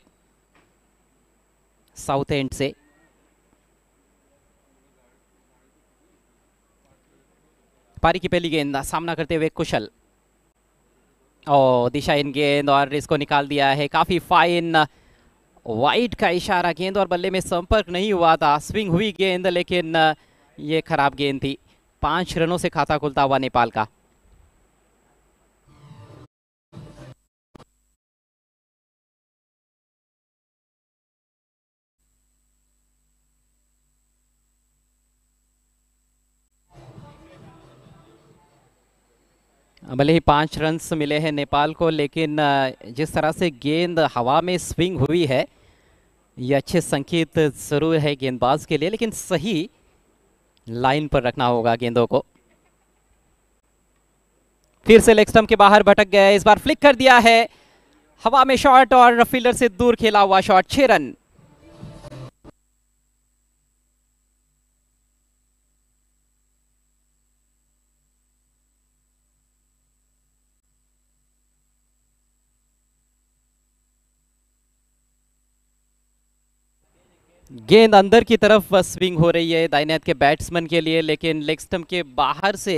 साउथ एंड से। पारी की पहली गेंद सामना करते हुए कुशल, और दिशा इन गेंद और इसको निकाल दिया है। काफी फाइन वाइड का इशारा, गेंद और बल्ले में संपर्क नहीं हुआ था। स्विंग हुई गेंद, लेकिन ये खराब गेंद थी। पांच रनों से खाता खुलता हुआ नेपाल का। भले ही पांच रन्स मिले हैं नेपाल को, लेकिन जिस तरह से गेंद हवा में स्विंग हुई है, ये अच्छे संकेत जरूर है गेंदबाज के लिए, लेकिन सही लाइन पर रखना होगा गेंदों को। फिर से लेग स्टंप के बाहर भटक गए, इस बार फ्लिक कर दिया है। हवा में शॉट और फील्डर से दूर खेला हुआ शॉट, छह रन। गेंद अंदर की तरफ स्विंग हो रही है दाहिने हाथ के बैट्समैन के लिए, लेकिन लेग स्टंप के बाहर से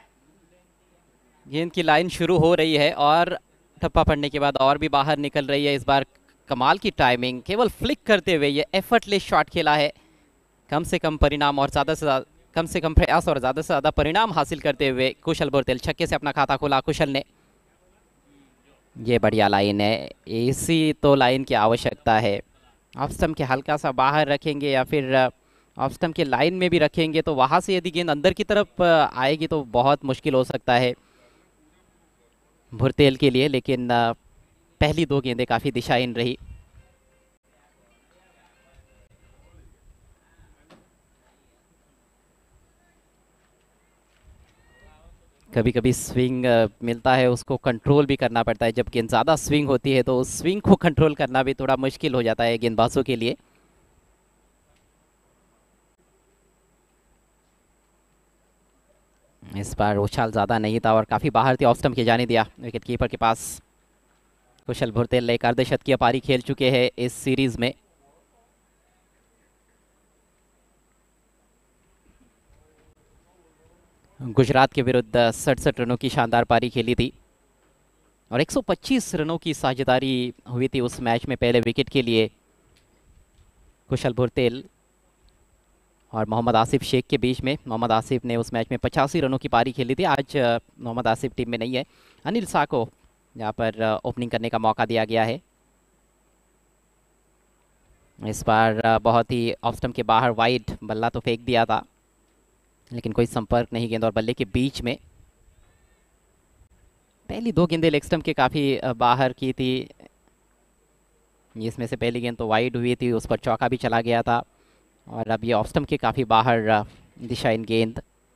गेंद की लाइन शुरू हो रही है और ठप्पा पड़ने के बाद और भी बाहर निकल रही है। इस बार कमाल की टाइमिंग, केवल फ्लिक करते हुए ये एफर्टलेस शॉट खेला है। कम से कम परिणाम और ज़्यादा से ज़्यादा कम से कम प्रयास और ज़्यादा से ज़्यादा परिणाम हासिल करते हुए कुशल भुरतेल छक्के से अपना खाता खोला कुशल ने। ये बढ़िया लाइन है, इसी तो लाइन की आवश्यकता है। ऑफ स्टंप के हल्का सा बाहर रखेंगे या फिर ऑफ स्टंप के लाइन में भी रखेंगे, तो वहाँ से यदि गेंद अंदर की तरफ आएगी तो बहुत मुश्किल हो सकता है भुरतेल के लिए। लेकिन पहली दो गेंदें काफ़ी दिशाहीन रही। कभी कभी स्विंग मिलता है, उसको कंट्रोल भी करना पड़ता है। जब गेंद ज़्यादा स्विंग होती है तो उस स्विंग को कंट्रोल करना भी थोड़ा मुश्किल हो जाता है गेंदबाजों के लिए। इस बार उछाल ज़्यादा नहीं था और काफ़ी बाहर थी, ऑफ स्टंप के जाने दिया विकेट कीपर के पास। कुशल भुरतेल एक अर्धशतकीय पारी खेल चुके हैं इस सीरीज में। गुजरात के विरुद्ध सड़सठ रनों की शानदार पारी खेली थी और एक सौ पच्चीस रनों की साझेदारी हुई थी उस मैच में पहले विकेट के लिए कुशल भुरतेल और मोहम्मद आसिफ शेख के बीच में। मोहम्मद आसिफ ने उस मैच में पचासी रनों की पारी खेली थी। आज मोहम्मद आसिफ टीम में नहीं है। अनिल शाह को यहाँ पर ओपनिंग करने का मौका दिया गया है। इस बार बहुत ही ऑफ स्टंप के बाहर वाइड बल्ला तो फेंक दिया था, लेकिन कोई संपर्क नहीं गेंद और बल्ले के बीच में। पहली दो गेंदें लेग स्टंप के काफ़ी बाहर की थी, इसमें से पहली गेंद तो वाइड हुई थी, उस पर चौका भी चला गया था। और अब ये ऑफ स्टंप के काफ़ी बाहर दिशा इन गेंद।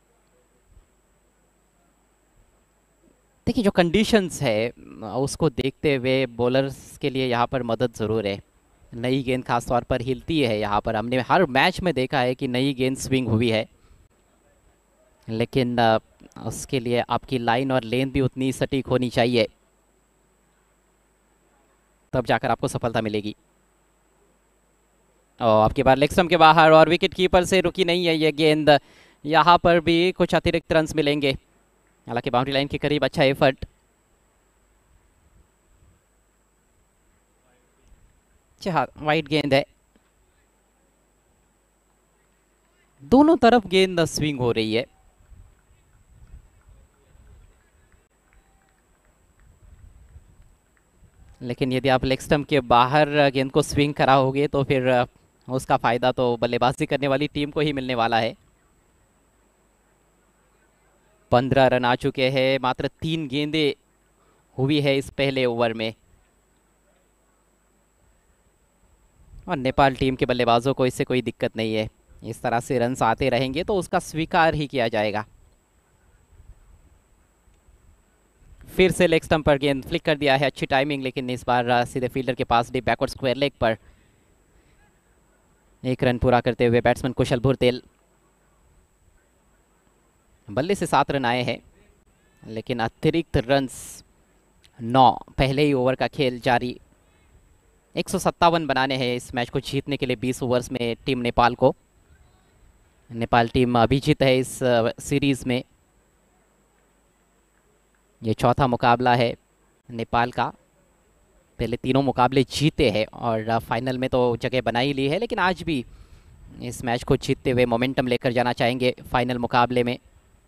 देखिए जो कंडीशंस है उसको देखते हुए बॉलर्स के लिए यहाँ पर मदद ज़रूर है। नई गेंद खास तौर पर हिलती है, यहाँ पर हमने हर मैच में देखा है कि नई गेंद स्विंग हुई है, लेकिन अ, उसके लिए आपकी लाइन और लेंथ भी उतनी सटीक होनी चाहिए, तब जाकर आपको सफलता मिलेगी। और आपके बार लेग स्टंप के बाहर और विकेट कीपर से रुकी नहीं है ये गेंद। यहाँ पर भी कुछ अतिरिक्त रन्स मिलेंगे, हालांकि बाउंड्री लाइन के करीब अच्छा एफर्ट। हाँ, वाइड गेंद है, दोनों तरफ गेंद स्विंग हो रही है। लेकिन यदि आप लेग स्टंप के बाहर गेंद को स्विंग कराओगे तो फिर अ, उसका फायदा तो बल्लेबाजी करने वाली टीम को ही मिलने वाला है। पंद्रह रन आ चुके हैं, मात्र तीन गेंदें हुई है इस पहले ओवर में, और नेपाल टीम के बल्लेबाजों को इससे कोई दिक्कत नहीं है। इस तरह से रन्स आते रहेंगे तो उसका स्वीकार ही किया जाएगा। फिर से लेग स्टंप पर गेंद फ्लिक कर दिया है, अच्छी टाइमिंग, लेकिन इस बार अ, सीधे फील्डर के पास डीप बैकवर्ड स्क्वायर लेग पर। एक रन पूरा करते हुए बैट्समैन कुशल भुरतेल। बल्ले से सात रन आए हैं, लेकिन अतिरिक्त रन्स नौ, पहले ही ओवर का खेल जारी। एक सौ सत्तावन बनाने हैं इस मैच को जीतने के लिए बीस ओवर्स में टीम नेपाल को। नेपाल टीम अभिजीत है इस अ, सीरीज में, ये चौथा मुकाबला है नेपाल का। पहले तीनों मुकाबले जीते हैं और अ, फाइनल में तो जगह बना ही ली है, लेकिन आज भी इस मैच को जीतते हुए मोमेंटम लेकर जाना चाहेंगे फाइनल मुकाबले में।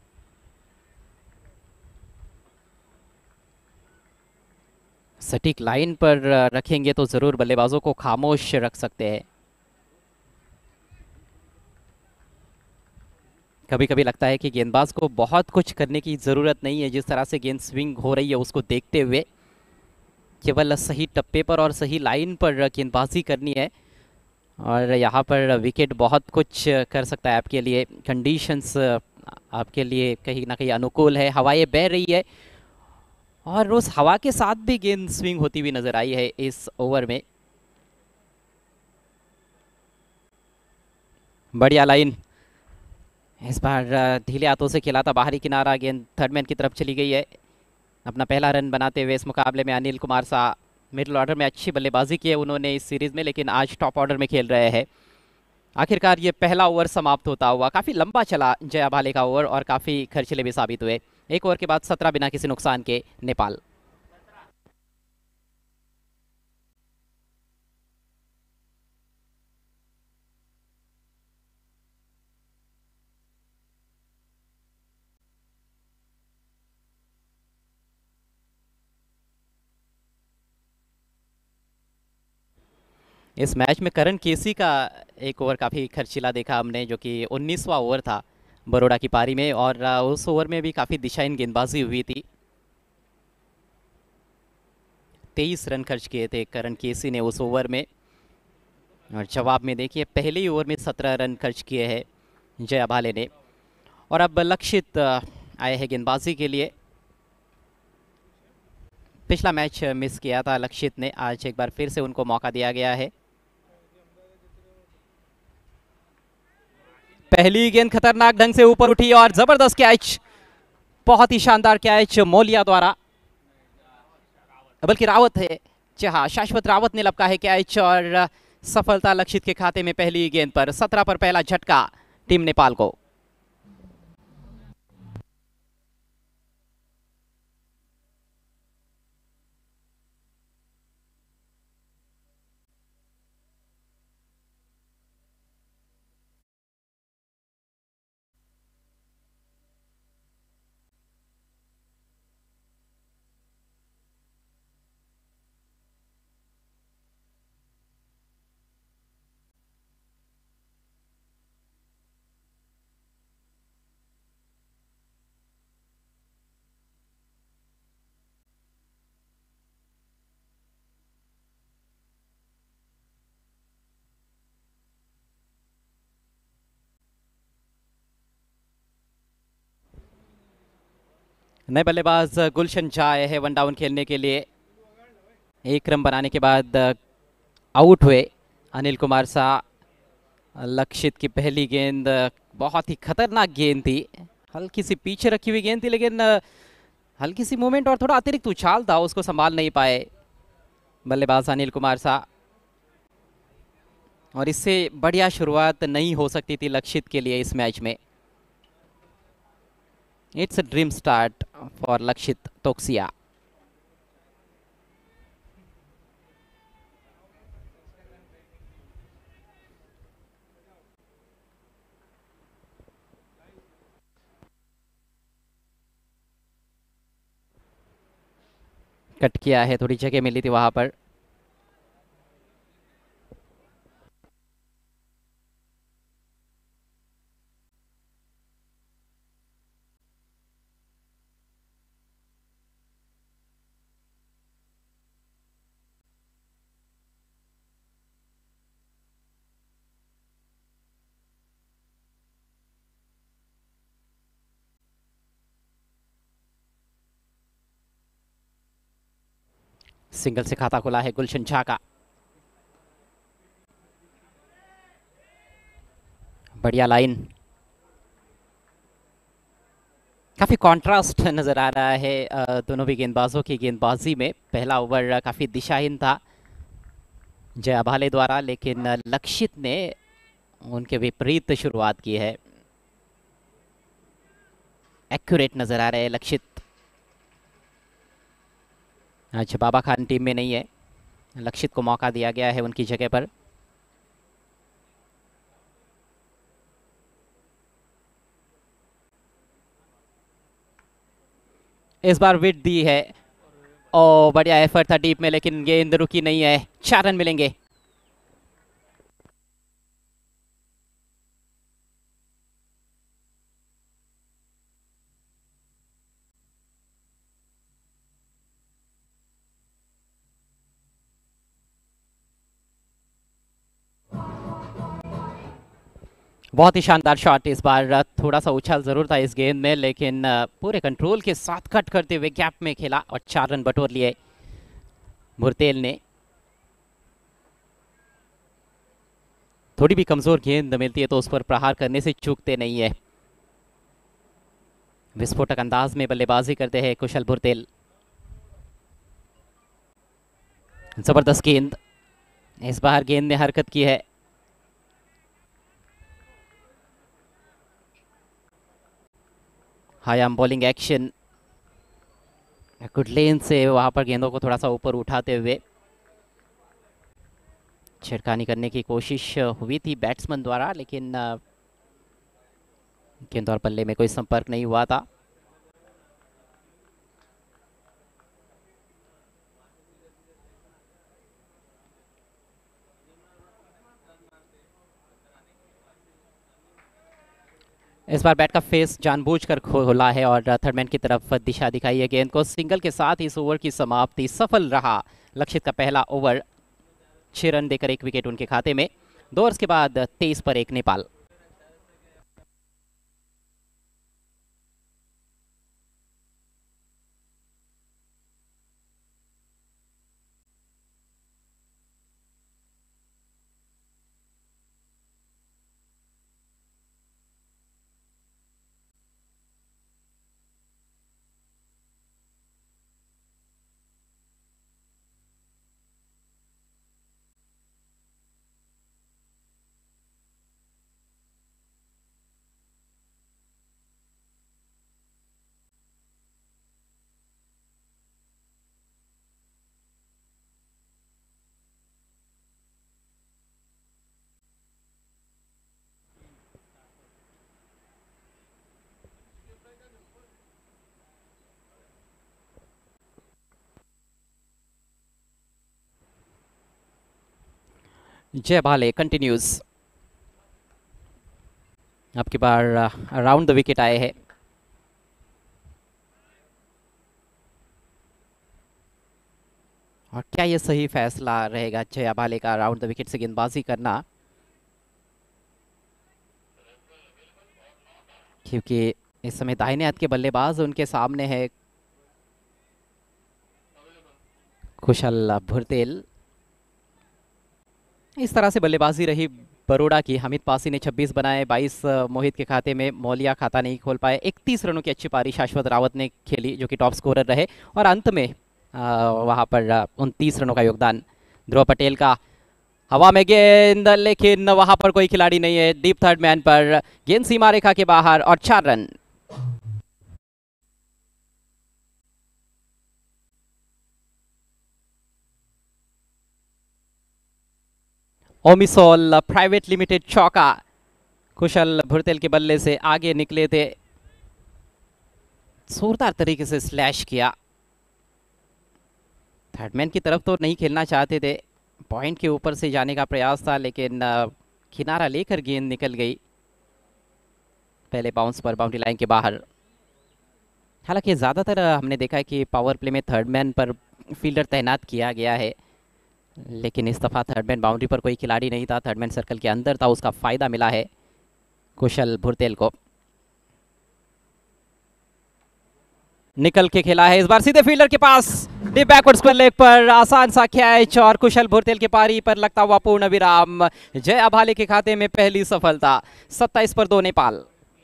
सटीक लाइन पर अ, रखेंगे तो ज़रूर बल्लेबाजों को खामोश रख सकते हैं। कभी कभी लगता है कि गेंदबाज को बहुत कुछ करने की ज़रूरत नहीं है, जिस तरह से गेंद स्विंग हो रही है उसको देखते हुए केवल सही टप्पे पर और सही लाइन पर गेंदबाजी करनी है, और यहाँ पर विकेट बहुत कुछ कर सकता है आपके लिए। कंडीशंस आपके लिए कहीं ना कहीं अनुकूल है, हवाएं बह रही है, और उस हवा के साथ भी गेंद स्विंग होती हुई नजर आई है इस ओवर में। बढ़िया लाइन, इस बार अ, ढीले हाथों से खेला था बाहरी किनारा, गेंद थर्ड मैन की तरफ चली गई है। अपना पहला रन बनाते हुए इस मुकाबले में अनिल कुमार शाह, मिडिल ऑर्डर में अच्छी बल्लेबाजी की है उन्होंने इस सीरीज में, लेकिन आज टॉप ऑर्डर में खेल रहे हैं। आखिरकार ये पहला ओवर समाप्त होता हुआ, काफ़ी लंबा चला जया भाले का ओवर और काफ़ी खर्चीले भी साबित हुए। एक ओवर के बाद सत्रह बिना किसी नुकसान के नेपाल। इस मैच में करण केसी का एक ओवर काफ़ी खर्चीला देखा हमने, जो कि उन्नीसवां ओवर था बरोड़ा की पारी में, और अ, उस ओवर में भी काफ़ी दिशाहीन गेंदबाजी हुई थी। तेईस रन खर्च किए थे करण केसी ने उस ओवर में, और जवाब में देखिए पहले ही ओवर में सत्रह रन खर्च किए हैं जया भाले ने। और अब लक्षित अ, आए हैं गेंदबाजी के लिए। पिछला मैच मिस किया था लक्षित ने, आज एक बार फिर से उनको मौका दिया गया है। पहली गेंद खतरनाक ढंग से ऊपर उठी और जबरदस्त कैच, बहुत ही शानदार कैच मोलिया द्वारा, बल्कि रावत है, जी हाँ, शाश्वत रावत ने लपका है कैच, और सफलता लक्षित के खाते में पहली गेंद पर। सत्रह पर पहला झटका टीम नेपाल को। नए बल्लेबाज गुलशन शाह आए हैं वन डाउन खेलने के लिए। एक रन बनाने के बाद आउट हुए अनिल कुमार शाह। लक्षित की पहली गेंद बहुत ही खतरनाक गेंद थी, हल्की सी पीछे रखी हुई गेंद थी, लेकिन हल्की सी मूवमेंट और थोड़ा अतिरिक्त उछाल था, उसको संभाल नहीं पाए बल्लेबाज अनिल कुमार शाह। और इससे बढ़िया शुरुआत नहीं हो सकती थी लक्षित के लिए इस मैच में। It's a dream start for Lakshit Toksia. Cut किया है, थोड़ी जगह मिली थी वहां पर। सिंगल से खाता खुला है गुलशन शाह का। बढ़िया लाइन, काफी कंट्रास्ट नजर आ रहा है अ, दोनों भी गेंदबाजों की गेंदबाजी में। पहला ओवर काफी दिशाहीन था जया भाले द्वारा, लेकिन लक्षित ने उनके विपरीत शुरुआत की है। एक्यूरेट नजर आ रहे हैं लक्षित। आज बाबा खान टीम में नहीं है, लक्षित को मौका दिया गया है उनकी जगह पर। इस बार विट दी है। ओ बढ़िया एफर्ट था डीप में, लेकिन गेंद रुकी नहीं है। चार रन मिलेंगे। बहुत ही शानदार शॉट इस बार। थोड़ा सा उछाल जरूर था इस गेंद में, लेकिन पूरे कंट्रोल के साथ कट करते हुए गैप में खेला और चार रन बटोर लिए मुर्तेल ने। थोड़ी भी कमजोर गेंद मिलती है तो उस पर प्रहार करने से चूकते नहीं है। विस्फोटक अंदाज में बल्लेबाजी करते हैं कुशल भुरतेल। जबरदस्त गेंद, इस बार गेंद ने हरकत की है। High arm bowling action, good length से वहां पर गेंदों को थोड़ा सा ऊपर उठाते हुए छिड़कानी करने की कोशिश हुई थी बैट्समैन द्वारा, लेकिन गेंद और बल्ले में कोई संपर्क नहीं हुआ था। इस बार बैट का फेस जानबूझकर खोला है और थर्डमैन की तरफ दिशा दिखाई है गेंद को। सिंगल के साथ इस ओवर की समाप्ति सफल रहा लक्षित का पहला ओवर। छह रन देकर एक विकेट उनके खाते में। दो ओवर्स के बाद तेईस पर एक नेपाल। जय भाले कंटिन्यूज। अब की बार अराउंड द विकेट आए हैं। और क्या ये सही फैसला रहेगा जया भाले का अराउंड द विकेट से गेंदबाजी करना, क्योंकि इस समय दाहिने हाथ के बल्लेबाज उनके सामने है कुशल भुरतेल। इस तरह से बल्लेबाजी रही बरोड़ा की। हमीद पासी ने छब्बीस बनाए, बाईस मोहित के खाते में, मौलिया खाता नहीं खोल पाए। इकतीस रनों की अच्छी पारी शाश्वत रावत ने खेली जो कि टॉप स्कोरर रहे, और अंत में वहां पर उनतीस रनों का योगदान ध्रुव पटेल का। हवा में गेंद, लेकिन वहां पर कोई खिलाड़ी नहीं है। डीप थर्ड मैन पर गेंद सीमा रेखा के बाहर और चार रन। ओमिसोल प्राइवेट लिमिटेड चौका। कुशल भुरतेल के बल्ले से आगे निकले थे, जोरदार तरीके से स्लैश किया। थर्डमैन की तरफ तो नहीं खेलना चाहते थे, पॉइंट के ऊपर से जाने का प्रयास था, लेकिन किनारा लेकर गेंद निकल गई पहले बाउंस पर बाउंड्री लाइन के बाहर। हालांकि ज़्यादातर हमने देखा है कि पावर प्ले में थर्डमैन पर फील्डर तैनात किया गया है, लेकिन इस दफ़ा थर्डमैन बाउंड्री पर कोई खिलाड़ी नहीं था, थर्डमैन सर्कल के अंदर था। उसका फ़ायदा मिला है कुशल भुरतेल को। निकल के खेला है इस बार सीधे फील्डर के पास, डीप बैकवर्ड स्क्वायर लेग पर आसान सा कैच, और कुशल भुरतेल की पारी पर लगता हुआ पूर्ण विराम। जय अभाले के खाते में पहली सफलता। सत्ताईस पर दो नेपाल।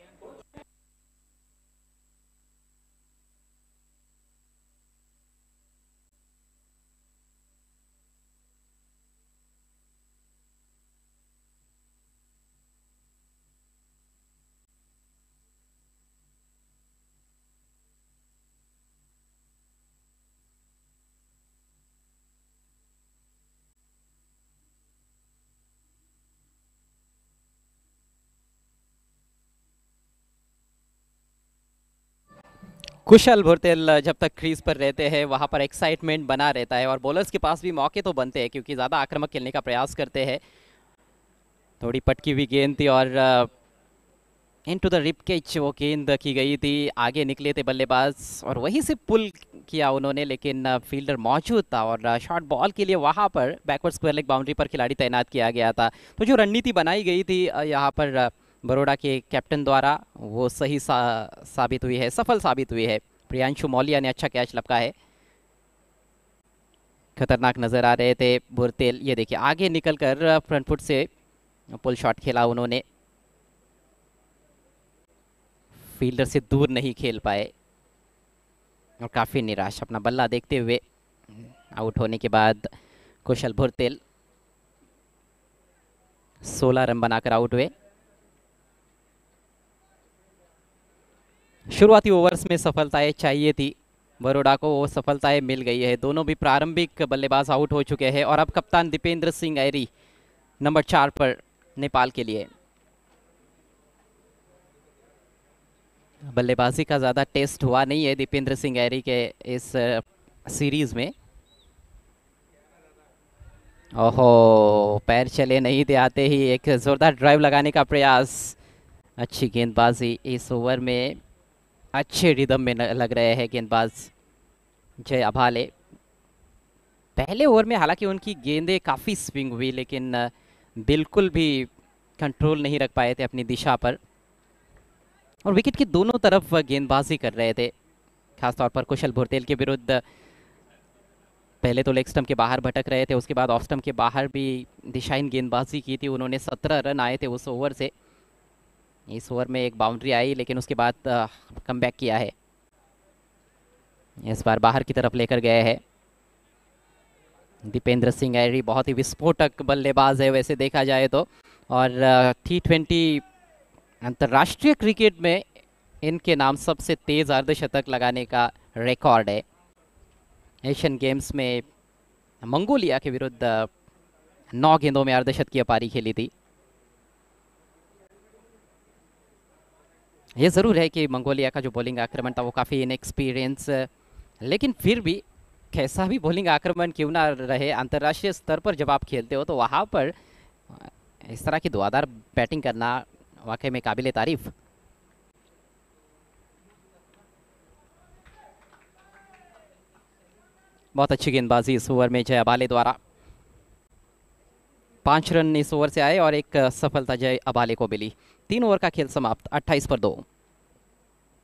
कुशल भुरतेल जब तक क्रीज पर रहते हैं वहां पर एक्साइटमेंट बना रहता है, और बॉलर्स के पास भी मौके तो बनते हैं क्योंकि ज़्यादा आक्रामक खेलने का प्रयास करते हैं। थोड़ी पटकी हुई गेंद थी और इनटू द रिप कैच वो गेंद की गई थी। आगे निकले थे बल्लेबाज और वहीं से पुल किया उन्होंने, लेकिन फील्डर मौजूद था और शॉर्ट बॉल के लिए वहां पर बैकवर्ड स्क्वायर लेग बाउंड्री पर खिलाड़ी तैनात किया गया था। तो जो रणनीति बनाई गई थी यहाँ पर बरोड़ा के कैप्टन द्वारा, वो सही सा, साबित हुई है, सफल साबित हुई है। प्रियांशु मौलिया ने अच्छा कैच लपका है। खतरनाक नजर आ रहे थे भुरतेल। ये देखिए आगे निकलकर फ्रंट फुट से पुल शॉट खेला उन्होंने, फील्डर से दूर नहीं खेल पाए और काफी निराश अपना बल्ला देखते हुए आउट होने के बाद कुशल भुरतेल सोलह रन बनाकर आउट हुए। शुरुआती ओवर्स में सफलताएं चाहिए थी बरोड़ा को, वो सफलताएं मिल गई है। दोनों भी प्रारंभिक बल्लेबाज आउट हो चुके हैं और अब कप्तान दीपेंद्र सिंह ऐरी नंबर चार पर नेपाल के लिए। बल्लेबाजी का ज़्यादा टेस्ट हुआ नहीं है दीपेंद्र सिंह ऐरी के इस सीरीज में। ओहो, पैर चले नहीं थे आते ही एक जोरदार ड्राइव लगाने का प्रयास। अच्छी गेंदबाजी इस ओवर में, अच्छे रिदम में लग रहे हैं गेंदबाज जय अभाले। पहले ओवर में हालांकि उनकी गेंदें काफ़ी स्विंग हुई, लेकिन बिल्कुल भी कंट्रोल नहीं रख पाए थे अपनी दिशा पर, और विकेट की दोनों तरफ गेंदबाजी कर रहे थे। खासतौर पर कुशल भुरतेल के विरुद्ध पहले तो लेग स्टंप के बाहर भटक रहे थे, उसके बाद ऑफ स्टंप के बाहर भी दिशाहीन गेंदबाजी की थी उन्होंने। सत्रह रन आए थे उस ओवर से। इस ओवर में एक बाउंड्री आई, लेकिन उसके बाद कम बैक किया है। इस बार बाहर की तरफ लेकर गए हैं दीपेंद्र सिंह ऐरी। बहुत ही विस्फोटक बल्लेबाज है वैसे देखा जाए तो, और टी ट्वेंटी अंतर्राष्ट्रीय क्रिकेट में इनके नाम सबसे तेज अर्धशतक लगाने का रिकॉर्ड है। एशियन गेम्स में मंगोलिया के विरुद्ध नौ गेंदों में अर्धशतकीय पारी खेली थी। ये ज़रूर है कि मंगोलिया का जो बॉलिंग आक्रमण था वो काफ़ी इनएक्सपीरियंस, लेकिन फिर भी कैसा भी बॉलिंग आक्रमण क्यों ना रहे, अंतर्राष्ट्रीय स्तर पर जब आप खेलते हो तो वहाँ पर इस तरह की धुआंधार बैटिंग करना वाकई में काबिले तारीफ। बहुत अच्छी गेंदबाजी इस ओवर में जय अभाले द्वारा। पांच रन इस ओवर से आए और एक सफलता जय अभाले को मिली। तीन ओवर का खेल समाप्त, अट्ठाईस पर दो।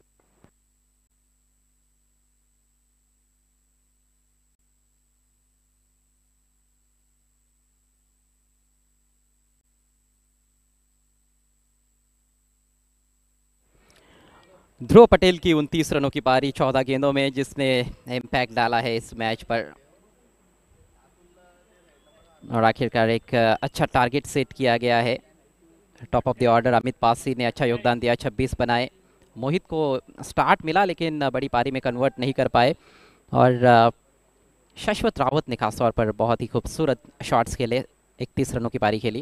ध्रुव पटेल की उनतीस रनों की पारी चौदह गेंदों में, जिसने इम्पैक्ट डाला है इस मैच पर। और आखिरकार एक अच्छा टारगेट सेट किया गया है। Top of the order Amit Pasi ने अच्छा योगदान दिया, छब्बीस बनाए। मोहित को स्टार्ट मिला लेकिन बड़ी पारी में कन्वर्ट नहीं कर पाए। और शाश्वत रावत ने खासतौर पर बहुत ही खूबसूरत शॉट्स खेले, इकतीस रनों की पारी खेली।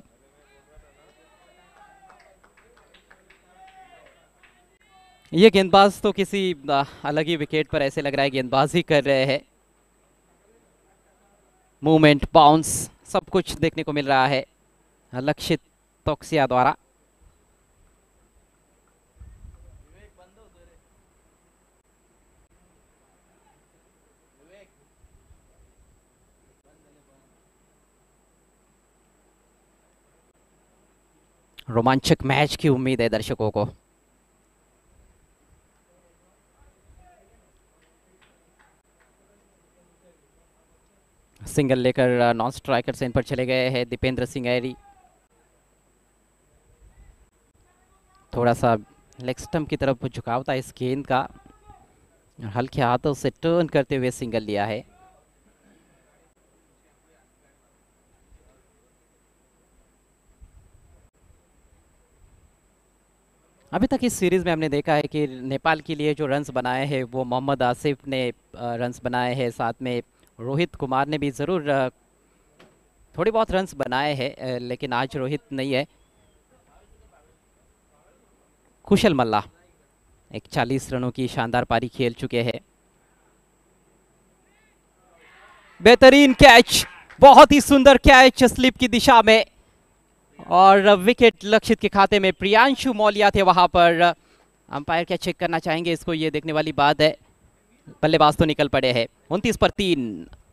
ये गेंदबाज तो किसी अलग ही विकेट पर ऐसे लग रहा है गेंदबाजी कर रहे हैं। मूवमेंट, बाउंस, सब कुछ देखने को मिल रहा है लक्षित तोक्सिया द्वारा। रोमांचक मैच की उम्मीद है दर्शकों को। सिंगल लेकर नॉन स्ट्राइकर से इन पर चले गए हैं दीपेंद्र सिंह ऐरी। थोड़ा सा लेग स्टंप की तरफ झुकाव था इस गेंद का, हल्के हाथों से टर्न करते हुए सिंगल लिया है। अभी तक इस सीरीज में हमने देखा है कि नेपाल के लिए जो रन्स बनाए हैं वो मोहम्मद आसिफ ने रन्स बनाए हैं, साथ में रोहित कुमार ने भी ज़रूर थोड़ी बहुत रन्स बनाए हैं, लेकिन आज रोहित नहीं है। कुशल मल्ला एक चालीस रनों की शानदार पारी खेल चुके हैं। बेहतरीन कैच, बहुत ही सुंदर कैच स्लिप की दिशा में, और विकेट लक्षित के खाते में। प्रियांशु मौलिया थे वहां पर। अंपायर क्या चेक करना चाहेंगे इसको, ये देखने वाली बात है। बल्लेबाज तो निकल पड़े हैं। उनतीस पर तीन।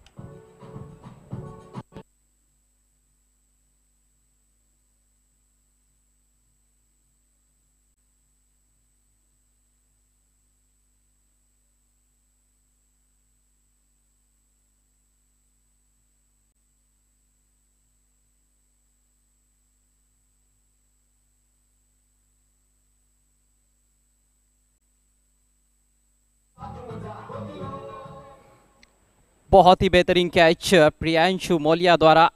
बहुत ही बेहतरीन कैच प्रियांशु मौलिया द्वारा।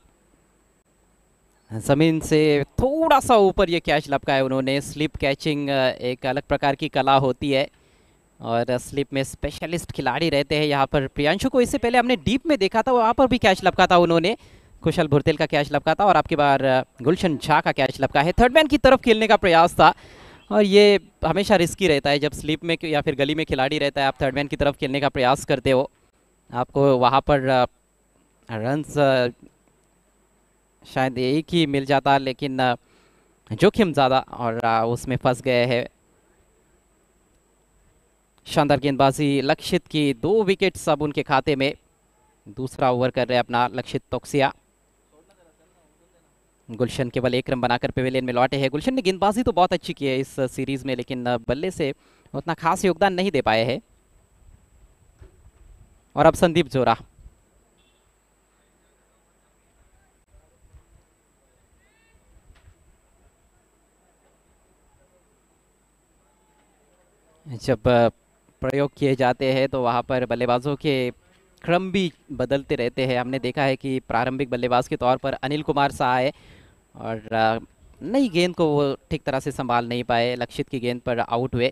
जमीन से थोड़ा सा ऊपर ये कैच लपकाया उन्होंने। स्लिप कैचिंग एक अलग प्रकार की कला होती है और स्लिप में स्पेशलिस्ट खिलाड़ी रहते हैं। यहाँ पर प्रियांशु को इससे पहले हमने डीप में देखा था, वहाँ पर भी कैच लपका था उन्होंने। कुशल भुरतेल का कैच लपका था और आपकी बार गुलशन झा का कैच लपका है। थर्ड मैन की तरफ खेलने का प्रयास था, और ये हमेशा रिस्की रहता है जब स्लिप में या फिर गली में खिलाड़ी रहता है, आप थर्ड मैन की तरफ खेलने का प्रयास करते हो, आपको वहाँ पर रन्स शायद एक ही मिल जाता, लेकिन जोखिम ज़्यादा और उसमें फंस गए हैं। शानदार गेंदबाजी लक्षित की, दो विकेट सब उनके खाते में। दूसरा ओवर कर रहे हैं अपना लक्षित तोक्सिया। गुलशन केवल एक रन बनाकर पेविलियन में लौटे हैं। गुलशन ने गेंदबाजी तो बहुत अच्छी की है इस सीरीज में, लेकिन बल्ले से उतना खास योगदान नहीं दे पाए हैं। और अब संदीप जोरा। जब प्रयोग किए जाते हैं तो वहाँ पर बल्लेबाजों के क्रम भी बदलते रहते हैं। हमने देखा है कि प्रारंभिक बल्लेबाज के तौर पर अनिल कुमार शाह आए और नई गेंद को वो ठीक तरह से संभाल नहीं पाए, लक्षित की गेंद पर आउट हुए।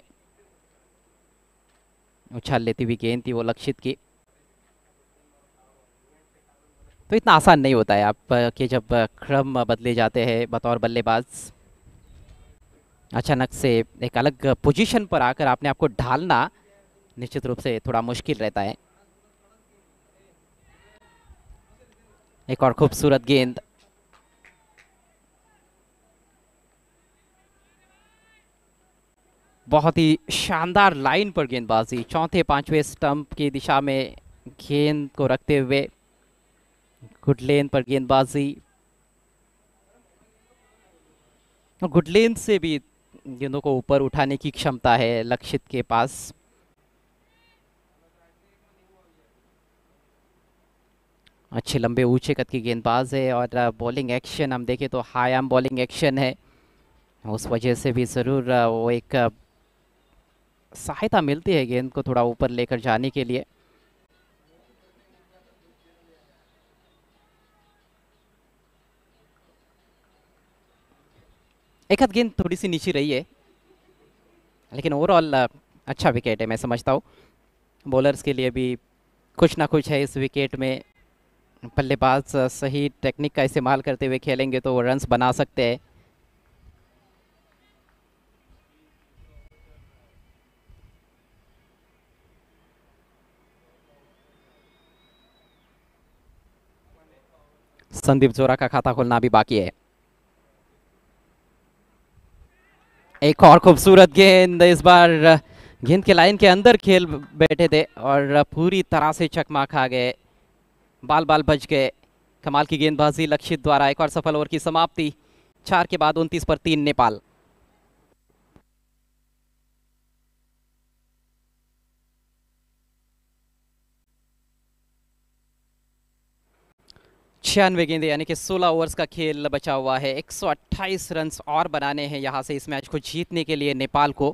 उछाल लेती हुई गेंद थी वो लक्षित की। तो इतना आसान नहीं होता है आप कि जब क्रम बदले जाते हैं बतौर बल्लेबाज, अचानक से एक अलग पोजीशन पर आकर आपने आपको ढालना निश्चित रूप से थोड़ा मुश्किल रहता है। एक और खूबसूरत गेंद, बहुत ही शानदार लाइन पर गेंदबाजी, चौथे पांचवें स्टंप की दिशा में गेंद को रखते हुए गुड लेन पर गेंदबाजी। गुड लेन से भी गेंदों को ऊपर उठाने की क्षमता है लक्षित के पास। अच्छे लंबे ऊंचे कद की गेंदबाज है, और बॉलिंग एक्शन हम देखें तो हाई आर्म बॉलिंग एक्शन है, उस वजह से भी ज़रूर वो एक सहायता मिलती है गेंद को थोड़ा ऊपर लेकर जाने के लिए। एक हाथ गेंद थोड़ी सी नीचे रही है, लेकिन ओवरऑल अच्छा विकेट है मैं समझता हूँ। बॉलर्स के लिए भी कुछ ना कुछ है इस विकेट में। बल्लेबाज सही टेक्निक का इस्तेमाल करते हुए खेलेंगे तो वो रन्स बना सकते हैं। संदीप जोरा का खाता खोलना भी बाकी है। एक और खूबसूरत गेंद, इस बार गेंद के लाइन के अंदर खेल बैठे थे और पूरी तरह से चकमा खा गए, बाल बाल बच गए। कमाल की गेंदबाजी लक्षित द्वारा। एक और सफल ओवर की समाप्ति। चार के बाद उनतीस पर तीन नेपाल। छियानवे गेंदे यानी कि सोलह ओवर्स का खेल बचा हुआ है। एक सौ अट्ठाईस रन और बनाने हैं यहां से इस मैच को जीतने के लिए नेपाल को।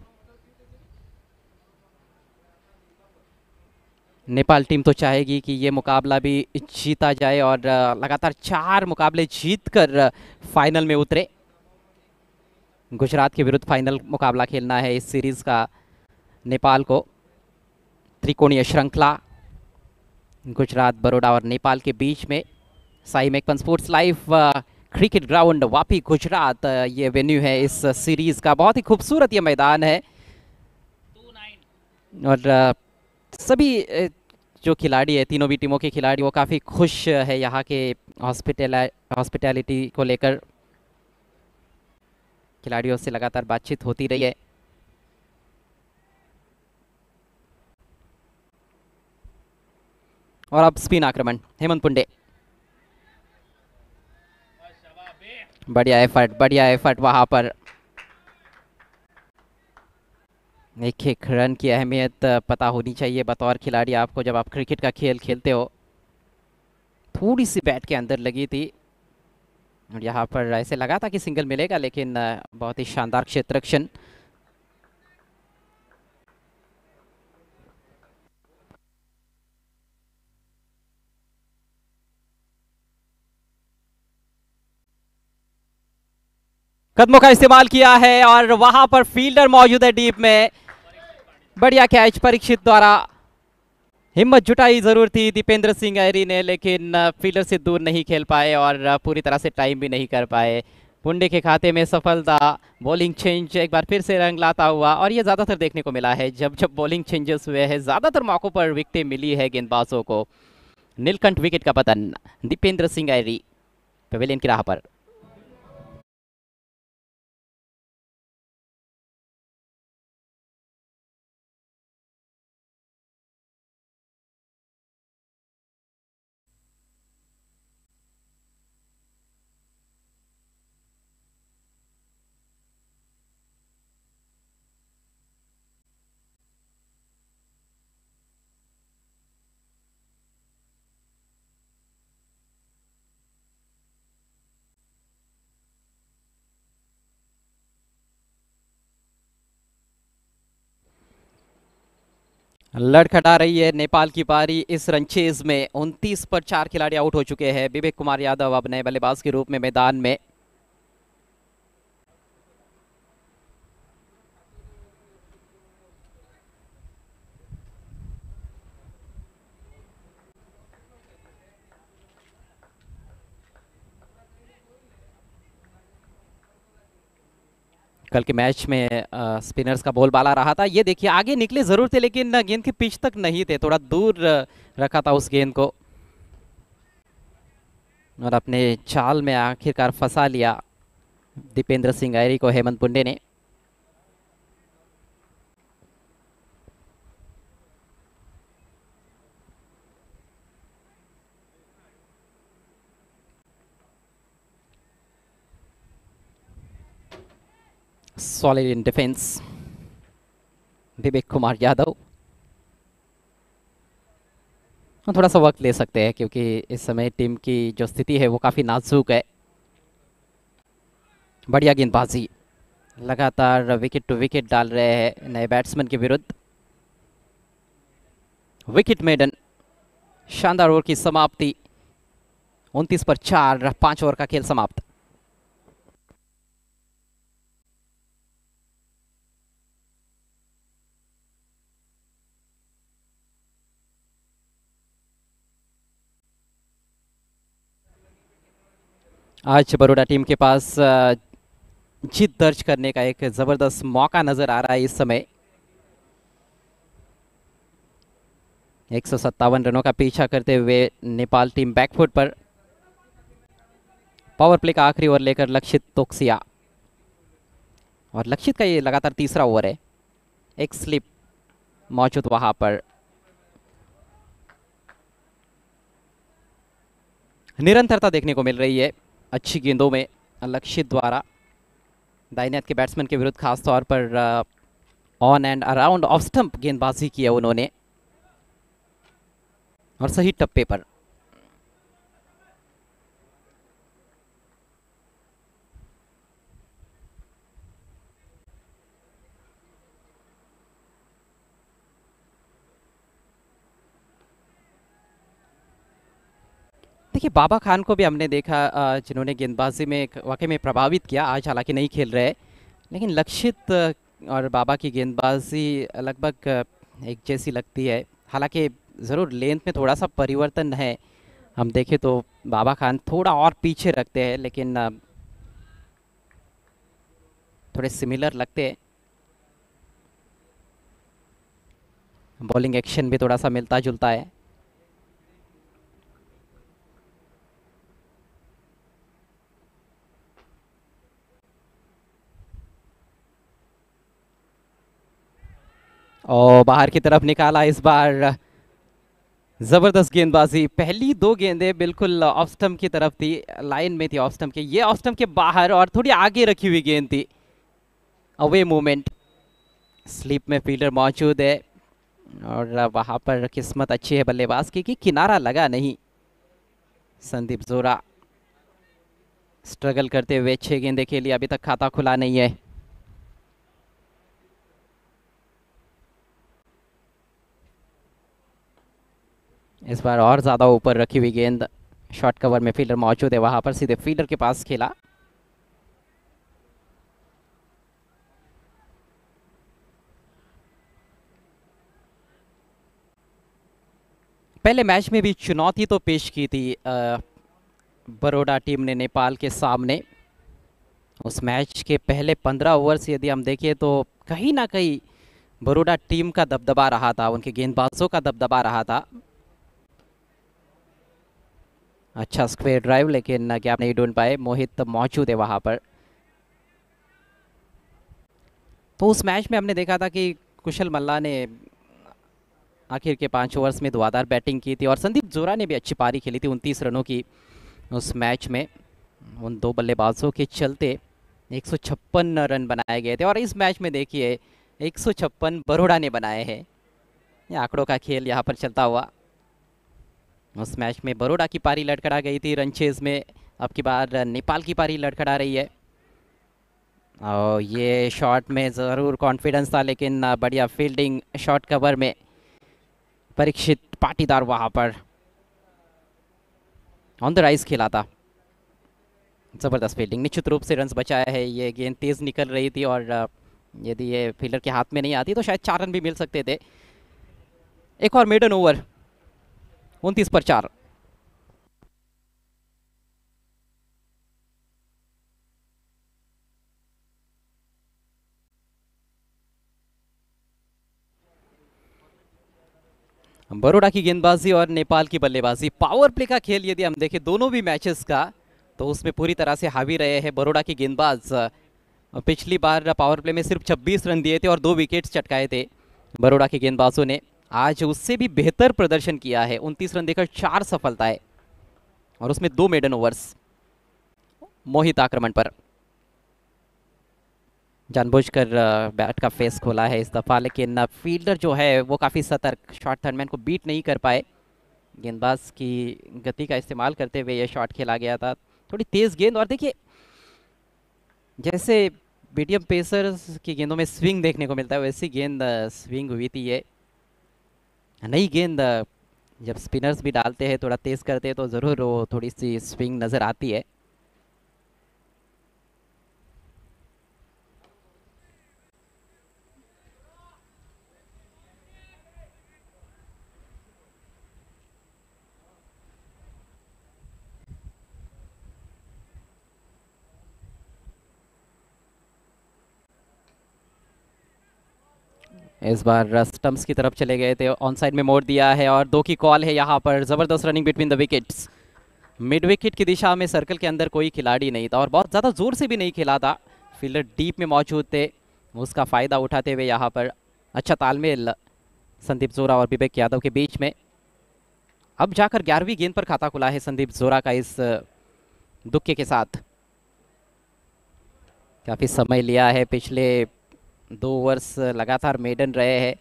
नेपाल टीम तो चाहेगी कि ये मुकाबला भी जीता जाए और लगातार चार मुकाबले जीतकर फाइनल में उतरे। गुजरात के विरुद्ध फाइनल मुकाबला खेलना है इस सीरीज का नेपाल को। त्रिकोणीय श्रृंखला गुजरात, बड़ौदा और नेपाल के बीच में। Sai Makpan sports live cricket ground Vapi Gujarat, ये वेन्यू है इस सीरीज का। बहुत ही खूबसूरत ये मैदान है और सभी जो खिलाड़ी है, तीनों भी टीमों के खिलाड़ी, वो काफ़ी खुश है यहाँ के हॉस्पिटल हॉस्पिटैलिटी को लेकर। खिलाड़ियों से लगातार बातचीत होती रही है। और अब स्पिन आक्रमण, हेमंत पुंडे। बढ़िया एफर्ट, बढ़िया एफर्ट वहां पर। एक एक रन की अहमियत पता होनी चाहिए बतौर खिलाड़ी आपको जब आप क्रिकेट का खेल खेलते हो। थोड़ी सी बैट के अंदर लगी थी और यहाँ पर ऐसे लगा था कि सिंगल मिलेगा, लेकिन बहुत ही शानदार क्षेत्ररक्षण। कदमों का इस्तेमाल किया है और वहां पर फील्डर मौजूद है डीप में। बढ़िया कैच परीक्षित द्वारा। हिम्मत जुटाई जरूर थी दीपेंद्र सिंह ऐरी ने, लेकिन फील्डर से दूर नहीं खेल पाए और पूरी तरह से टाइम भी नहीं कर पाए। पुंडे के खाते में सफलता। बॉलिंग चेंज एक बार फिर से रंग लाता हुआ, और ये ज़्यादातर देखने को मिला है जब जब बॉलिंग चेंजेस हुए हैं, ज़्यादातर मौकों पर विकेटें मिली है गेंदबाजों को। नीलकंठ विकेट का पतन, दीपेंद्र सिंह ऐरी पवेलियन की राह पर। लड़खड़ा रही है नेपाल की पारी इस रनचेज में। उनतीस पर चार खिलाड़ी आउट हो चुके हैं। विवेक कुमार यादव अब नए बल्लेबाज के रूप में मैदान में। कल के मैच में आ, स्पिनर्स का बोलबाला रहा था। ये देखिए आगे निकले जरूर थे, लेकिन गेंद के पिच तक नहीं थे, थोड़ा दूर रखा था उस गेंद को और अपने चाल में आखिरकार फंसा लिया दीपेंद्र सिंह ऐरी को हेमंत पुंडे ने। Solid in defence Vivek Kumar Yadav. थोड़ा सा वक्त ले सकते हैं क्योंकि इस समय टीम की जो स्थिति है वो काफ़ी नाजुक है। बढ़िया गेंदबाजी, लगातार विकेट टू विकेट डाल रहे हैं नए बैट्समैन के विरुद्ध। विकेट मेडन, शानदार ओवर की समाप्ति। उनतीस पर चार, पांच ओवर का खेल समाप्त। आज बड़ौदा टीम के पास जीत दर्ज करने का एक जबरदस्त मौका नजर आ रहा है इस समय। एक सौ सत्तावन रनों का पीछा करते हुए नेपाल टीम बैकफुट पर। पावर प्ले का आखिरी ओवर लेकर लक्षित तोक्सिया, और लक्षित का ये लगातार तीसरा ओवर है। एक स्लिप मौजूद वहां पर। निरंतरता देखने को मिल रही है अच्छी गेंदों में लक्षित द्वारा। दाहिने हाथ के बैट्समैन के विरुद्ध खासतौर पर on and around off stump गेंदबाजी की है उन्होंने, और सही टप्पे पर। देखिए बाबा खान को भी हमने देखा जिन्होंने गेंदबाजी में वाकई में प्रभावित किया। आज हालांकि नहीं खेल रहे, लेकिन लक्षित और बाबा की गेंदबाजी लगभग एक जैसी लगती है। हालांकि ज़रूर लेंथ में थोड़ा सा परिवर्तन है। हम देखें तो बाबा खान थोड़ा और पीछे रखते हैं, लेकिन थोड़े सिमिलर लगते हैं। बॉलिंग एक्शन भी थोड़ा सा मिलता जुलता है। और बाहर की तरफ निकाला इस बार। जबरदस्त गेंदबाजी। पहली दो गेंदें बिल्कुल ऑफ स्टंप की तरफ थी, लाइन में थी ऑफ स्टंप के। ये ऑफ स्टंप के बाहर और थोड़ी आगे रखी हुई गेंद थी। Away movement. स्लीप में फील्डर मौजूद है, और वहां पर किस्मत अच्छी है बल्लेबाज की कि किनारा लगा नहीं। संदीप जोरा स्ट्रगल करते हुए छह गेंदें खेली, अभी तक खाता खुला नहीं है। इस बार और ज़्यादा ऊपर रखी हुई गेंद। शॉर्ट कवर में फील्डर मौजूद है, वहां पर सीधे फील्डर के पास खेला। पहले मैच में भी चुनौती तो पेश की थी बड़ौदा टीम ने नेपाल के सामने। उस मैच के पहले पंद्रह ओवर से यदि हम देखें तो कहीं ना कहीं बड़ौदा टीम का दबदबा रहा था, उनके गेंदबाजों का दबदबा रहा था। अच्छा स्क्वेयर ड्राइव, लेकिन गैप नहीं ढूंढ पाए। मोहित मौजूद है वहां पर। तो उस मैच में हमने देखा था कि कुशल मल्ला ने आखिर के पांच ओवर्स में धुआंधार बैटिंग की थी, और संदीप जोरा ने भी अच्छी पारी खेली थी उनतीस रनों की उस मैच में। उन दो बल्लेबाजों के चलते एक सौ छप्पन रन बनाए गए थे, और इस मैच में देखिए एक सौ छप्पन बड़ौदा ने बनाए हैं। ये आंकड़ों का खेल यहाँ पर चलता हुआ। उस मैच में बड़ौदा की पारी लड़खड़ा गई थी रनचेज में, अब की बार नेपाल की पारी लड़खड़ा रही है। और ये शॉट में ज़रूर कॉन्फिडेंस था, लेकिन बढ़िया फील्डिंग शॉट कवर में। परीक्षित पाटीदार वहां पर ऑन द राइज खेला था। जबरदस्त फील्डिंग, निश्चित रूप से रन्स बचाया है। ये गेंद तेज निकल रही थी, और यदि ये फील्डर के हाथ में नहीं आती तो शायद चार रन भी मिल सकते थे। एक और मेडन ओवर। उनतीस पर चार। बड़ौदा की गेंदबाजी और नेपाल की बल्लेबाजी। पावर प्ले का खेल यदि हम देखें दोनों भी मैचेस का, तो उसमें पूरी तरह से हावी रहे हैं बड़ौदा की गेंदबाज। पिछली बार पावर प्ले में सिर्फ छब्बीस रन दिए थे और दो विकेट्स चटकाए थे बड़ौदा के गेंदबाजों ने। आज उससे भी बेहतर प्रदर्शन किया है। उनतीस रन देकर चार सफलताएं, और उसमें दो मेडन ओवर्स। मोहित आक्रमण पर जानबूझकर बैट का फेस खोला है इस दफ़ा, लेकिन फील्डर जो है वो काफ़ी सतर्क। शॉट थर्डमैन को बीट नहीं कर पाए। गेंदबाज की गति का इस्तेमाल करते हुए ये शॉट खेला गया था। थोड़ी तेज़ गेंद, और देखिए जैसे मीडियम पेसर्स की गेंदों में स्विंग देखने को मिलता है, वैसी गेंद स्विंग हुई थी ये। नई गेंद अ, जब स्पिनर्स भी डालते हैं, थोड़ा तेज करते हैं, तो ज़रूर वो थोड़ी सी स्विंग नज़र आती है। इस बार स्टम्प्स की तरफ चले गए थे, ऑन साइड में मोड़ दिया है और दो की कॉल है यहाँ पर। ज़बरदस्त running between the wickets. Mid wicket की दिशा में सर्कल के अंदर कोई खिलाड़ी नहीं था और बहुत ज़्यादा जोर से भी नहीं खेला था। फील्डर डीप में मौजूद थे, उसका फ़ायदा उठाते हुए यहाँ पर अच्छा तालमेल संदीप जोरा और विवेक यादव के बीच में। अब जाकर ग्यारहवीं गेंद पर खाता खुला है संदीप जोरा का इस दुक्के के साथ। काफ़ी समय लिया है, पिछले दो ओवर्स लगातार मेडन रहे हैं।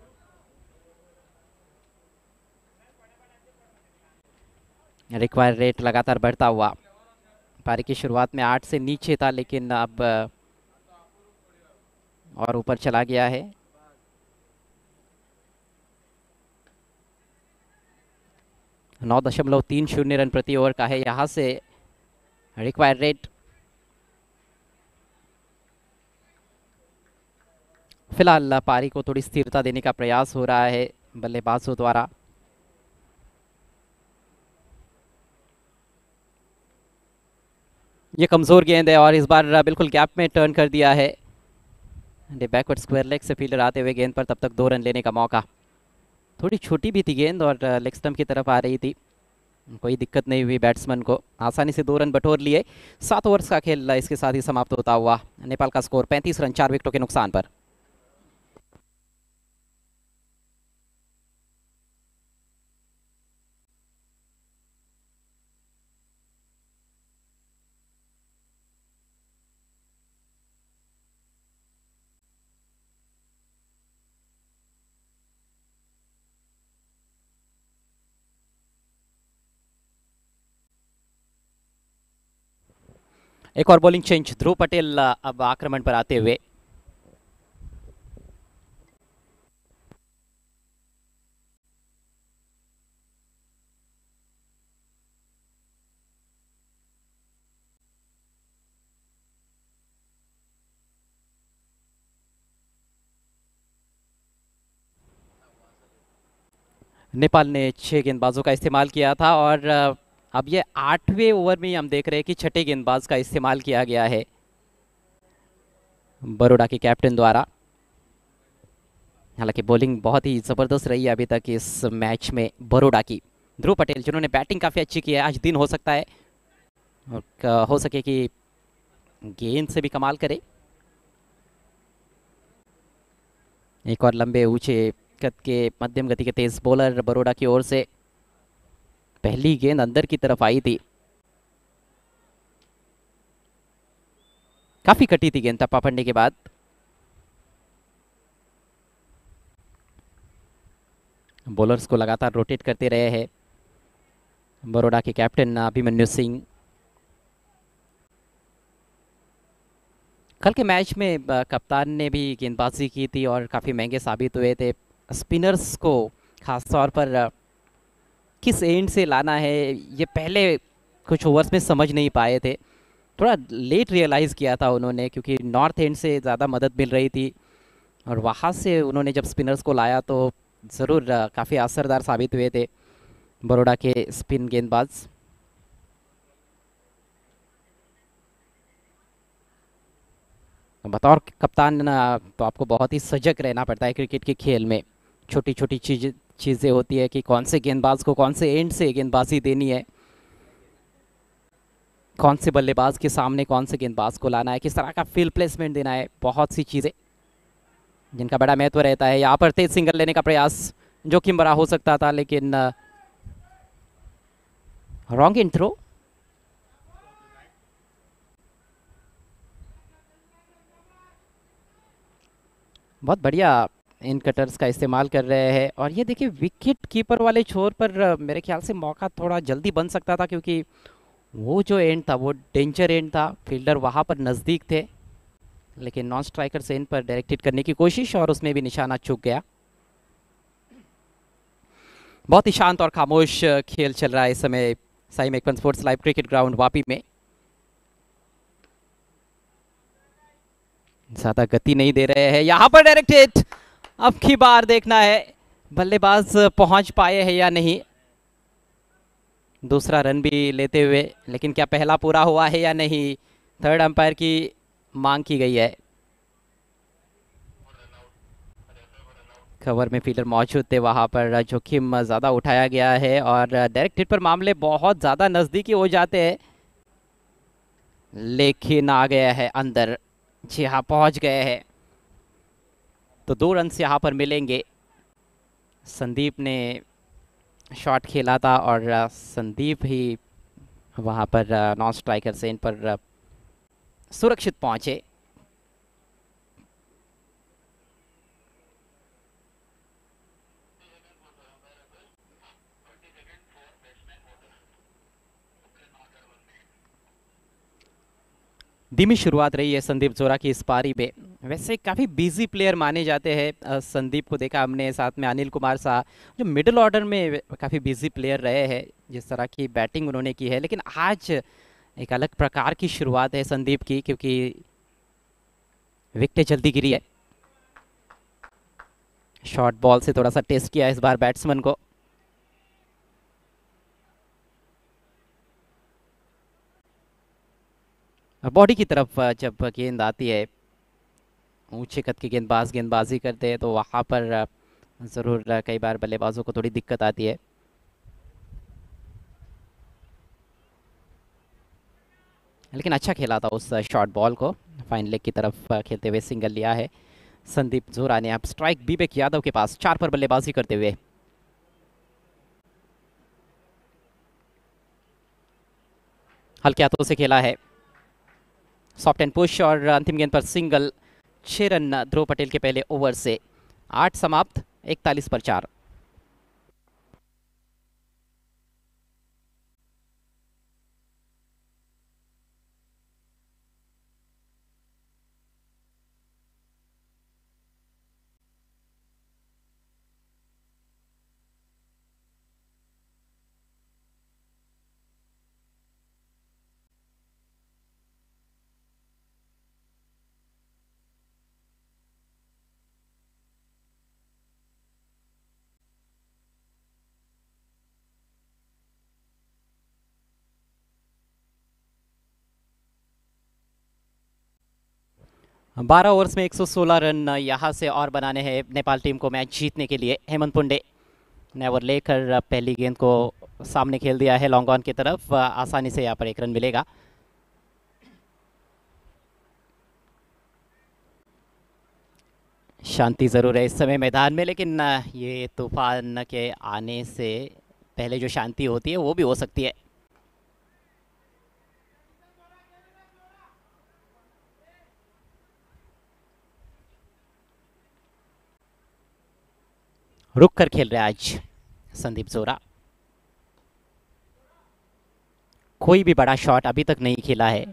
रिक्वायर रेट लगातार बढ़ता हुआ, पारी की शुरुआत में आठ से नीचे था, लेकिन अब और ऊपर चला गया है। नौ दशमलव तीन शून्य रन प्रति ओवर का है यहाँ से रिक्वायर रेट। फिलहाल पारी को थोड़ी स्थिरता देने का प्रयास हो रहा है बल्लेबाजों द्वारा। ये कमजोर गेंद है और इस बार बिल्कुल गैप में टर्न कर दिया है। बैकवर्ड स्क्वायर लेग से फील्डर आते हुए गेंद पर तब तक दो रन लेने का मौका। थोड़ी छोटी भी थी गेंद और लेग स्टंप की तरफ आ रही थी, कोई दिक्कत नहीं हुई बैट्समैन को, आसानी से दो रन बटोर लिए। सात ओवर्स का खेल इसके साथ ही समाप्त होता हुआ। नेपाल का स्कोर पैंतीस रन चार विकेटों के नुकसान पर। एक और बॉलिंग चेंज, ध्रुव पटेल अब आक्रमण पर आते हुए। नेपाल ने छह गेंदबाजों का इस्तेमाल किया था और अब ये आठवें ओवर में हम देख रहे हैं कि छठे गेंदबाज का इस्तेमाल किया गया है बड़ौदा के कैप्टन द्वारा। हालांकि बॉलिंग बहुत ही ज़बरदस्त रही है अभी तक इस मैच में बड़ौदा की। ध्रुव पटेल जिन्होंने बैटिंग काफ़ी अच्छी की है, आज दिन हो सकता है और हो सके कि गेंद से भी कमाल करे। एक और लंबे ऊंचे कद के मध्यम गति के तेज बॉलर बड़ौदा की ओर से। पहली गेंद अंदर की तरफ आई थी, काफी कटी थी गेंद टप्पा पड़ने के बाद। बॉलर्स को लगातार रोटेट करते रहे हैं बड़ौदा के कैप्टन अभिमन्यु सिंह। कल के मैच में कप्तान ने भी गेंदबाजी की थी और काफ़ी महंगे साबित हुए थे। स्पिनर्स को खास तौर पर किस एंड से लाना है ये पहले कुछ ओवर्स में समझ नहीं पाए थे, थोड़ा लेट रियलाइज़ किया था उन्होंने, क्योंकि नॉर्थ एंड से ज़्यादा मदद मिल रही थी और वहाँ से उन्होंने जब स्पिनर्स को लाया तो ज़रूर काफ़ी असरदार साबित हुए थे बड़ौदा के स्पिन गेंदबाज। बतौर कप्तान तो आपको बहुत ही सजग रहना पड़ता है क्रिकेट के खेल में। छोटी छोटी चीज़ चीज़ें होती है कि कौन से गेंदबाज को कौन से एंड से गेंदबाजी देनी है, कौन से बल्लेबाज के सामने कौन से गेंदबाज को लाना है, किस तरह का फील्ड प्लेसमेंट देना है, बहुत सी चीज़ें जिनका बड़ा महत्व रहता है। यहाँ पर तेज सिंगल लेने का प्रयास जोखिम भरा हो सकता था, लेकिन रॉन्ग इन थ्रो। बहुत बढ़िया इन कटर्स का इस्तेमाल कर रहे हैं और ये देखिए विकेट कीपर वाले छोर पर मेरे ख्याल से मौका थोड़ा जल्दी बन सकता था, क्योंकि वो जो एंड था वो डेंजर एंड था, फील्डर वहाँ पर नज़दीक थे। लेकिन नॉन स्ट्राइकर से इन पर डायरेक्टेड करने की कोशिश और उसमें भी निशाना चूक गया। बहुत ही शांत और खामोश खेल चल रहा है इस समय Sai Makwan sports live cricket ground Vapi में। ज्यादा गति नहीं दे रहे हैं, यहां पर डायरेक्ट हिट। अब की बार देखना है बल्लेबाज पहुंच पाए हैं या नहीं। दूसरा रन भी लेते हुए, लेकिन क्या पहला पूरा हुआ है या नहीं, थर्ड अंपायर की मांग की गई है। कवर में फील्डर मौजूद थे, वहां पर जोखिम ज्यादा उठाया गया है और डायरेक्ट हिट पर मामले बहुत ज्यादा नजदीकी हो जाते हैं, लेकिन आ गया है अंदर। जी हाँ, पहुंच गए हैं, तो दो रन यहाँ पर मिलेंगे। संदीप ने शॉट खेला था और संदीप ही वहां पर नॉन स्ट्राइकर से इन पर सुरक्षित पहुंचे। धीमी शुरुआत रही है संदीप जोरा की इस पारी में। वैसे काफ़ी बिजी प्लेयर माने जाते हैं संदीप को, देखा हमने साथ में अनिल कुमार शाह जो मिडिल ऑर्डर में काफ़ी बिजी प्लेयर रहे हैं, जिस तरह की बैटिंग उन्होंने की है। लेकिन आज एक अलग प्रकार की शुरुआत है संदीप की, क्योंकि विकेटें जल्दी गिरी है। शॉर्ट बॉल से थोड़ा सा टेस्ट किया इस बार बैट्समैन को। बॉडी की तरफ जब गेंद आती है, ऊंचे कद के गेंदबाज गेंदबाजी करते हैं, तो वहां पर ज़रूर कई बार बल्लेबाजों को थोड़ी दिक्कत आती है। लेकिन अच्छा खेला था उस शॉर्ट बॉल को, फाइन लेग की तरफ खेलते हुए सिंगल लिया है संदीप जोरा ने। अब स्ट्राइक विवेक यादव के पास, चार पर बल्लेबाजी करते हुए। हल्के हाथों से खेला है, सॉफ्ट एंड पुश और अंतिम गेंद पर सिंगल। छह रन ध्रुव पटेल के पहले ओवर से। आठ समाप्त, इकतालीस पर चार। बारह ओवर्स में एक सौ सोलह रन यहां से और बनाने हैं नेपाल टीम को मैच जीतने के लिए। हेमंत पुंडे ने ओवर लेकर पहली गेंद को सामने खेल दिया है लॉन्ग ऑन की तरफ। आसानी से यहाँ पर एक रन मिलेगा। शांति ज़रूर है इस समय मैदान में, लेकिन ये तूफान के आने से पहले जो शांति होती है वो भी हो सकती है। रुक कर खेल रहे आज संदीप जोरा। कोई भी बड़ा शॉट अभी तक नहीं खेला है।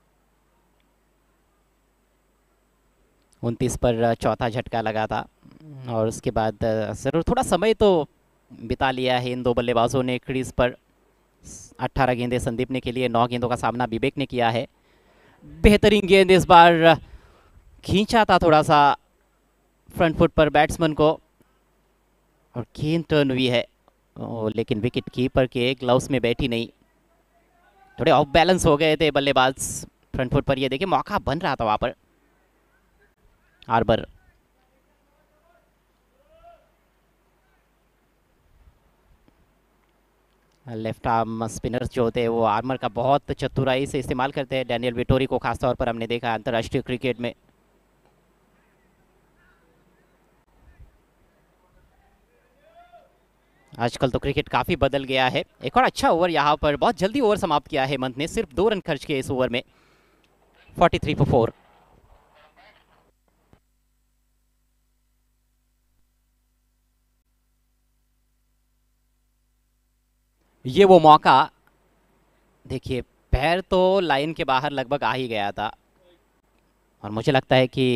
उनतीस पर चौथा झटका लगा था और उसके बाद ज़रूर थोड़ा समय तो बिता लिया है इन दो बल्लेबाजों ने क्रीज पर। अट्ठारह गेंदें संदीप ने खेली है, नौ गेंदों का सामना विवेक ने किया है। बेहतरीन गेंद इस बार, खींचा था थोड़ा सा फ्रंट फुट पर बैट्समैन को और गेंद टर्न हुई है। ओ, लेकिन विकेट कीपर के ग्लव्स में बैठी नहीं, थोड़े ऑफ बैलेंस हो गए थे बल्लेबाज फ्रंट फुट पर। ये देखिए मौका बन रहा था वहां पर। आर्बर लेफ्ट आर्म स्पिनर्स जो होते हैं वो आर्मर का बहुत चतुराई से इस्तेमाल करते हैं। डैनियल विटोरी को खासतौर पर हमने देखा अंतर्राष्ट्रीय क्रिकेट में। आजकल तो क्रिकेट काफ़ी बदल गया है। एक और अच्छा ओवर यहाँ पर, बहुत जल्दी ओवर समाप्त किया है हेमंत ने, सिर्फ दो रन खर्च किए इस ओवर में। तैंतालीस फॉर फोर। ये वो मौका देखिए, पैर तो लाइन के बाहर लगभग आ ही गया था और मुझे लगता है कि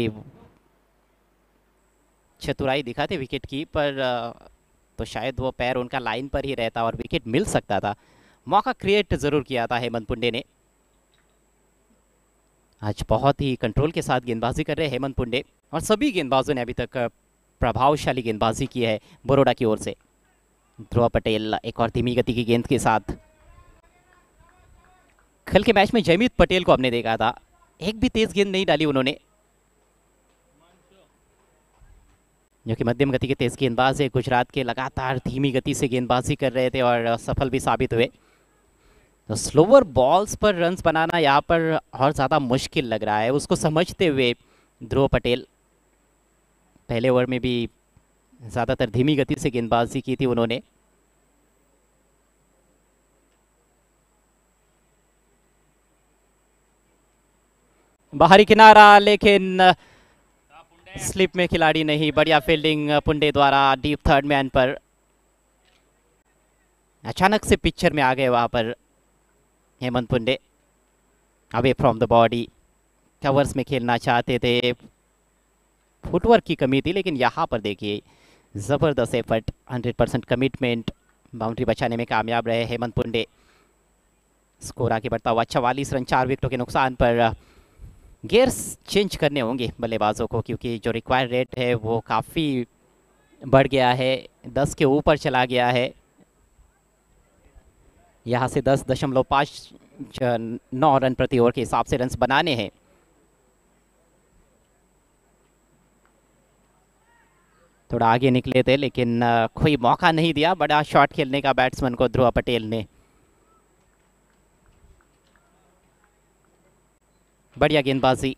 चतुराई दिखाते विकेट की पर अ, तो शायद वो पैर उनका लाइन पर ही रहता और विकेट मिल सकता था। मौका क्रिएट जरूर किया था हेमंत पुंडे ने। आज बहुत ही कंट्रोल के साथ गेंदबाजी कर रहे हैं हेमंत पुंडे, और सभी गेंदबाजों ने अभी तक अ, प्रभावशाली गेंदबाजी की है बड़ौदा की ओर से। ध्रुव पटेल एक और धीमी गति की गेंद के साथ। कल के मैच में जयमीत पटेल को हमने देखा था, एक भी तेज गेंद नहीं डाली उन्होंने, जो कि मध्यम गति के तेज गेंदबाज है गुजरात के। लगातार धीमी गति से गेंदबाजी कर रहे थे और सफल भी साबित हुए। तो स्लोअर बॉल्स पर रन्स बनाना यहाँ पर और ज़्यादा मुश्किल लग रहा है उसको समझते हुए ध्रुव पटेल। पहले ओवर में भी ज़्यादातर धीमी गति से गेंदबाजी की थी उन्होंने। बाहरी किनारा, लेकिन स्लिप में खिलाड़ी नहीं। बढ़िया फील्डिंग पुंडे द्वारा डीप थर्ड मैन पर। अचानक से पिक्चर में आ गए वहां पर Hemant Punde. Away from the body, covers में खेलना चाहते थे, फुटवर्क की कमी थी, लेकिन यहाँ पर देखिए जबरदस्त effort, hundred percent commitment, boundary बचाने में कामयाब रहे हेमंत पुंडे। स्कोर आगे बढ़ता हुआ चवालीस रन चार विकेटों के नुकसान पर। गियर्स चेंज करने होंगे बल्लेबाजों को, क्योंकि जो रिक्वायर्ड रेट है वो काफ़ी बढ़ गया है, दस के ऊपर चला गया है। यहाँ से दस दशमलव पाँच नौ रन प्रति ओवर के हिसाब से रन बनाने हैं। थोड़ा आगे निकले थे, लेकिन कोई मौका नहीं दिया बड़ा शॉट खेलने का बैट्समैन को ध्रुव पटेल ने। बढ़िया गेंदबाजी,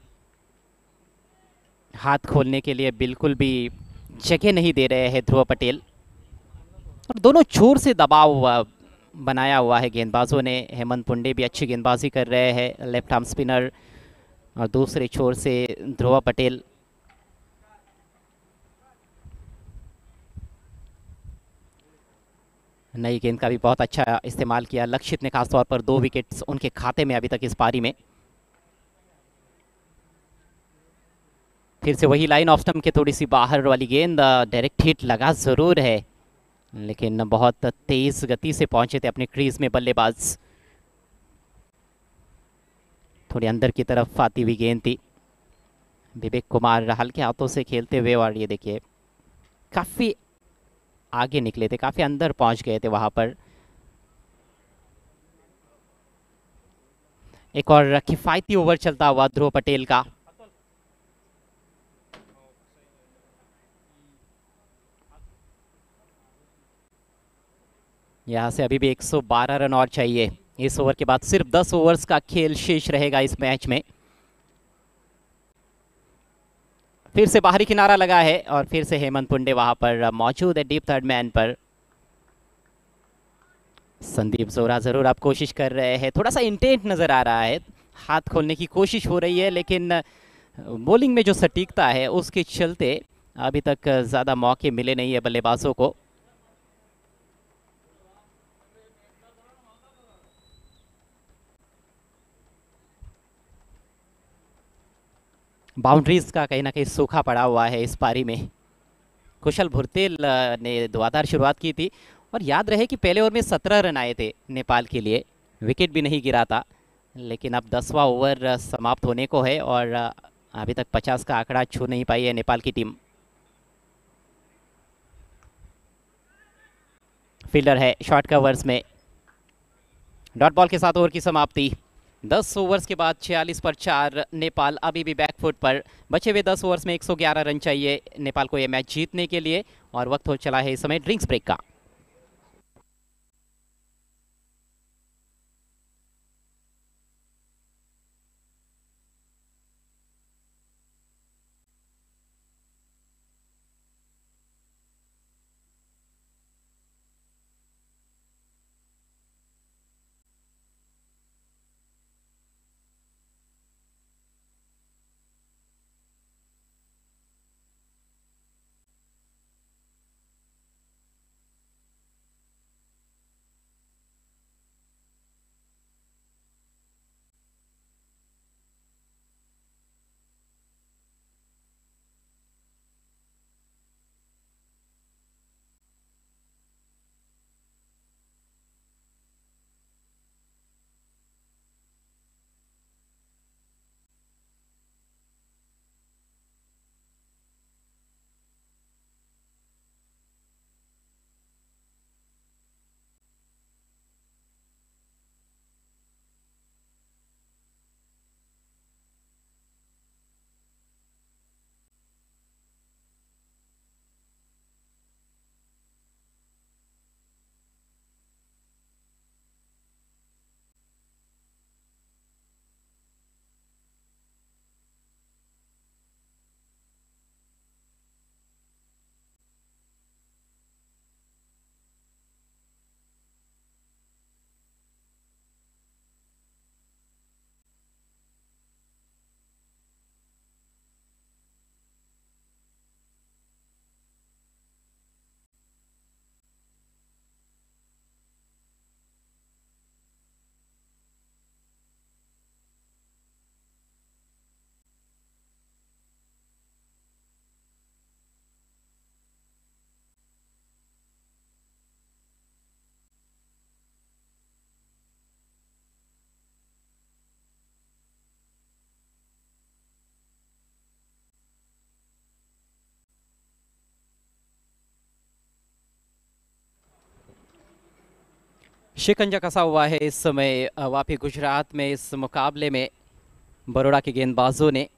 हाथ खोलने के लिए बिल्कुल भी जगह नहीं दे रहे हैं ध्रुव पटेल, और दोनों छोर से दबाव बनाया हुआ है गेंदबाजों ने। हेमंत पुंडे भी अच्छी गेंदबाजी कर रहे हैं, लेफ्ट आर्म स्पिनर, और दूसरे छोर से ध्रुव पटेल। नई गेंद का भी बहुत अच्छा इस्तेमाल किया लक्षित ने, खासतौर पर दो विकेट्स उनके खाते में अभी तक इस पारी में। फिर से वही लाइन ऑफ स्टंप के थोड़ी सी बाहर वाली गेंद, डायरेक्ट हिट लगा जरूर है, लेकिन बहुत तेज गति से पहुंचे थे अपने क्रीज में बल्लेबाज। थोड़ी अंदर की तरफ आती हुई गेंद थी। विवेक कुमार हल्के हाथों से खेलते हुए, और ये देखिए काफी आगे निकले थे, काफी अंदर पहुंच गए थे वहां पर। एक और किफायती ओवर चलता हुआ ध्रुव पटेल का। यहाँ से अभी भी एक सौ बारह रन और चाहिए। इस ओवर के बाद सिर्फ दस ओवर्स का खेल शेष रहेगा इस मैच में। फिर से बाहरी किनारा लगा है, और फिर से हेमंत पुंडे वहां पर मौजूद है डीप थर्ड मैन पर। संदीप जोरा जरूर आप कोशिश कर रहे हैं, थोड़ा सा इंटेंट नजर आ रहा है, हाथ खोलने की कोशिश हो रही है, लेकिन बॉलिंग में जो सटीकता है उसके चलते अभी तक ज़्यादा मौके मिले नहीं है बल्लेबाजों को। बाउंड्रीज का कहीं ना कहीं सूखा पड़ा हुआ है इस पारी में। कुशल भुरतेल ने धुआंधार शुरुआत की थी, और याद रहे कि पहले ओवर में सत्रह रन आए थे नेपाल के लिए, विकेट भी नहीं गिरा था, लेकिन अब दसवां ओवर समाप्त होने को है और अभी तक पचास का आंकड़ा छू नहीं पाई है नेपाल की टीम। फील्डर है शॉर्ट कवर्स में। डॉट बॉल के साथ ओवर की समाप्ति। दस ओवर्स के बाद छियालीस पर चार, नेपाल अभी भी बैकफुट पर। बचे हुए दस ओवर्स में एक सौ ग्यारह रन चाहिए नेपाल को यह मैच जीतने के लिए, और वक्त हो चला है इस समय ड्रिंक्स ब्रेक का। शिकंजा कसा हुआ है इस समय अ, वापी गुजरात में इस मुकाबले में बड़ौदा के गेंदबाजों ने,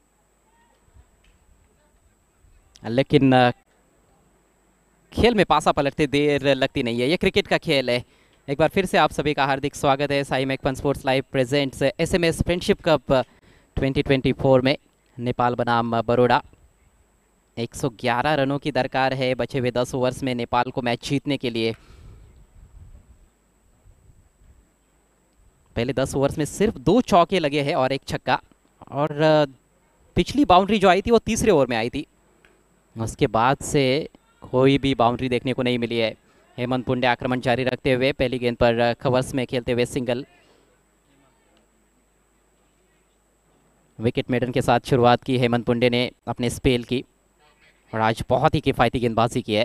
लेकिन अ, खेल में पासा पलटते देर लगती नहीं है। ये क्रिकेट का खेल है। एक बार फिर से आप सभी का हार्दिक स्वागत है Sai Makpan sports live presents SMS friendship cup twenty twenty four में। नेपाल बनाम बड़ौदा, एक सौ ग्यारह रनों की दरकार है बचे हुए दस ओवर्स में नेपाल को मैच जीतने के लिए। पहले दस ओवर्स में सिर्फ दो चौके लगे हैं और एक छक्का, और अ, पिछली बाउंड्री जो आई थी वो तीसरे ओवर में आई थी। उसके बाद से कोई भी बाउंड्री देखने को नहीं मिली है। हेमंत पुंडे आक्रमण जारी रखते हुए पहली गेंद पर अ, कवर्स में खेलते हुए सिंगल। विकेट मेडन के साथ शुरुआत की हेमंत पुंडे ने अपने स्पेल की, और आज बहुत ही किफ़ायती गेंदबाजी की है।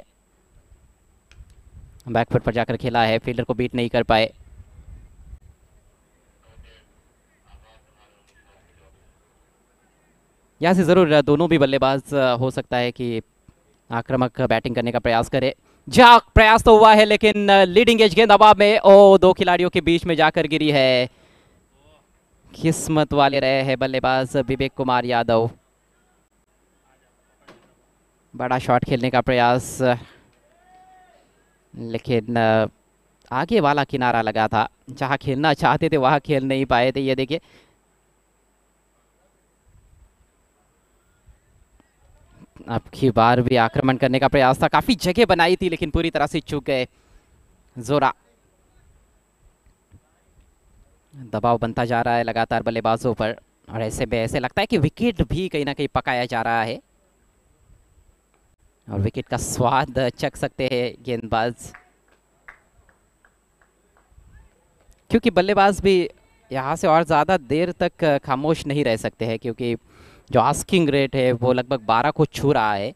बैकफुट पर जाकर खेला है, फील्डर को बीट नहीं कर पाए। यहाँ से ज़रूर दोनों भी बल्लेबाज अ, हो सकता है कि आक्रामक बैटिंग करने का प्रयास करे। जा प्रयास तो हुआ है, लेकिन लीडिंग एज गेंद हवा में ओ दो खिलाड़ियों के बीच में जाकर गिरी है। किस्मत वाले रहे हैं बल्लेबाज विवेक कुमार यादव। बड़ा शॉट खेलने का प्रयास, लेकिन अ, आगे वाला किनारा लगा था। जहाँ खेलना चाहते थे वहाँ खेल नहीं पाए थे। ये देखिए, अब की बार भी आक्रमण करने का प्रयास था, काफी जगह बनाई थी लेकिन पूरी तरह से चूक गए। जोरा दबाव बनता जा रहा है लगातार बल्लेबाजों पर, और ऐसे में ऐसे लगता है कि विकेट भी कहीं ना कहीं पकाया जा रहा है, और विकेट का स्वाद चख सकते हैं गेंदबाज, क्योंकि बल्लेबाज भी यहाँ से और ज़्यादा देर तक खामोश नहीं रह सकते हैं, क्योंकि जो आस्किंग रेट है वो लगभग बारह को छू रहा है।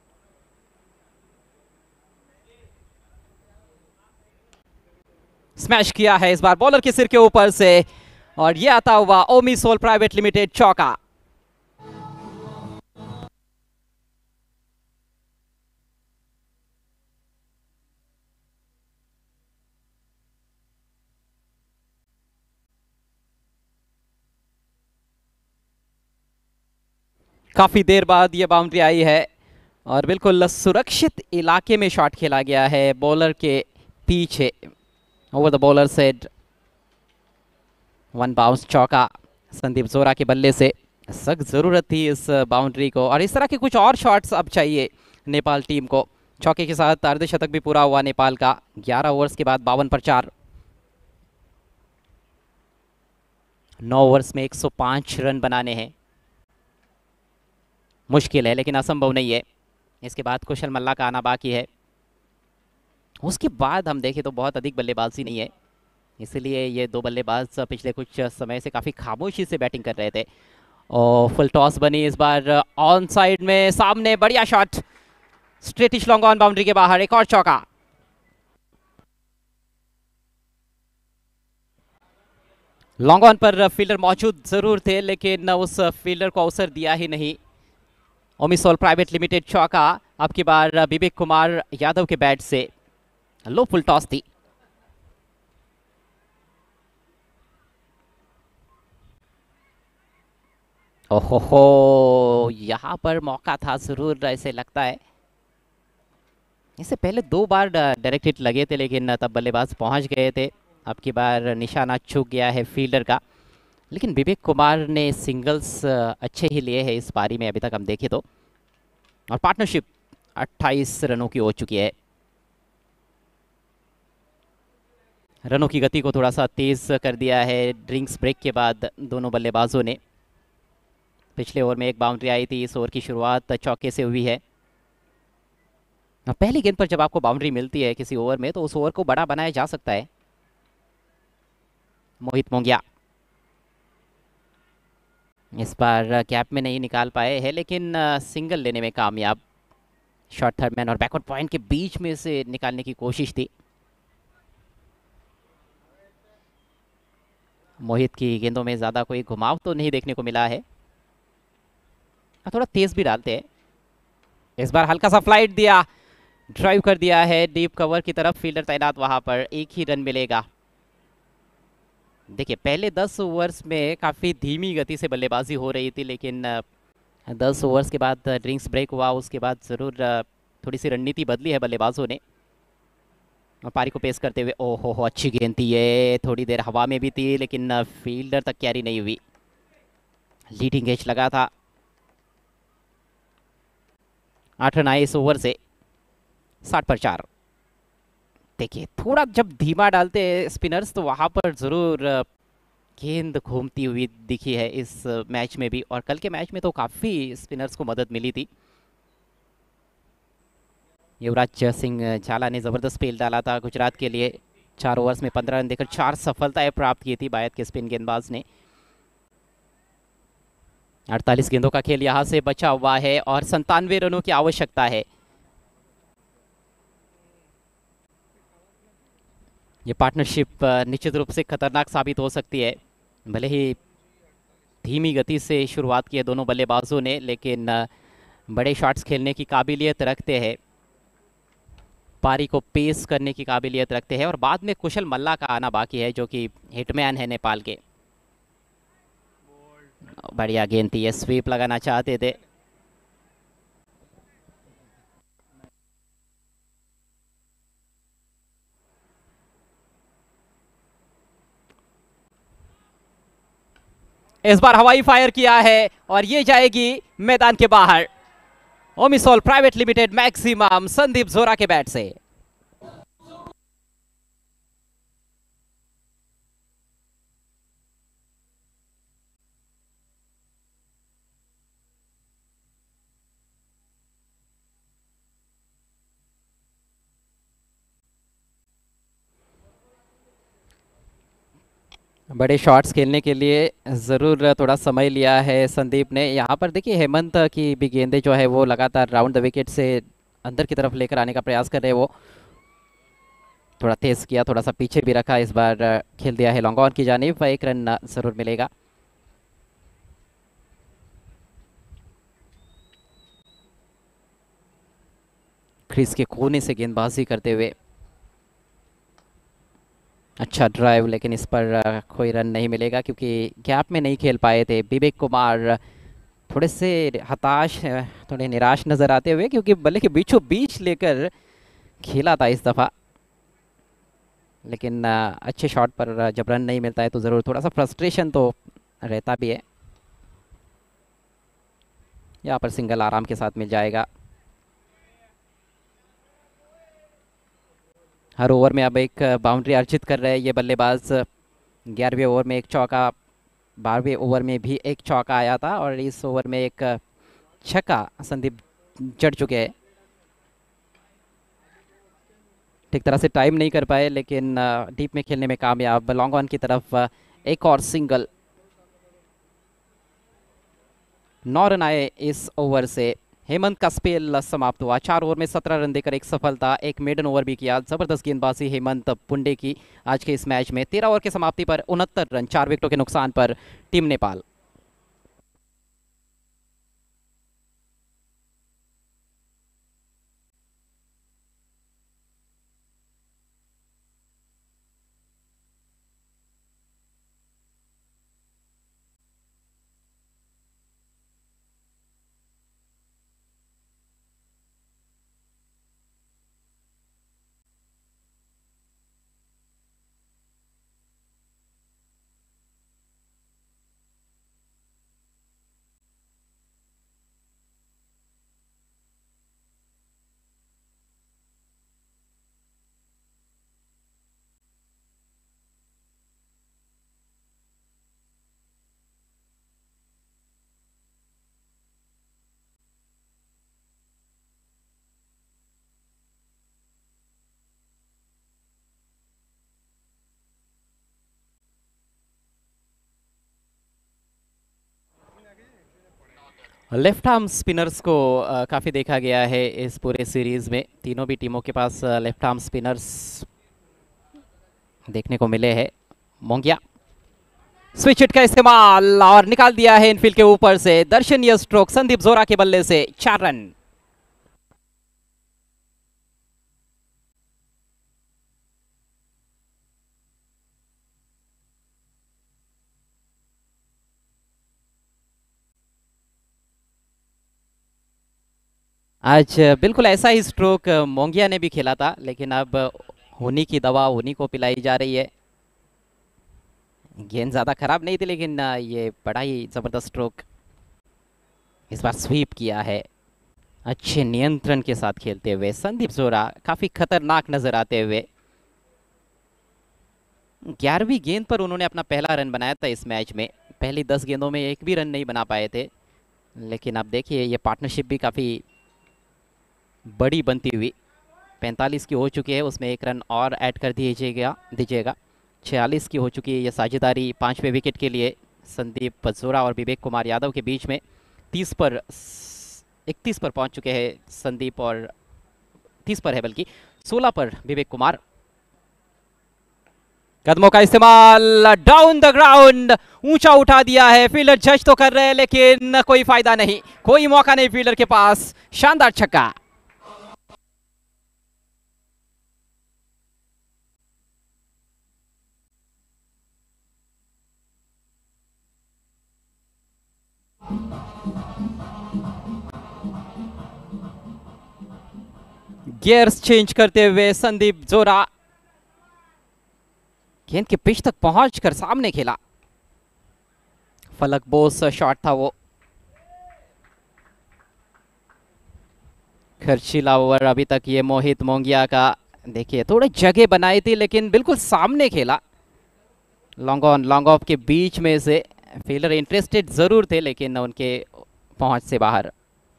स्मैश किया है इस बार बॉलर के सिर के ऊपर से, और ये आता हुआ ओमी सोल प्राइवेट लिमिटेड चौका। काफी देर बाद ये बाउंड्री आई है, और बिल्कुल सुरक्षित इलाके में शॉट खेला गया है बॉलर के पीछे, over the bowler said. One bounce चौका संदीप जोरा के बल्ले से। सख्त ज़रूरत थी इस बाउंड्री को, और इस तरह के कुछ और शॉट्स अब चाहिए नेपाल टीम को। चौके के साथ अर्धशतक भी पूरा हुआ नेपाल का, ग्यारह ओवर्स के बाद बावन पर चार। नौ ओवर्स में एक सौ पाँच रन बनाने हैं। मुश्किल है लेकिन असंभव नहीं है। इसके बाद कुशल मल्ला का आना बाकी है। उसके बाद हम देखें तो बहुत अधिक बल्लेबाजी नहीं है, इसलिए ये दो बल्लेबाज पिछले कुछ समय से काफ़ी खामोशी से बैटिंग कर रहे थे। और फुल टॉस बनी इस बार ऑन साइड में, सामने बढ़िया shot, straightish long on boundary के बाहर, एक और चौका। लॉन्ग ऑन पर फील्डर मौजूद जरूर थे, लेकिन उस फील्डर को अवसर दिया ही नहीं। ओमिसोल प्राइवेट लिमिटेड चौका, अब की बार विवेक कुमार यादव के बैट से। लो फुल टॉस थी। ओहो हो, यहाँ पर मौका था जरूर, ऐसे लगता है। इससे पहले दो बार डायरेक्ट हिट लगे थे, लेकिन तब बल्लेबाज पहुंच गए थे। अब की बार निशाना चूक गया है फील्डर का, लेकिन विवेक कुमार ने सिंगल्स अच्छे ही लिए हैं इस पारी में अभी तक हम देखें तो, और पार्टनरशिप अट्ठाईस रनों की हो चुकी है। रनों की गति को थोड़ा सा तेज कर दिया है ड्रिंक्स ब्रेक के बाद दोनों बल्लेबाजों ने। पिछले ओवर में एक बाउंड्री आई थी, इस ओवर की शुरुआत चौके से हुई है। पहली गेंद पर जब आपको बाउंड्री मिलती है किसी ओवर में, तो उस ओवर को बड़ा बनाया जा सकता है। मोहित मोंगिया इस बार कैप में नहीं निकाल पाए हैं, लेकिन सिंगल लेने में कामयाब। शॉर्ट थर्ड मैन और बैकवर्ड पॉइंट के बीच में से निकालने की कोशिश थी। मोहित की गेंदों में ज़्यादा कोई घुमाव तो नहीं देखने को मिला है, थोड़ा तेज भी डालते हैं। इस बार हल्का सा फ्लाइट दिया, ड्राइव कर दिया है डीप कवर की तरफ, फील्डर तैनात वहां पर, एक ही रन मिलेगा। देखिए पहले दस ओवर्स में काफ़ी धीमी गति से बल्लेबाजी हो रही थी, लेकिन अ, दस ओवर्स के बाद ड्रिंक्स ब्रेक हुआ, उसके बाद ज़रूर अ, थोड़ी सी रणनीति बदली है बल्लेबाजों ने। और पारी को पेश करते हुए, ओहो हो अच्छी गेंद थी ये, थोड़ी देर हवा में भी थी लेकिन अ, फील्डर तक कैरी नहीं हुई। लीडिंग एज लगा था। आठ रन आए इस ओवर से, साठ पर चार। देखिए थोड़ा जब धीमा डालते हैं स्पिनर्स तो वहां पर जरूर अ, गेंद घूमती हुई दिखी है इस अ, मैच में भी, और कल के मैच में तो काफी स्पिनर्स को मदद मिली थी। युवराज सिंह झाला ने जबरदस्त फेल डाला था गुजरात के लिए। चार ओवर्स में पंद्रह रन देकर चार सफलताएं प्राप्त की थी बायत के स्पिन गेंदबाज ने। अड़तालीस गेंदों का खेल यहां से बचा हुआ है और संतानवे रनों की आवश्यकता है। ये पार्टनरशिप निश्चित रूप से खतरनाक साबित हो सकती है। भले ही धीमी गति से शुरुआत की है दोनों बल्लेबाजों ने, लेकिन अ, बड़े शॉट्स खेलने की काबिलियत रखते हैं, पारी को पेस करने की काबिलियत रखते हैं। और बाद में कुशल मल्ला का आना बाकी है, जो कि हिटमैन है नेपाल के। बढ़िया गेंद थी, ये स्वीप लगाना चाहते थे। इस बार हवाई फायर किया है और ये जाएगी मैदान के बाहर। Omisol private limited maximum Sandeep Jora के बैट से। बड़े शॉट्स खेलने के लिए ज़रूर थोड़ा समय लिया है संदीप ने। यहाँ पर देखिए हेमंत की भी गेंदें जो है वो लगातार राउंड द विकेट से अंदर की तरफ लेकर आने का प्रयास कर रहे हैं। वो थोड़ा तेज किया, थोड़ा सा पीछे भी रखा, इस बार अ, खेल दिया है लॉन्ग ऑन की जानिब। एक रन अ, ज़रूर मिलेगा। क्रीज के कोने से गेंदबाजी करते हुए अच्छा ड्राइव, लेकिन इस पर अ, कोई रन नहीं मिलेगा क्योंकि गैप में नहीं खेल पाए थे विवेक कुमार। थोड़े से हताश, अ, थोड़े निराश नजर आते हुए, क्योंकि बल्ले के बीचों बीच लेकर खेला था इस दफा, लेकिन अ, अच्छे शॉट पर अ, जब रन नहीं मिलता है तो ज़रूर थोड़ा सा फ्रस्ट्रेशन तो रहता भी है। यहाँ पर सिंगल आराम के साथ मिल जाएगा। हर ओवर में अब एक बाउंड्री अर्जित कर रहे हैं ये बल्लेबाज। ग्यारहवें ओवर में एक चौका, बारहवें ओवर में भी एक चौका आया था और इस ओवर में एक अ, छक्का संदीप जड़ चुके हैं। ठीक तरह से टाइम नहीं कर पाए, लेकिन डीप में खेलने में कामयाब। लॉन्ग ऑन की तरफ अ, एक और सिंगल। नौ रन आए इस ओवर से। हेमंत का स्पेल समाप्त हुआ। चार ओवर में सत्रह रन देकर एक सफलता, एक मेडन ओवर भी किया। जबरदस्त गेंदबाजी हेमंत पुंडे की आज के इस मैच में। तेरह ओवर की समाप्ति पर उनहत्तर रन, चार विकेटों के नुकसान पर team Nepal. Left arm spinners को अ, काफ़ी देखा गया है इस पूरे सीरीज में। तीनों भी टीमों के पास लेफ्ट आर्म स्पिनर्स देखने को मिले हैं। मोंगिया स्विच हिट का इस्तेमाल और निकाल दिया है इनफील्ड के ऊपर से। दर्शनीय स्ट्रोक संदीप जोरा के बल्ले से, चार रन। आज बिल्कुल ऐसा ही स्ट्रोक मोंगिया ने भी खेला था, लेकिन अब उन्हीं की दवा उन्हीं को पिलाई जा रही है। गेंद ज़्यादा खराब नहीं थी, लेकिन अ, ये बड़ा ही ज़बरदस्त स्ट्रोक इस बार स्वीप किया है। अच्छे नियंत्रण के साथ खेलते हुए संदीप जोरा काफ़ी खतरनाक नजर आते हुए। ग्यारहवीं गेंद पर उन्होंने अपना पहला रन बनाया था इस मैच में। पहली दस गेंदों में एक भी रन नहीं बना पाए थे, लेकिन अब देखिए ये पार्टनरशिप भी काफ़ी बड़ी बनती हुई। पैंतालीस की हो चुकी है, उसमें एक रन और ऐड कर दीजिएगा दीजिएगा छियालीस की हो चुकी है ये साझेदारी पाँचवें विकेट के लिए संदीप जोरा और विवेक कुमार यादव के बीच में। तीस पर इकतीस पर पहुंच चुके हैं संदीप, और तीस पर है बल्कि सोलह पर विवेक कुमार। कदमों का इस्तेमाल, डाउन द ग्राउंड, ऊंचा उठा दिया है। फील्डर जज तो कर रहे हैं, लेकिन कोई फायदा नहीं, कोई मौका नहीं फील्डर के पास। शानदार छक्का। गियर्स चेंज करते हुए संदीप जोरा गेंद के पिच तक पहुंचकर सामने खेला। फलक बोस शॉट था वो। खर्चीला ओवर अभी तक ये मोहित मोंगिया का। देखिए थोड़ी जगह बनाई थी, लेकिन बिल्कुल सामने खेला। लॉन्ग ऑन लॉन्ग ऑफ के बीच में से फील्डर इंटरेस्टेड जरूर थे, लेकिन उनके पहुंच से बाहर।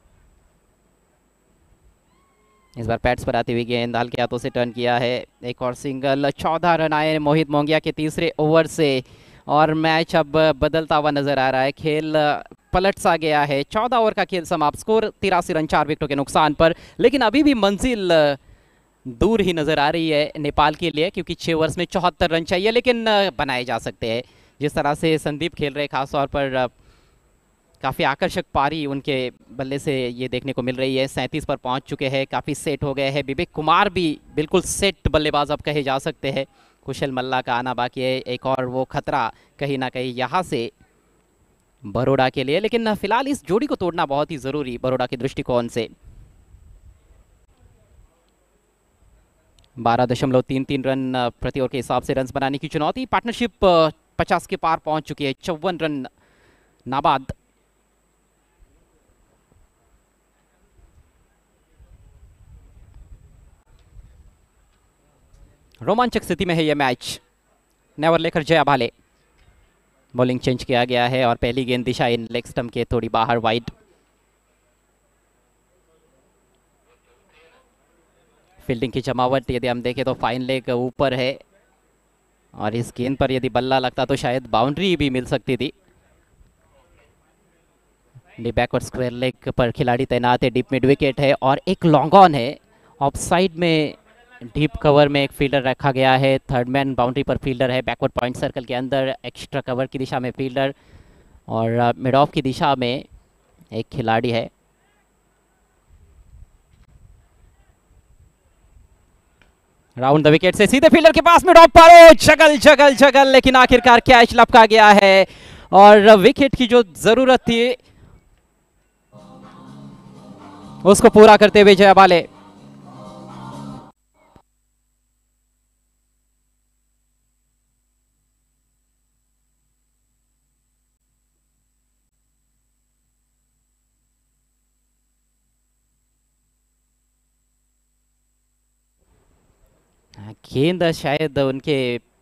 इस बार पैड्स पर आती हुई गेंद हल्के हाथों से टर्न किया है। एक और सिंगल, चौदह रन आए मोहित मोंगिया के तीसरे ओवर से, और मैच अब बदलता हुआ नजर आ रहा है। खेल पलट सा गया है। चौदह ओवर का खेल समाप्त, स्कोर तिरासी रन चार विकेटों के नुकसान पर। लेकिन अभी भी मंजिल दूर ही नजर आ रही है नेपाल के लिए, क्योंकि छह ओवर्स में चौहत्तर रन चाहिए, लेकिन बनाए जा सकते हैं। जिस तरह से संदीप खेल रहे खासतौर पर काफ़ी आकर्षक पारी उनके बल्ले से ये देखने को मिल रही है। सैंतीस पर पहुंच चुके हैं, काफ़ी सेट हो गए हैं। विवेक कुमार भी बिल्कुल सेट बल्लेबाज अब कहे जा सकते हैं। कुशल मल्ला का आना बाकी है, एक और वो खतरा कहीं ना कहीं यहाँ से बड़ौदा के लिए। लेकिन फिलहाल इस जोड़ी को तोड़ना बहुत ही ज़रूरी बड़ौदा के दृष्टिकोण से। बारह दशमलव तीन तीन रन प्रति ओवर के हिसाब से रन बनाने की चुनौती। पार्टनरशिप पचास के पार पहुंच चुकी है, चौवन रन नाबाद। रोमांचक स्थिति में है यह मैच। नेवर लेकर जया भाले। बॉलिंग चेंज किया गया है, और पहली गेंद दिशा इन लेग स्टंप के थोड़ी बाहर वाइड। फील्डिंग की जमावट यदि हम देखें तो फाइन लेग ऊपर है, और इस गेंद पर यदि बल्ला लगता तो शायद बाउंड्री भी मिल सकती थी। डीप बैकवर्ड स्क्वायर लेग पर खिलाड़ी तैनात है। डीप मिड विकेट है, और एक लॉन्ग ऑन है। ऑफ साइड में डीप कवर में एक फील्डर रखा गया है। थर्ड मैन बाउंड्री पर फील्डर है। बैकवर्ड पॉइंट सर्कल के अंदर एक्स्ट्रा कवर की दिशा में फील्डर, और मिड ऑफ की दिशा में एक खिलाड़ी है। राउंड द विकेट से सीधे फील्डर के पास, मिड ऑफ पर जगल जगल जगल, लेकिन आखिरकार कैच लपका गया है, और विकेट की जो जरूरत थी उसको पूरा करते हुए जया भाले। गेंद शायद उनके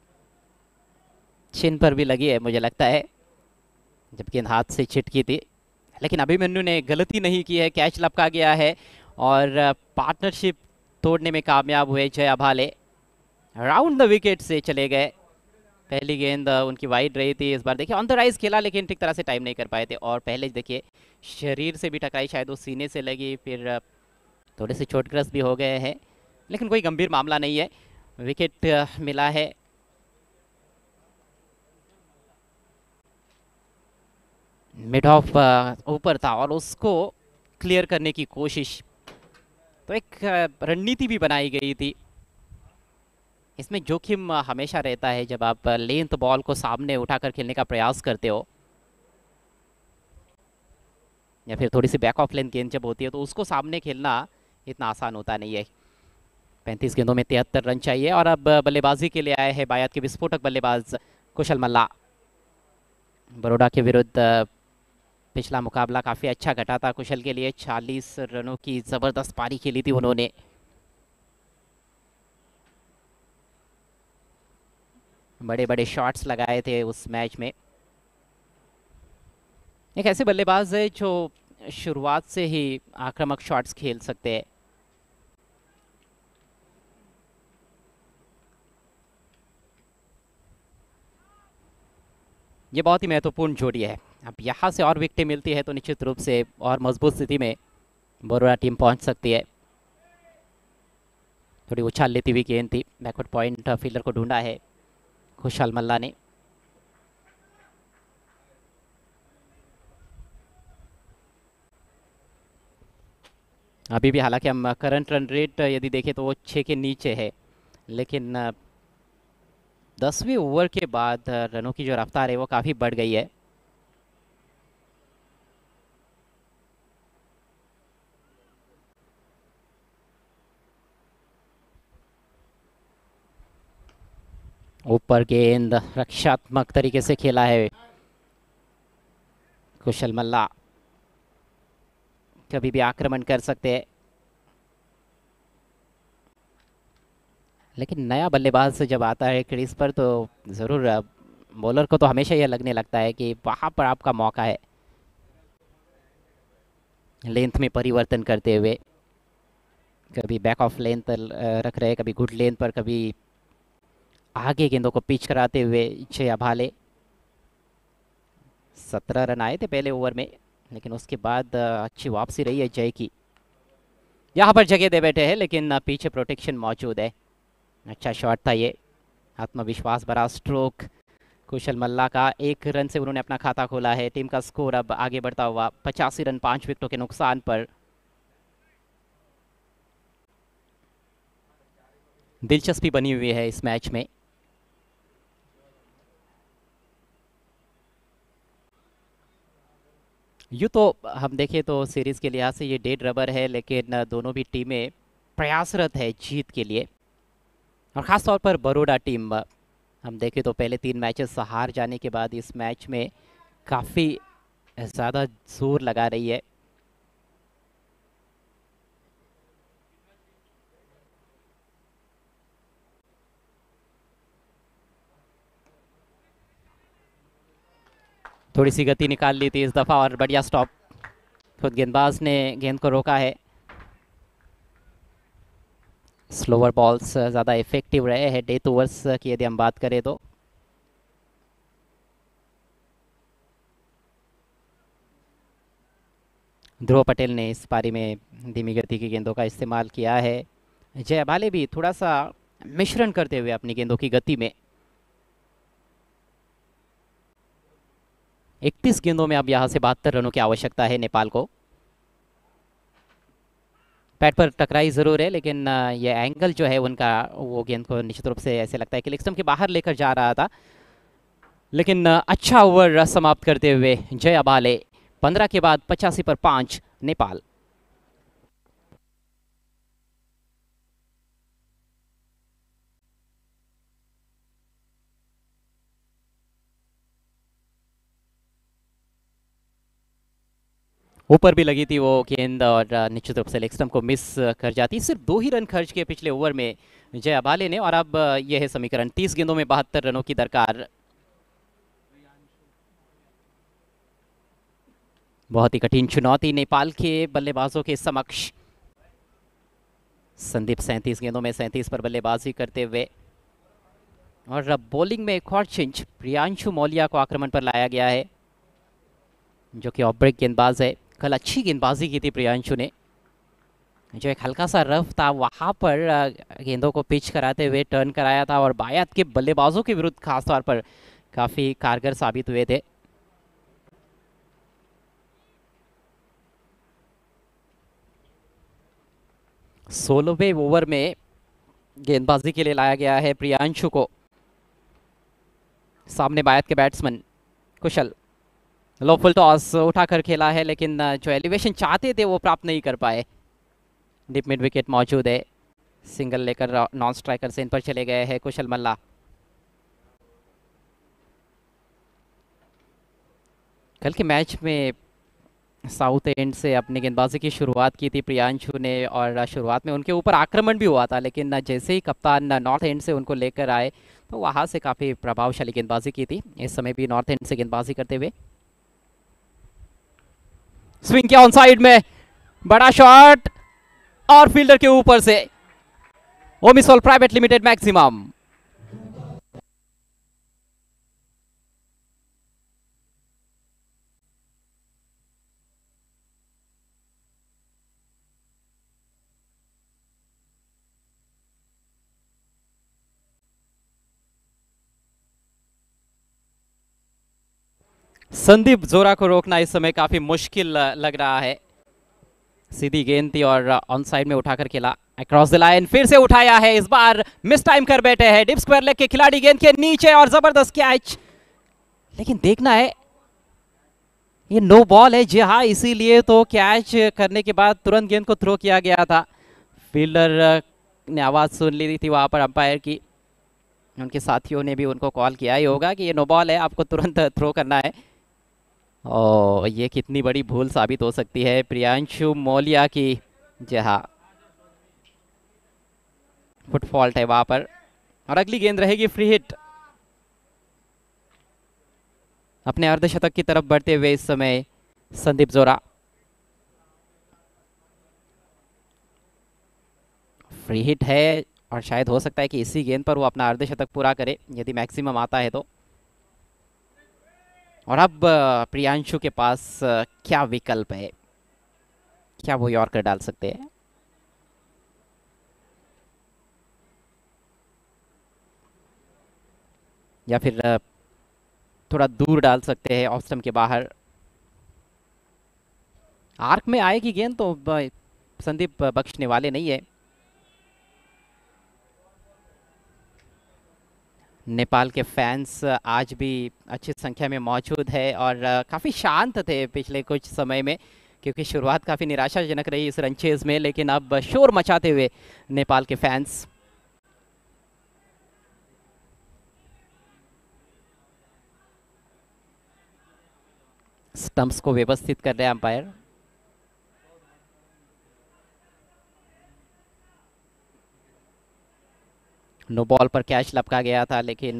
चिन पर भी लगी है, मुझे लगता है, जब गेंद हाथ से छिटकी थी। लेकिन अभिमन्यु ने गलती नहीं की है, कैच लपका गया है, और पार्टनरशिप तोड़ने में कामयाब हुए जया भाले। राउंड द विकेट से चले गए। पहली गेंद उनकी वाइड रही थी। इस बार देखिए ऑन द राइज खेला, लेकिन ठीक तरह से टाइम नहीं कर पाए थे। और पहले देखिए शरीर से भी टकराई, शायद वो सीने से लगी, फिर थोड़े से चोटग्रस्त भी हो गए हैं, लेकिन कोई गंभीर मामला नहीं है। विकेट मिला है। मिड ऑफ ऊपर था, और उसको क्लियर करने की कोशिश, तो एक रणनीति भी बनाई गई थी। इसमें जोखिम हमेशा रहता है जब आप लेंथ बॉल को सामने उठाकर खेलने का प्रयास करते हो। या फिर थोड़ी सी बैक ऑफ लेंथ गेंद जब होती है तो उसको सामने खेलना इतना आसान होता नहीं है। पैंतीस गेंदों में तिहत्तर रन चाहिए और अब बल्लेबाजी के लिए आए हैं बायात के विस्फोटक बल्लेबाज कुशल मल्ला। बड़ौदा के विरुद्ध पिछला मुकाबला काफ़ी अच्छा घटा था कुशल के लिए, चालीस रनों की ज़बरदस्त पारी खेली थी उन्होंने। बड़े बड़े शॉट्स लगाए थे उस मैच में। एक ऐसे बल्लेबाज है जो शुरुआत से ही आक्रामक शॉट्स खेल सकते हैं। ये बहुत ही महत्वपूर्ण जोड़ी है। अब यहाँ से और विकेटें मिलती है तो निश्चित रूप से और मजबूत स्थिति में बड़ौदा टीम पहुंच सकती है। थोड़ी उछाल लेती हुई गेंद थी, बैकवर्ड पॉइंट फील्डर को ढूंढा है खुशहाल मल्ला ने। अभी भी हालांकि हम करंट रन रेट यदि देखें तो वो छः के नीचे है, लेकिन दसवें ओवर के बाद रनों की जो रफ्तार है वो काफ़ी बढ़ गई है। ऊपर गेंद रक्षात्मक तरीके से खेला है कुशल मल्ला, कभी भी आक्रमण कर सकते हैं। लेकिन नया बल्लेबाज जब आता है क्रीज पर तो ज़रूर बॉलर को तो हमेशा यह लगने लगता है कि वहाँ पर आपका मौका है लेंथ में परिवर्तन करते हुए। कभी बैक ऑफ लेंथ रख रहे, कभी गुड लेंथ पर, कभी आगे गेंदों को पिच कराते हुए जय भाले। सत्रह रन आए थे पहले ओवर में, लेकिन उसके बाद अच्छी वापसी रही है जय की। यहाँ पर जगह दे बैठे हैं लेकिन पीछे प्रोटेक्शन मौजूद है। अच्छा शॉट था ये, आत्मविश्वास भरा स्ट्रोक कुशल मल्ला का। एक रन से उन्होंने अपना खाता खोला है। टीम का स्कोर अब आगे बढ़ता हुआ पचासी रन पांच विकेटों के नुकसान पर। दिलचस्पी बनी हुई है इस मैच में। यूँ तो हम देखें तो सीरीज़ के लिहाज से ये डेड रबर है, लेकिन दोनों भी टीमें प्रयासरत है जीत के लिए। और ख़ास तौर पर बड़ौदा टीम हम देखें तो पहले तीन मैचेस हार जाने के बाद इस मैच में काफ़ी ज़्यादा जोर लगा रही है। थोड़ी सी गति निकाल ली थी इस दफ़ा और बढ़िया स्टॉप, खुद गेंदबाज ने गेंद को रोका है। स्लोअर बॉल्स ज़्यादा इफेक्टिव रहे हैं डेथ ओवर्स की यदि हम बात करें तो। ध्रुव पटेल ने इस पारी में धीमी गति की गेंदों का इस्तेमाल किया है। जय भाले भी थोड़ा सा मिश्रण करते हुए अपनी गेंदों की गति में। इकतीस गेंदों में अब यहाँ से बहत्तर रनों की आवश्यकता है नेपाल को। पैड पर टकराई ज़रूर है, लेकिन ये एंगल जो है उनका, वो गेंद को निश्चित रूप से ऐसे लगता है कि लेग स्टंप के बाहर लेकर जा रहा था। लेकिन अच्छा ओवर समाप्त करते हुए जय भाले, पंद्रह के बाद पचासी पर पाँच नेपाल। ऊपर भी लगी थी वो गेंद और निश्चित रूप से लेग स्टंप को मिस कर जाती। सिर्फ दो ही रन खर्च किए पिछले ओवर में जय भाले ने, और अब यह है समीकरण, तीस गेंदों में बहत्तर रनों की दरकार। बहुत ही कठिन चुनौती नेपाल के बल्लेबाजों के समक्ष। संदीप सैंतीस गेंदों में सैंतीस पर बल्लेबाजी करते हुए, और अब बॉलिंग में एक और चेंज, प्रियांशु मौलिया को आक्रमण पर लाया गया है जो कि ऑफ ब्रेक गेंदबाज है। कल अच्छी गेंदबाजी की थी प्रियांशु ने, जो एक हल्का सा रफ था वहाँ पर गेंदों को पिच कराते हुए टर्न कराया था और बायात के बल्लेबाजों के विरुद्ध खासतौर पर काफ़ी कारगर साबित हुए थे। सोलहवें ओवर में गेंदबाजी के लिए लाया गया है प्रियांशु को। सामने बायात के batsman Kushal, low full toss उठाकर खेला है, लेकिन जो एलिवेशन चाहते थे वो प्राप्त नहीं कर पाए। डीप मिड विकेट मौजूद है, सिंगल लेकर नॉन स्ट्राइकर से इन पर चले गए हैं कुशल मल्ला। कल के मैच में साउथ एंड से अपनी गेंदबाजी की शुरुआत की थी प्रियांशु ने, और शुरुआत में उनके ऊपर आक्रमण भी हुआ था, लेकिन जैसे ही कप्तान नॉर्थ एंड से उनको लेकर आए तो वहां से काफ़ी प्रभावशाली गेंदबाजी की थी। इस समय भी नॉर्थ एंड से गेंदबाजी करते हुए स्विंग किया ऑन साइड में, बड़ा शॉट और फील्डर के ऊपर से। Omisol private limited maximum. Sandeep Jora को रोकना इस समय काफी मुश्किल लग रहा है। सीधी गेंद थी और ऑन साइड में उठाकर खेला, अक्रॉस द लाइन फिर से उठाया है, इस बार मिस टाइम कर बैठे हैं डिप स्क्वायर लेग के खिलाड़ी गेंद के नीचे और जबरदस्त कैच। लेकिन देखना है ये नो बॉल है, जी हाँ, इसीलिए तो कैच करने के बाद तुरंत गेंद को थ्रो किया गया था। फील्डर ने आवाज सुन ली थी वहां पर अंपायर की, उनके साथियों ने भी उनको कॉल किया ही होगा कि ये नो बॉल है, आपको तुरंत थ्रो करना है। ओ, ये कितनी बड़ी भूल साबित हो सकती है प्रियांशु मौलिया की। जी हाँ, फुट फॉल्ट है वहां पर और अगली गेंद रहेगी फ्री हिट। अपने अर्धशतक की तरफ बढ़ते हुए इस समय संदीप जोरा। फ्री हिट है और शायद हो सकता है कि इसी गेंद पर वो अपना अर्धशतक पूरा करे यदि मैक्सिमम आता है तो। और अब प्रियांशु के पास क्या विकल्प है, क्या वो यॉर्कर डाल सकते हैं? या फिर थोड़ा दूर डाल सकते हैं ऑफ स्टंप के बाहर। आर्क में आएगी गेंद तो संदीप बख्शने वाले नहीं है। नेपाल के फैंस आज भी अच्छी संख्या में मौजूद है और काफ़ी शांत थे पिछले कुछ समय में, क्योंकि शुरुआत काफ़ी निराशाजनक रही इस रनचेज में, लेकिन अब शोर मचाते हुए नेपाल के फैंस। स्टंप्स को व्यवस्थित कर रहे हैं अंपायर। नो बॉल पर कैच लपका गया था, लेकिन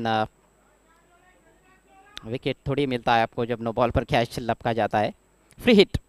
विकेट थोड़ी मिलता है आपको जब नो बॉल पर कैच लपका जाता है। फ्री हिट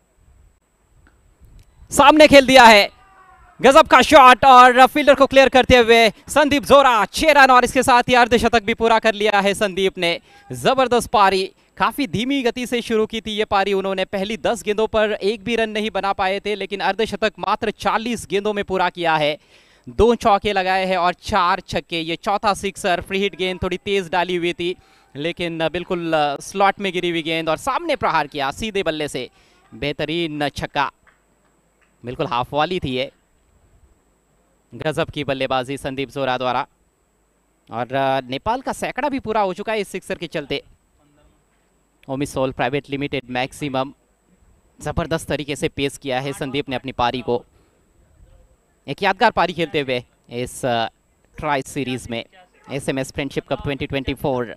सामने खेल दिया है, गजब का शॉट और फील्डर को क्लियर करते हुए संदीप जोरा छह रन और इसके साथ ही अर्धशतक भी पूरा कर लिया है संदीप ने। जबरदस्त पारी, काफी धीमी गति से शुरू की थी ये पारी उन्होंने। पहली दस गेंदों पर एक भी रन नहीं बना पाए थे, लेकिन अर्धशतक मात्र चालीस गेंदों में पूरा किया है। दो चौके लगाए हैं और चार छक्के। ये चौथा सिक्सर, फ्री हिट गेंद थोड़ी तेज डाली हुई थी, लेकिन बिल्कुल स्लॉट में गिरी हुई गेंद और सामने प्रहार किया सीधे बल्ले से, बेहतरीन छक्का, बिल्कुल हाफ वाली थी ये। गजब की बल्लेबाजी संदीप जोरा द्वारा और नेपाल का सैकड़ा भी पूरा हो चुका है इस सिक्सर के चलते। ओमिसोल प्राइवेट लिमिटेड मैक्सिमम, जबरदस्त तरीके से पेश किया है संदीप ने अपनी पारी को। एक यादगार पारी खेलते हुए इस ट्राई सीरीज में, SMS friendship cup twenty twenty four.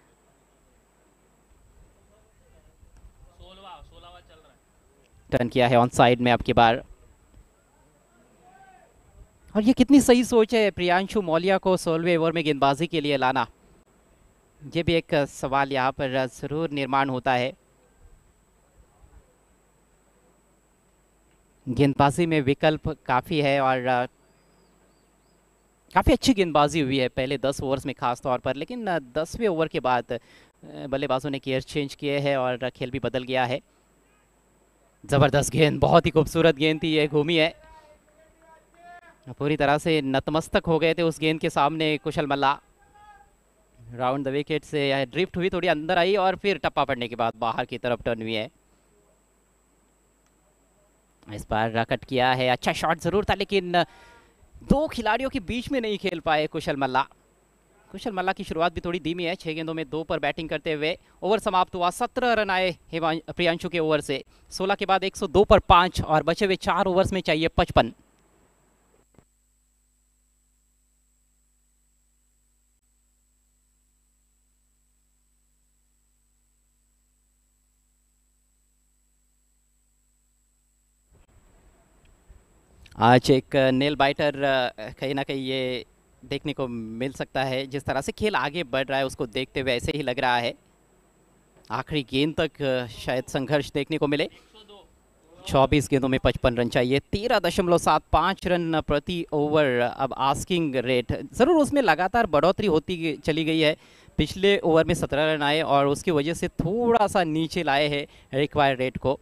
Turn किया है ऑन साइड में अब की बार, और ये कितनी सही सोच है प्रियांशु मौलिया को सोलहवें ओवर में गेंदबाजी के लिए लाना। ये भी एक सवाल यहाँ पर जरूर निर्माण होता है। गेंदबाजी में विकल्प काफ़ी है और काफ़ी अच्छी गेंदबाजी हुई है पहले दस ओवर्स में खास तौर पर, लेकिन दसवें ओवर के बाद बल्लेबाजों ने गियर चेंज किए हैं और खेल भी बदल गया है। ज़बरदस्त गेंद, बहुत ही खूबसूरत गेंद थी ये, घूमी है, पूरी तरह से नतमस्तक हो गए थे उस गेंद के सामने Kushal Malla. Round the wicket से यह ड्रिफ्ट हुई, थोड़ी अंदर आई और फिर टप्पा पड़ने के बाद बाहर की तरफ टर्न हुई है। इस बार कट किया है, अच्छा शॉट जरूर था, लेकिन दो खिलाड़ियों के बीच में नहीं खेल पाए कुशल मल्ला। कुशल मल्ला की शुरुआत भी थोड़ी धीमी है, छह गेंदों में दो पर बैटिंग करते हुए ओवर समाप्त हुआ। सत्रह रन आए प्रियांशु के ओवर से। सोलह के बाद एक सौ दो पर पांच और बचे हुए चार ओवर्स में चाहिए पचपन। आज एक नेल बाइटर कहीं ना कहीं ये देखने को मिल सकता है। जिस तरह से खेल आगे बढ़ रहा है उसको देखते हुए ऐसे ही लग रहा है आखिरी गेंद तक शायद संघर्ष देखने को मिले। चौबीस गेंदों में पचपन रन चाहिए। तेरह दशमलव सात पाँच रन प्रति ओवर अब आस्किंग रेट। ज़रूर उसमें लगातार बढ़ोतरी होती चली गई है। पिछले ओवर में सत्रह रन आए और उसकी वजह से थोड़ा सा नीचे लाए हैं रिक्वायर्ड रेट को।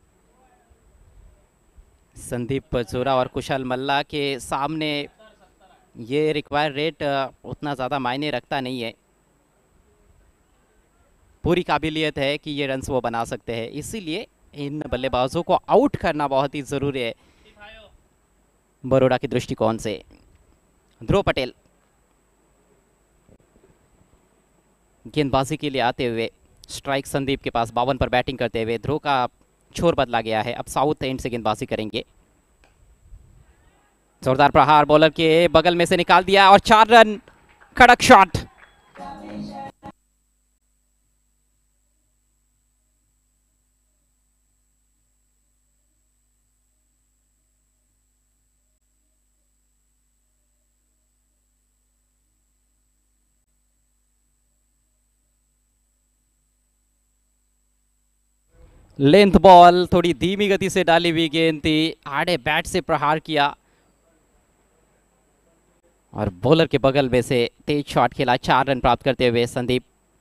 संदीप जोरा और कुशल मल्ला के सामने ये रिक्वायर्ड रेट उतना ज़्यादा मायने रखता नहीं है। पूरी काबिलियत है कि ये रन्स वो बना सकते हैं, इसीलिए इन बल्लेबाजों को आउट करना बहुत ही ज़रूरी है बड़ौदा के दृष्टिकोण से। ध्रुव पटेल गेंदबाजी के लिए आते हुए, स्ट्राइक संदीप के पास बावन पर बैटिंग करते हुए। ध्रुव का छोर बदला गया है, अब साउथ एंड से गेंदबाजी करेंगे। जोरदार प्रहार बॉलर के बगल में से निकाल दिया और चार रन। कड़क शॉट। लेंथ बॉल थोड़ी धीमी गति से डाली हुई गेंद थी, आड़े बैट से प्रहार किया और बॉलर के बगल में से तेज शॉट खेला। चार रन प्राप्त करते हुए संदीप।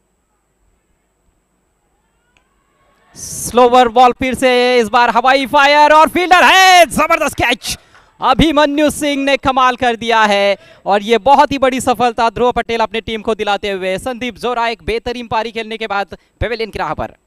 स्लोवर बॉल फिर से, इस बार हवाई फायर और फील्डर है। जबरदस्त कैच, अभिमन्यु सिंह ने कमाल कर दिया है और ये बहुत ही बड़ी सफलता ध्रुव पटेल अपने टीम को दिलाते हुए। संदीप जोरा एक बेहतरीन पारी खेलने के बाद पेवेलियन की राह पर।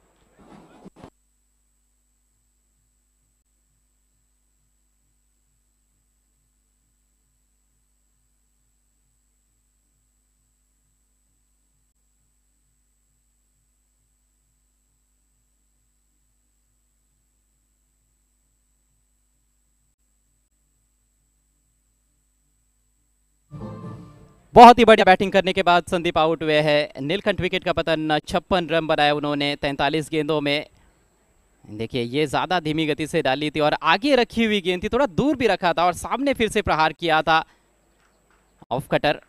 बहुत ही बढ़िया बैटिंग करने के बाद संदीप आउट हुए हैं। नीलकंठ विकेट का पतन, छप्पन रन बनाए उन्होंने तैंतालीस गेंदों में। देखिए ये ज़्यादा धीमी गति से डाली थी और आगे रखी हुई गेंद थी, थोड़ा दूर भी रखा था और सामने फिर से प्रहार किया था। ऑफ कटर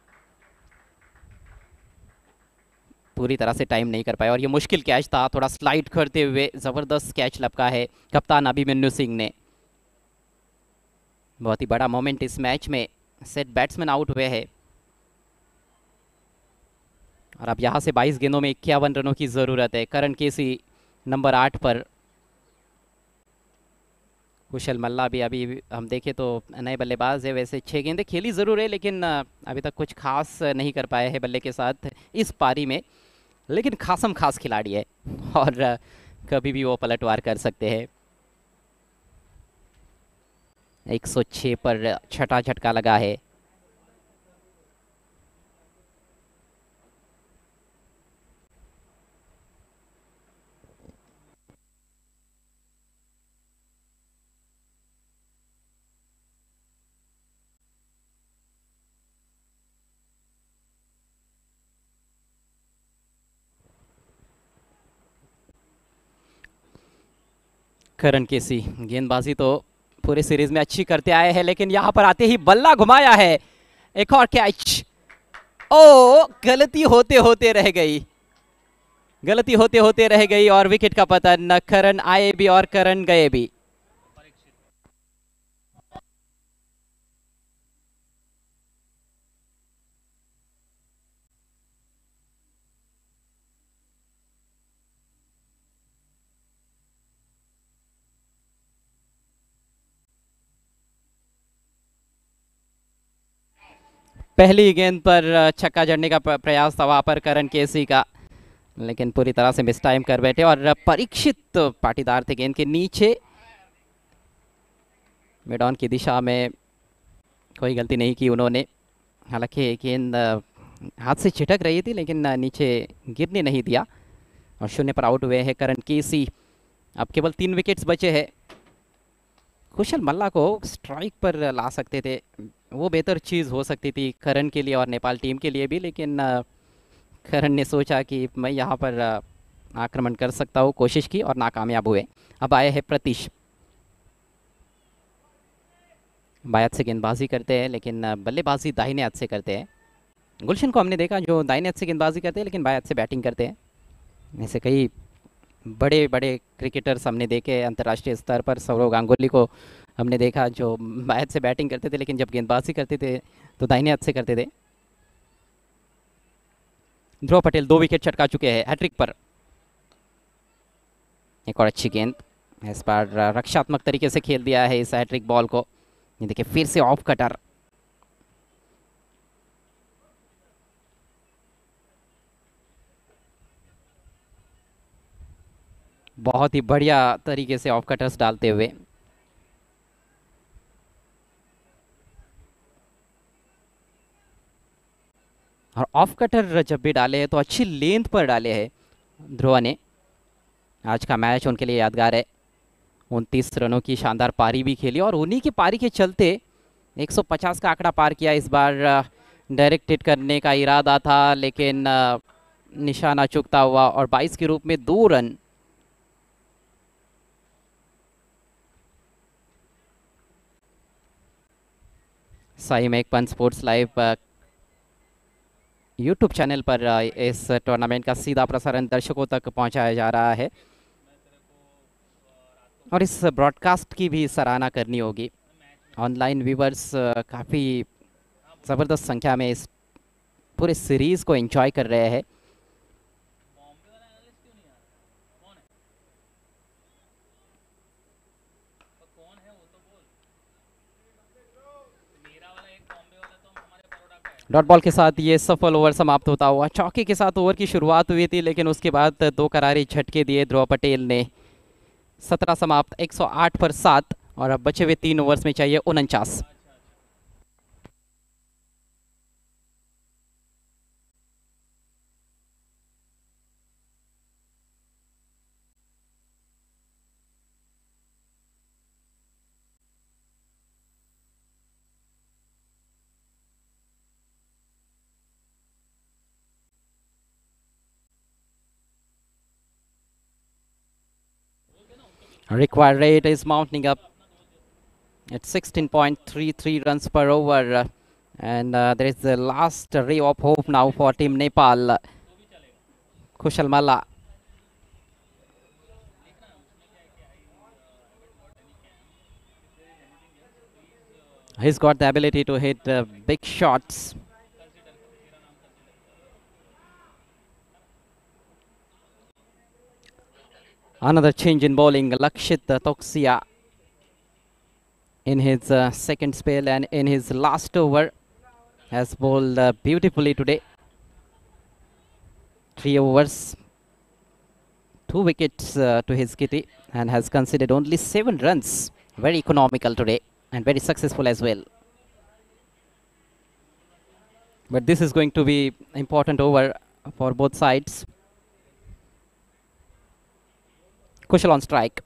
पूरी तरह से टाइम नहीं कर पाया और ये मुश्किल कैच था, थोड़ा स्लाइड करते हुए ज़बरदस्त कैच लपका है कप्तान अभिमन्यु सिंह ने। बहुत ही बड़ा मोमेंट इस मैच में। सेट बैट्समैन आउट हुए हैं और अब यहाँ से बाईस गेंदों में इक्यावन रनों की ज़रूरत है। करण केसी नंबर आठ पर। कुशल मल्ला भी अभी हम देखें तो नए बल्लेबाज है, वैसे छः गेंदें खेली ज़रूर है लेकिन अभी तक कुछ खास नहीं कर पाए हैं बल्ले के साथ इस पारी में। लेकिन खासम खास खिलाड़ी है और कभी भी वो पलटवार कर सकते हैं। एक सौ छह पर छठा झटका लगा है। करण केसी गेंदबाजी तो पूरे सीरीज में अच्छी करते आए हैं लेकिन यहां पर आते ही बल्ला घुमाया है। एक और कैच। ओ गलती होते होते रह गई, गलती होते होते रह गई और विकेट का पतन। करण आए भी और करण गए भी। पहली गेंद पर छक्का जड़ने का प्रयास था वहां पर करण केसी का, लेकिन पूरी तरह से मिस टाइम कर बैठे और परीक्षित पाटीदार थे गेंद के नीचे। मिड ऑन की दिशा में कोई गलती नहीं की उन्होंने। हालांकि गेंद हाथ से छिटक रही थी लेकिन अ, नीचे गिरने नहीं दिया और शून्य पर आउट हुए हैं करण केसी। अब केवल तीन विकेट्स बचे हैं। कुशल मल्ला को स्ट्राइक पर ला सकते थे, वो बेहतर चीज़ हो सकती थी करण के लिए और नेपाल टीम के लिए भी, लेकिन अ, करण ने सोचा कि मैं यहाँ पर अ, आक्रमण कर सकता हूँ, कोशिश की और नाकामयाब हुए। अब आए हैं प्रतीश, बाएं हाथ से गेंदबाजी करते हैं लेकिन अ, बल्लेबाजी दाहिने हाथ से करते हैं। गुलशन को हमने देखा जो दाहिने हाथ से गेंदबाजी करते हैं लेकिन बाएं हाथ से बैटिंग करते हैं। ऐसे कई बड़े बड़े क्रिकेटर्स हमने देखे अंतर्राष्ट्रीय स्तर पर। सौरव गांगुली को हमने देखा जो बाएं हाथ से बैटिंग करते थे लेकिन जब गेंदबाजी करते थे तो दाहिने हाथ से करते थे। ध्रुव पटेल दो विकेट चटका चुके हैं हैट्रिक पर। एक और अच्छी गेंद, इस बार रक्षात्मक तरीके से खेल दिया है इस हैट्रिक बॉल को। ये देखिए फिर से ऑफ कटर, बहुत ही बढ़िया तरीके से ऑफ कटर्स डालते हुए। और ऑफ कटर जब भी डाले हैं तो अच्छी लेंथ पर डाले हैं ध्रुव ने। आज का मैच उनके लिए यादगार है। उनतीस रनों की शानदार पारी भी खेली और उन्हीं की पारी के चलते एक सौ पचास का आंकड़ा पार किया। इस बार डायरेक्ट हिट करने का इरादा था लेकिन अ, निशाना चूकता हुआ और बाईस के रूप में दो रन। Sai Meghpan sports live YouTube channel पर अ, इस टूर्नामेंट का सीधा प्रसारण दर्शकों तक पहुंचाया जा रहा है और इस ब्रॉडकास्ट की भी सराहना करनी होगी। ऑनलाइन व्यूवर्स काफ़ी ज़बरदस्त संख्या में इस पूरे सीरीज़ को एंजॉय कर रहे हैं। डॉट बॉल के साथ ये सफल ओवर समाप्त होता हुआ। चौके के साथ ओवर की शुरुआत हुई थी लेकिन उसके बाद दो करारे झटके दिए ध्रुव पटेल ने। सत्रह समाप्त, एक सौ आठ पर सात और अब बचे हुए तीन ओवर्स में चाहिए उनचास। Required rate is mounting up at sixteen point three three runs per over, uh, and uh, there is the last ray of hope now for Team Nepal. Kushal Malla. He's got the ability to hit uh, big shots. Another change in bowling. Lakshit Toksia in his uh, second spell and in his last over has bowled uh, beautifully today. Three overs, two wickets uh, to his kitty, and has conceded only seven runs. Very economical today and very successful as well. But this is going to be important over for both sides. Kushal on strike.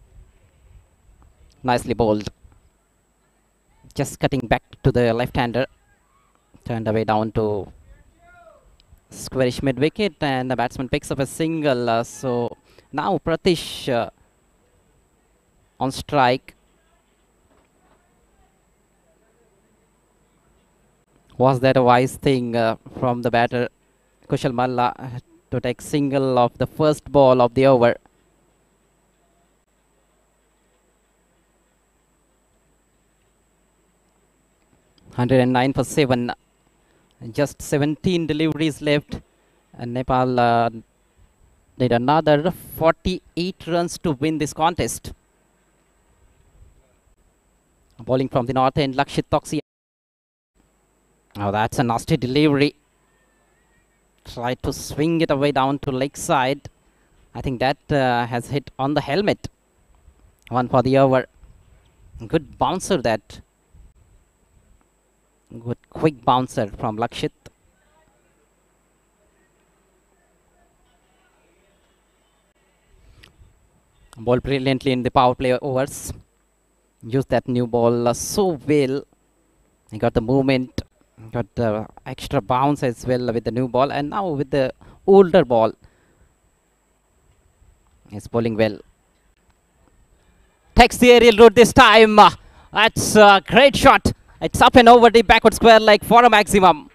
Nicely bowled. Just cutting back to the left-hander. Turned away down to squarish mid-wicket and the batsman picks up a single. Uh, so now Pratish uh, on strike. Was that a wise thing uh, from the batter Kushal Malla to take single of the first ball of the over? one hundred nine for seven. Just seventeen deliveries left. And Nepal uh, did another forty-eight runs to win this contest. Bowling from the north end, Lakshit Toksia. Oh, that's a nasty delivery. Tried to swing it away down to leg side. I think that uh, has hit on the helmet. One for the over. Good bouncer that. Good quick bouncer from Lakshit. Ball brilliantly in the power play overs. Used that new ball uh, so well. He got the movement, got the extra bounce as well with the new ball, and now with the older ball, he's bowling well. Takes the aerial route this time. Uh, That's a great shot. It's up and over the backward square leg for a maximum.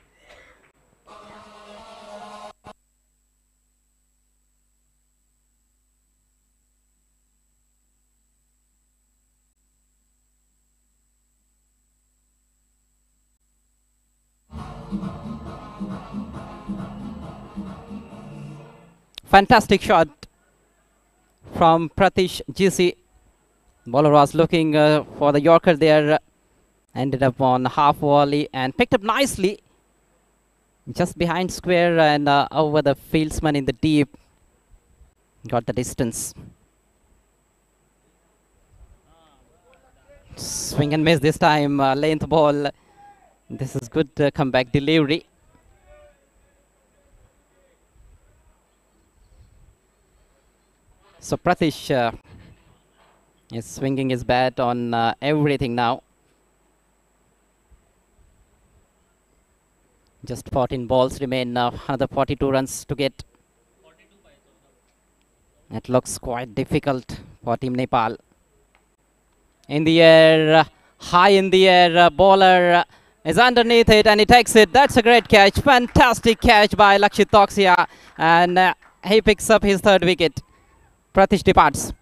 Fantastic shot from Pratish G C. Bowler was looking uh, for the Yorker there. Uh, ended up on half volley and picked up nicely. Just behind square and uh, over the fieldsman in the deep. Got the distance. Swing and miss this time. Uh, length ball. This is good uh, comeback delivery. So Pratish uh, is swinging his bat on uh, everything now. Just fourteen balls remain. Uh, another forty-two runs to get. It looks quite difficult for Team Nepal. In the air, uh, high in the air, uh, bowler uh, is underneath it and he takes it. That's a great catch. Fantastic catch by Lakshit Toxia. And uh, he picks up his third wicket. Pratish departs.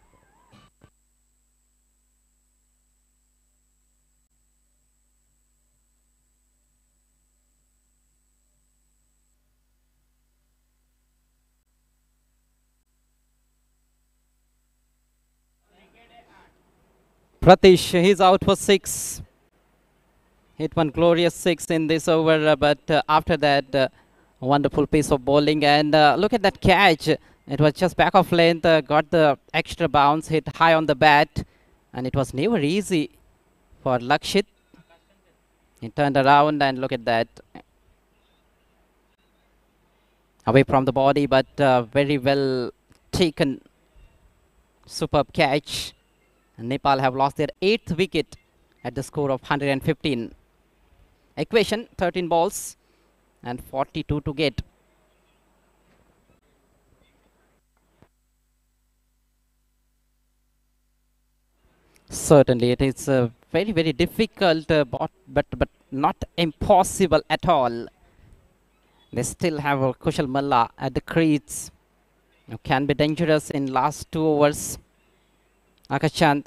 Pratish, he's out for six. Hit one glorious six in this over, uh, but uh, after that, uh, a wonderful piece of bowling. And uh, look at that catch. It was just back of length, uh, got the extra bounce, hit high on the bat. And it was never easy for Lakshit. He turned around and look at that. Away from the body, but uh, very well taken. Superb catch. Nepal have lost their eighth wicket at the score of one hundred fifteen. Equation, thirteen balls and forty-two to get. Certainly, it is uh, very, very difficult, uh, but, but, but not impossible at all. They still have uh, Kushal Malla at the crease. Can be dangerous in last two overs. Akash Chand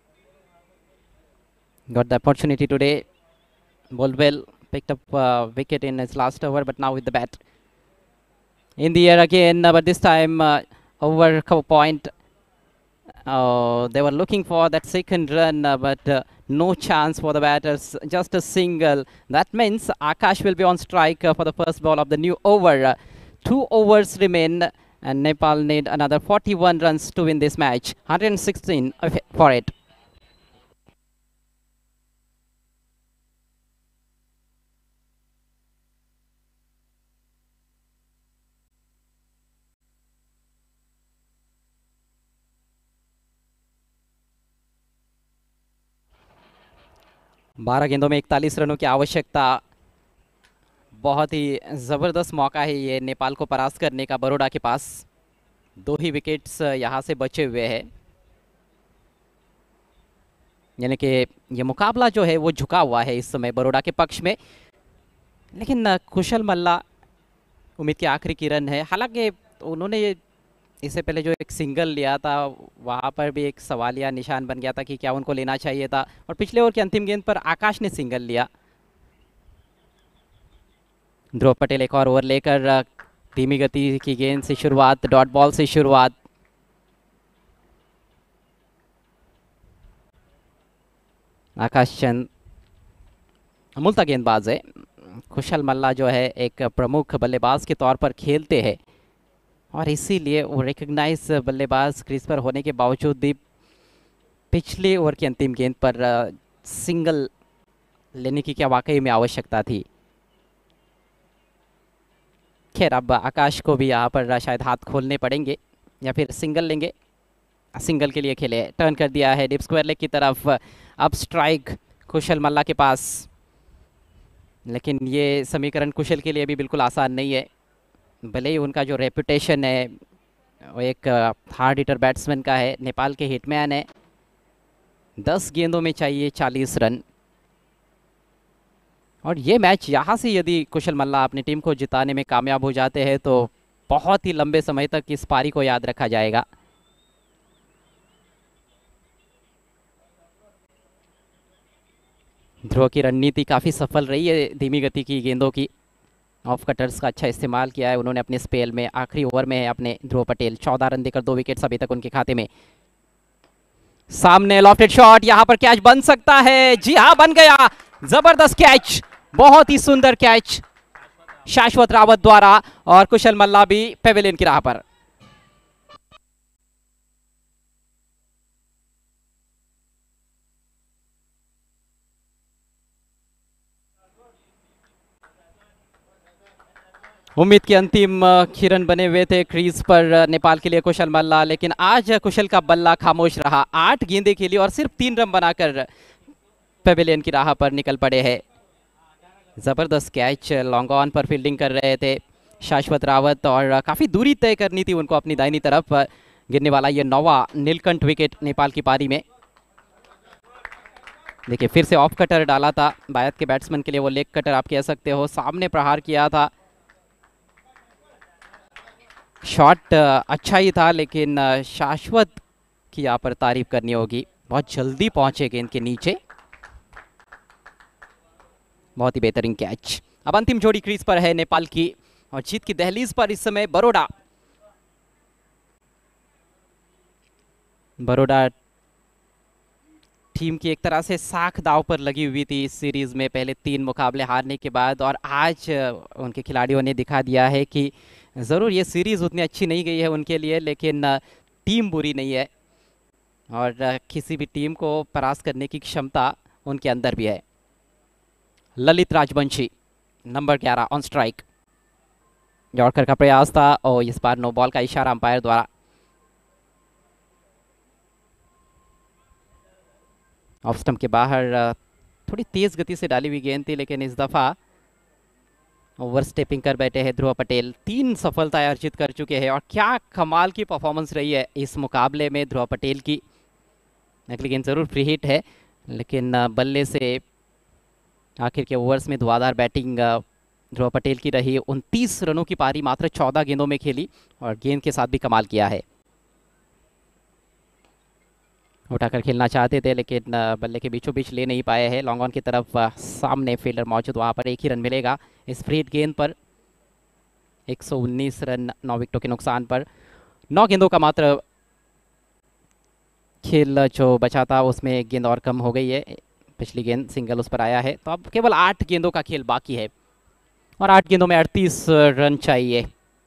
got the opportunity today. Bowled well, picked up uh, wicket in his last over, but now with the bat. In the air again, uh, but this time uh, over cover point. Uh, they were looking for that second run, uh, but uh, no chance for the batters. Just a single. That means Akash will be on strike uh, for the first ball of the new over. Uh, two overs remain, and Nepal need another forty-one runs to win this match. one hundred sixteen for it. बारह गेंदों में इकतालीस रनों की आवश्यकता. बहुत ही ज़बरदस्त मौका है ये नेपाल को परास्त करने का बड़ौदा के पास. दो ही विकेट्स यहाँ से बचे हुए हैं, यानी कि ये मुकाबला जो है वो झुका हुआ है इस समय बड़ौदा के पक्ष में. लेकिन कुशल मल्ला उम्मीद की आखिरी किरण है. हालांकि उन्होंने इससे पहले जो एक सिंगल लिया था वहाँ पर भी एक सवालिया निशान बन गया था कि क्या उनको लेना चाहिए था, और पिछले ओवर की अंतिम गेंद पर आकाश ने सिंगल लिया. ध्रुव पटेल एक और ओवर लेकर धीमी गति की गेंद से शुरुआत, डॉट बॉल से शुरुआत. आकाश चंद अमूलता गेंदबाज है. कुशल मल्ला जो है एक प्रमुख बल्लेबाज के तौर पर खेलते हैं, और इसीलिए वो रिकग्नाइज बल्लेबाज क्रीज पर होने के बावजूद भी पिछले ओवर की अंतिम गेंद पर सिंगल लेने की क्या वाकई में आवश्यकता थी. खैर अब आकाश को भी यहाँ पर शायद हाथ खोलने पड़ेंगे या फिर सिंगल लेंगे. सिंगल के लिए खेले, टर्न कर दिया है डीप स्क्वायर लेग की तरफ। अब स्ट्राइक कुशल मल्ला के पास, लेकिन ये समीकरण कुशल के लिए भी बिल्कुल आसान नहीं है। भले ही उनका जो रेपुटेशन है वो एक हार्ड हिटर बैट्समैन का है, नेपाल के हिटमैन है। दस गेंदों में चाहिए चालीस रन, और ये मैच यहाँ से यदि कुशल मल्ला अपनी टीम को जिताने में कामयाब हो जाते हैं तो बहुत ही लंबे समय तक इस पारी को याद रखा जाएगा। ध्रुव की रणनीति काफ़ी सफल रही है, धीमी गति की गेंदों की ऑफ कटर्स का अच्छा इस्तेमाल किया है उन्होंने अपने स्पेल में। आखिरी ओवर में है अपने ध्रुव पटेल, चौदह रन देकर दो विकेट्स अभी तक उनके खाते में। सामने लॉफ्टेड शॉट, यहां पर कैच बन सकता है। जी हां, बन गया, जबरदस्त कैच, बहुत ही सुंदर कैच शाश्वत रावत द्वारा, और कुशल मल्ला भी पेविलियन की राह पर। उम्मीद की अंतिम किरण बने हुए थे क्रीज पर नेपाल के लिए कुशल मल्ला, लेकिन आज कुशल का बल्ला खामोश रहा। आठ गेंदें खेली और सिर्फ तीन रन बनाकर पेविलियन की राह पर निकल पड़े हैं। जबरदस्त कैच, लॉन्ग ऑन पर फील्डिंग कर रहे थे शाश्वत रावत, और काफी दूरी तय करनी थी उनको अपनी दाहिनी तरफ। गिरने वाला ये नौवा नीलकंठ विकेट नेपाल की पारी में। देखिए फिर से ऑफ कटर डाला था भारत के बैट्समैन के लिए, वो लेग कटर आप कह सकते हो। सामने प्रहार किया था, शॉट अच्छा ही था, लेकिन शाश्वत की यहाँ पर तारीफ करनी होगी, बहुत जल्दी पहुंचे गेंद के नीचे। बहुत ही बेहतरीन कैच। अब अंतिम जोड़ी क्रीज पर है नेपाल की, और जीत की दहलीज पर इस समय बरोडा। बरोडा टीम की एक तरह से साख दाव पर लगी हुई थी इस सीरीज में, पहले तीन मुकाबले हारने के बाद, और आज उनके खिलाड़ियों ने दिखा दिया है कि ज़रूर ये सीरीज़ उतनी अच्छी नहीं गई है उनके लिए, लेकिन टीम बुरी नहीं है, और किसी भी टीम को परास्त करने की क्षमता उनके अंदर भी है। ललित राजवंशी नंबर ग्यारह ऑन स्ट्राइक, यॉर्कर का प्रयास था और इस बार नो बॉल का इशारा अंपायर द्वारा। ऑफ स्टंप के बाहर थोड़ी तेज गति से डाली हुई गेंद थी, लेकिन इस दफा ओवर स्टेपिंग कर बैठे हैं ध्रुव पटेल। तीन सफलताएं अर्जित कर चुके हैं, और क्या कमाल की परफॉर्मेंस रही है इस मुकाबले में ध्रुव पटेल की। अगली गेंद जरूर फ्री हिट है, लेकिन बल्ले से आखिर के ओवर्स में धुआंधार बैटिंग ध्रुव पटेल की रही। उनतीस रनों की पारी मात्र चौदह गेंदों में खेली, और गेंद के साथ भी कमाल किया है। उठाकर खेलना चाहते थे, लेकिन बल्ले के बीचों बीच ले नहीं पाए हैं। लॉन्ग ऑन की तरफ सामने फील्डर मौजूद, वहां पर एक ही रन मिलेगा इस फ्री हिट गेंद पर। एक सौ उन्नीस रन नौ विकेटों के नुकसान पर। नौ गेंदों का मात्र खेल जो बचा था, उसमें एक गेंद और कम हो गई है, पिछली गेंद सिंगल उस पर आया है, तो अब केवल आठ गेंदों का खेल बाकी है, और आठ गेंदों में अड़तीस रन चाहिए।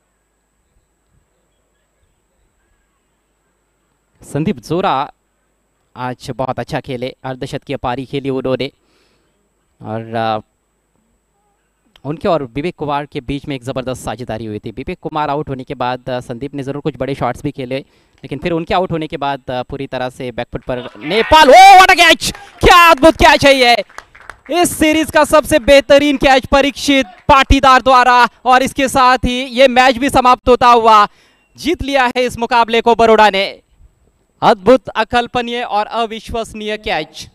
संदीप जोरा आज बहुत अच्छा खेले, अर्धशतकीय पारी खेली उन्होंने, और आ, उनके और विवेक कुमार के बीच में एक ज़बरदस्त साझेदारी हुई थी। विवेक कुमार आउट होने के बाद संदीप ने ज़रूर कुछ बड़े शॉट्स भी खेले, लेकिन फिर उनके आउट होने के बाद पूरी तरह से बैकफुट पर Nepal. Oh what a catch, क्या अद्भुत कैच है ये, इस सीरीज का सबसे बेहतरीन कैच परीक्षित पाटीदार द्वारा, और इसके साथ ही ये मैच भी समाप्त होता हुआ जीत लिया है इस मुकाबले को बरोडा ने। अद्भुत, अकल्पनीय और अविश्वसनीय कैच।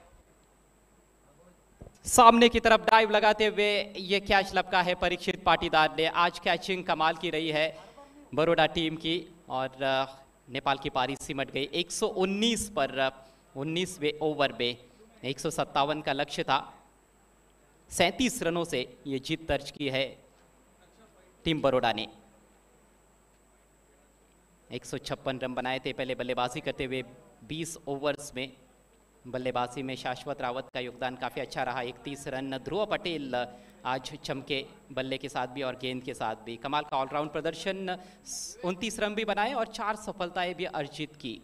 सामने की तरफ डाइव लगाते हुए ये कैच लपका है परीक्षित पाटीदार ने। आज कैचिंग कमाल की रही है बरोडा टीम की, और नेपाल की पारी सिमट गई एक सौ उन्नीस पर। उन्नीसवें ओवर में एक सौ सत्तावन का लक्ष्य था। सैंतीस रनों से ये जीत दर्ज की है टीम बरोडा ने। एक सौ छप्पन रन बनाए थे पहले बल्लेबाजी करते हुए बीस ओवर्स में। बल्लेबाजी में शाश्वत रावत का योगदान काफ़ी अच्छा रहा, इकतीस रन। ध्रुव पटेल आज चमके बल्ले के साथ भी और गेंद के साथ भी। कमाल का ऑलराउंड प्रदर्शन, उनतीस रन भी बनाए और चार सफलताएं भी अर्जित की।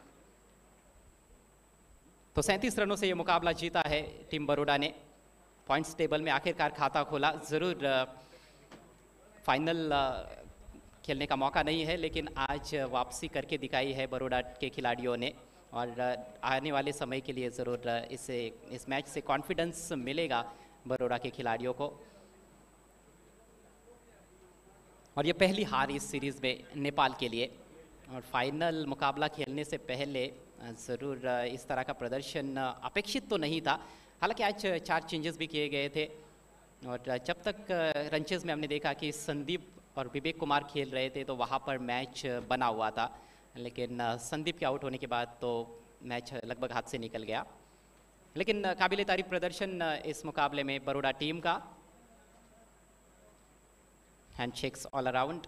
तो सैंतीस रनों से ये मुकाबला जीता है टीम बरोडा ने। पॉइंट्स टेबल में आखिरकार खाता खोला। ज़रूर फाइनल खेलने का मौका नहीं है, लेकिन आज वापसी करके दिखाई है बड़ौदा के खिलाड़ियों ने, और आने वाले समय के लिए ज़रूर इसे इस मैच से कॉन्फिडेंस मिलेगा बड़ौदा के खिलाड़ियों को। और ये पहली हार इस सीरीज़ में नेपाल के लिए, और फाइनल मुकाबला खेलने से पहले ज़रूर इस तरह का प्रदर्शन अपेक्षित तो नहीं था। हालांकि आज चार चेंजेस भी किए गए थे, और जब तक रंचेस में हमने देखा कि संदीप और विवेक कुमार खेल रहे थे तो वहाँ पर मैच बना हुआ था, लेकिन संदीप के आउट होने के बाद तो मैच लगभग हाथ से निकल गया। लेकिन काबिल तारीफ प्रदर्शन इस मुकाबले में बड़ौदा टीम का। Handshakes all around.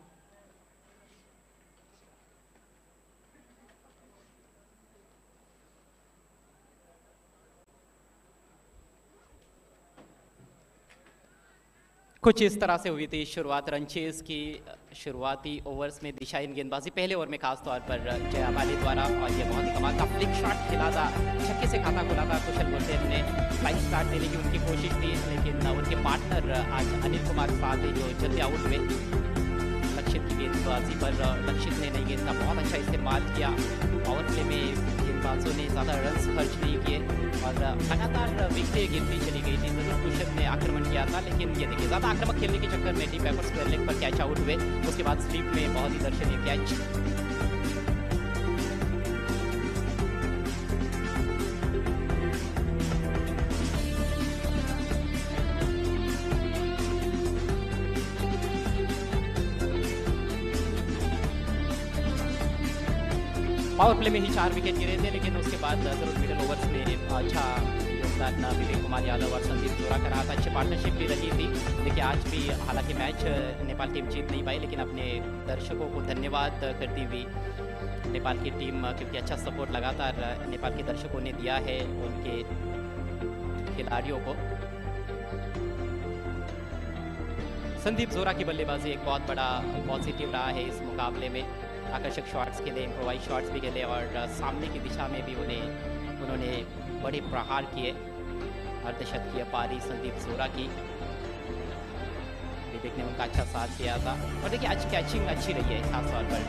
कुछ इस तरह से हुई थी शुरुआत रंचेस की। शुरुआती ओवर्स में दिशाहीन गेंदबाजी पहले ओवर में खास तौर पर जया वाले द्वारा, और ये बहुत ही कमाल का फ्लिक शॉट खेला था, छक्के से खाता खुला था। कुशल गुरसेन ने फ्लाइंग स्टार्ट देने की उनकी कोशिश थी, लेकिन उनके पार्टनर आज अनिल कुमार साधे जो जल्दी आउट हुए। लक्षित की गेंदबाजी पर लक्षित ने नई गेंद का बहुत अच्छा इस्तेमाल किया। पावर प्ले में गेंदबाजों ने ज़्यादा रन्स खर्च नहीं किए और लगातार विकेटें गिरती चली गई थी। जरूर कुशल ने आक्रमण किया था, लेकिन ये देखिए ज़्यादा आक्रामक खेलने के चक्कर में डी पेपर स्क्वायर लेग पर कैच आउट हुए। उसके बाद स्लीप में बहुत ही दर्शनीय कैच। पावर प्ले में ही चार विकेट गिरे थे, लेकिन उसके बाद जरूर मिडल ओवर्स में अच्छा योगदान विवेक कुमार यादव और संदीप जोरा का रहा था। अच्छी पार्टनरशिप भी रही थी। देखिए आज भी हालांकि मैच नेपाल टीम जीत नहीं पाई, लेकिन अपने दर्शकों को धन्यवाद करती हुई नेपाल की टीम, क्योंकि अच्छा सपोर्ट लगातार नेपाल के दर्शकों ने दिया है उनके खिलाड़ियों को। संदीप जोरा की बल्लेबाजी एक बहुत बड़ा पॉजिटिव रहा है इस मुकाबले में। आकर्षक शॉट्स खेले, इम्प्रोवाइज शॉट्स भी खेले, और सामने की दिशा में भी उन्हें उन्होंने बड़े प्रहार किए। अर्धशतकीय पारी संदीप जोरा की, विवेक ने उनका अच्छा साथ दिया था। और देखिए आज कैचिंग अच्छी रही है खास तौर पर।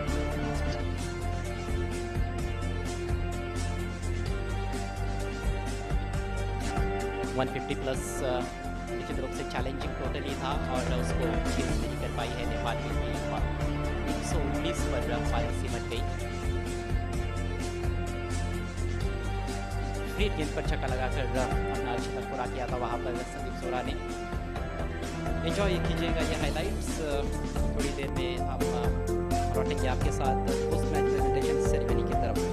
वन फिफ्टी प्लस निश्चित रूप से चैलेंजिंग टोटली था, और उसको चेज नहीं कर पाई है नेपाल की टीम। एक सौ उन्नीस पर पारी सिमट गई। फ्री गेंद पर छक्का लगाकर अपना शतक पूरा किया था वहाँ पर संदीप जोरा ने। एंजॉय कीजिएगा ये हाइलाइट्स। थोड़ी देर में हम लौटेंगे आपके साथ पोस्ट मैच प्रेजेंटेशन सेरेमनी की तरफ।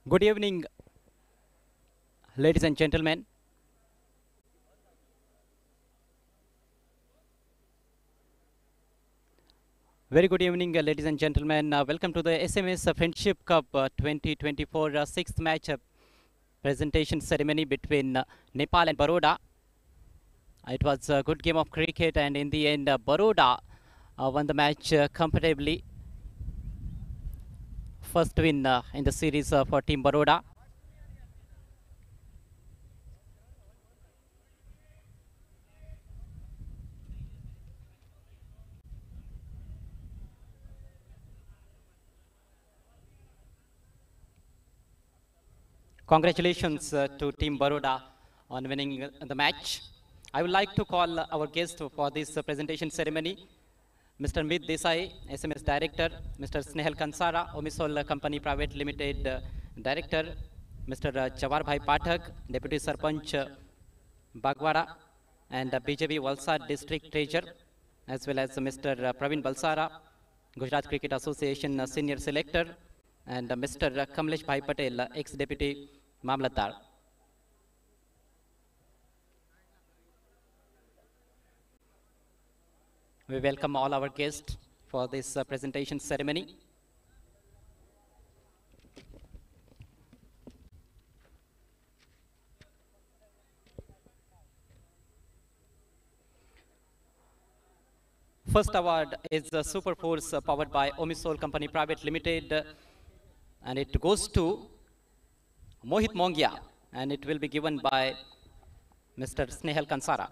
Good evening, ladies and gentlemen. Very good evening, uh, ladies and gentlemen. Uh, welcome to the S M S uh, Friendship Cup uh, twenty twenty-four uh, sixth match uh, presentation ceremony between uh, Nepal and Baroda. It was a good game of cricket, and in the end, uh, Baroda uh, won the match uh, comfortably. First win uh, in the series uh, for Team Baroda. Congratulations uh, to Team Baroda on winning uh, the match. I would like to call uh, our guest for this uh, presentation ceremony, Mister Meet Desai, S M S Director, Mister Snehal Kansara, Omisol Company Private Limited uh, Director, Mister Uh, Jawar Bhai Pathak, Deputy Sarpanch uh, Bagwara, and uh, B J P Valsad District Treasurer, as well as uh, Mister Uh, Praveen Balsara, Gujarat Cricket Association uh, Senior Selector, and uh, Mister Uh, Kamlesh Bhai Patel, uh, ex-Deputy Mamlatdar. We welcome all our guests for this uh, presentation ceremony. First award is the Super Force uh, powered by Omisol Company Private Limited, uh, and it goes to Mohit Mongia, and it will be given by Mister Snehal Kansara.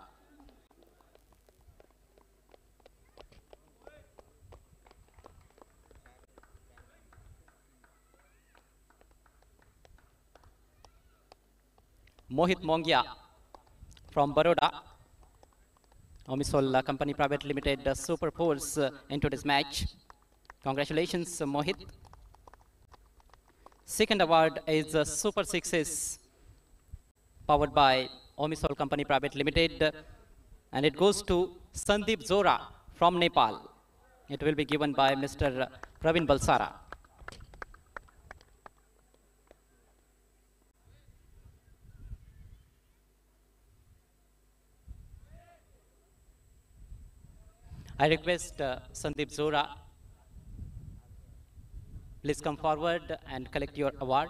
Mohit Mongia from Baroda, Omisol uh, Company Private Limited, uh, Super Force uh, into this match. Congratulations, uh, Mohit. Second award is uh, Super Sixes powered by Omisol Company Private Limited, uh, and it goes to Sandeep Zora from Nepal. It will be given by Mister Praveen Balsara. I request uh, Sandeep Zora, please come forward and collect your award.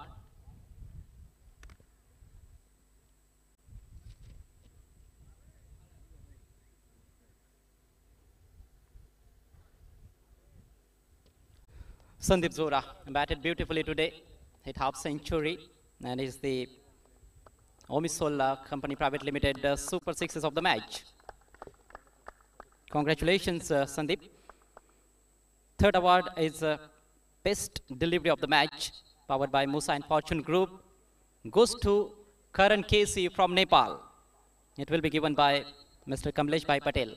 Sandeep Zora batted beautifully today, hit half century, and is the Omisol uh, Company Private Limited uh, Super Sixes of the match. Congratulations, uh, Sandeep. Third award is uh, Best Delivery of the Match, powered by Musa and Fortune Group, goes to Karan K C from Nepal. It will be given by Mister Kamlesh Bhai Patel.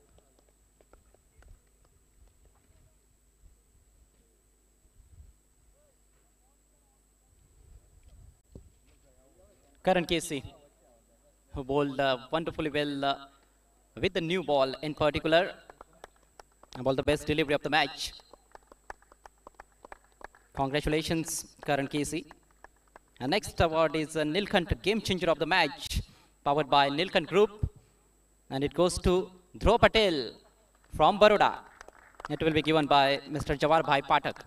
Karan K C, who bowled uh, wonderfully well uh, with the new ball in particular, about the best delivery of the match. Congratulations, Karan K C. And next award is uh, Nilkant Game Changer of the Match, powered by Nilkant Group, and it goes to Dhruv Patel from Baroda. It will be given by Mister Jawar Bhai Pathak.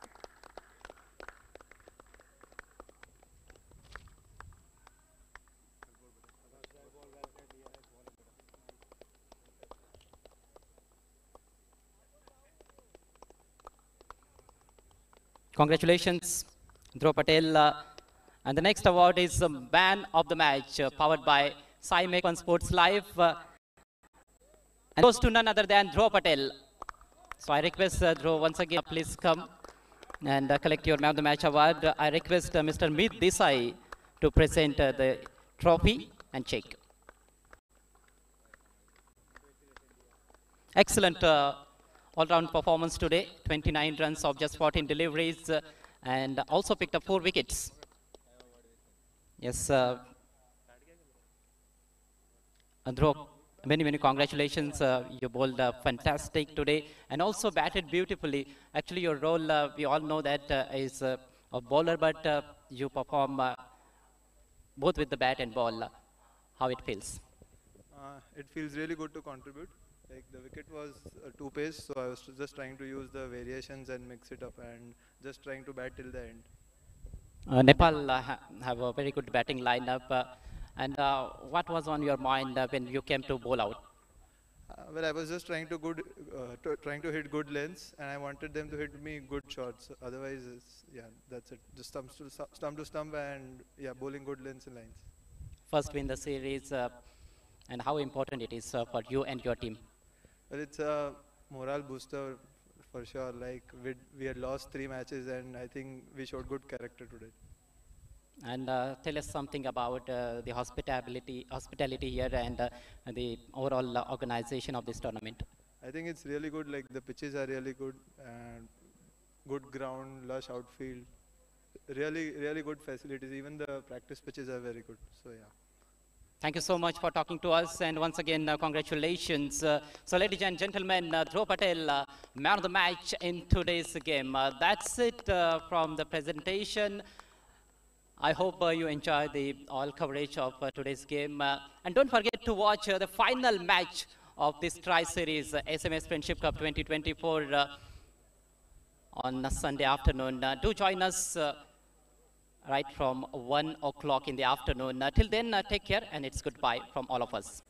Congratulations, Dhruv Patel. Uh, and the next award is uh, Man of the Match, uh, powered by Sai Mekon Sports Live. Uh, and goes to none other than Dhruv Patel. So I request uh, Dhruv once again, please come and uh, collect your Man of the Match award. Uh, I request uh, Mister Meet Desai to present uh, the trophy and check. Excellent uh, all-round performance today, twenty-nine runs of just fourteen deliveries, uh, and also picked up four wickets. Yes, uh, Dhruv, many, many congratulations. Uh, you bowled uh, fantastic today and also batted beautifully. Actually, your role, uh, we all know that uh, is uh, of bowler, but uh, you perform uh, both with the bat and ball. Uh, how it feels? Uh, it feels really good to contribute. Like the wicket was uh, two pace, so I was just trying to use the variations and mix it up and just trying to bat till the end. Uh, Nepal uh, ha have a very good batting lineup. Uh, and uh, what was on your mind uh, when you came to bowl out? Uh, well, I was just trying to good, uh, to, trying to hit good lengths, and I wanted them to hit me good shots. Otherwise, it's, yeah, that's it. Just stump to stu- stump to stump, and yeah, bowling good lengths and lines. First win the series, uh, and how important it is uh, for you and your team. Well, it's a morale booster for sure. Like we we had lost three matches, and I think we showed good character today. And uh, tell us something about uh, the hospitality, hospitality here and uh, the overall uh, organization of this tournament. I think it's really good. Like the pitches are really good, and good ground, lush outfield. Really, really good facilities. Even the practice pitches are very good. So yeah. Thank you so much for talking to us, and once again, uh, congratulations. Uh, so, ladies and gentlemen, uh, Dhruv Patel, uh, man of the match in today's game. Uh, that's it uh, from the presentation. I hope uh, you enjoy the all coverage of uh, today's game. Uh, and don't forget to watch uh, the final match of this Tri-Series, uh, S M S Friendship Cup twenty twenty-four uh, on a Sunday afternoon. Uh, do join us uh, right from one o'clock in the afternoon. Uh, till then, uh, take care, and it's goodbye from all of us.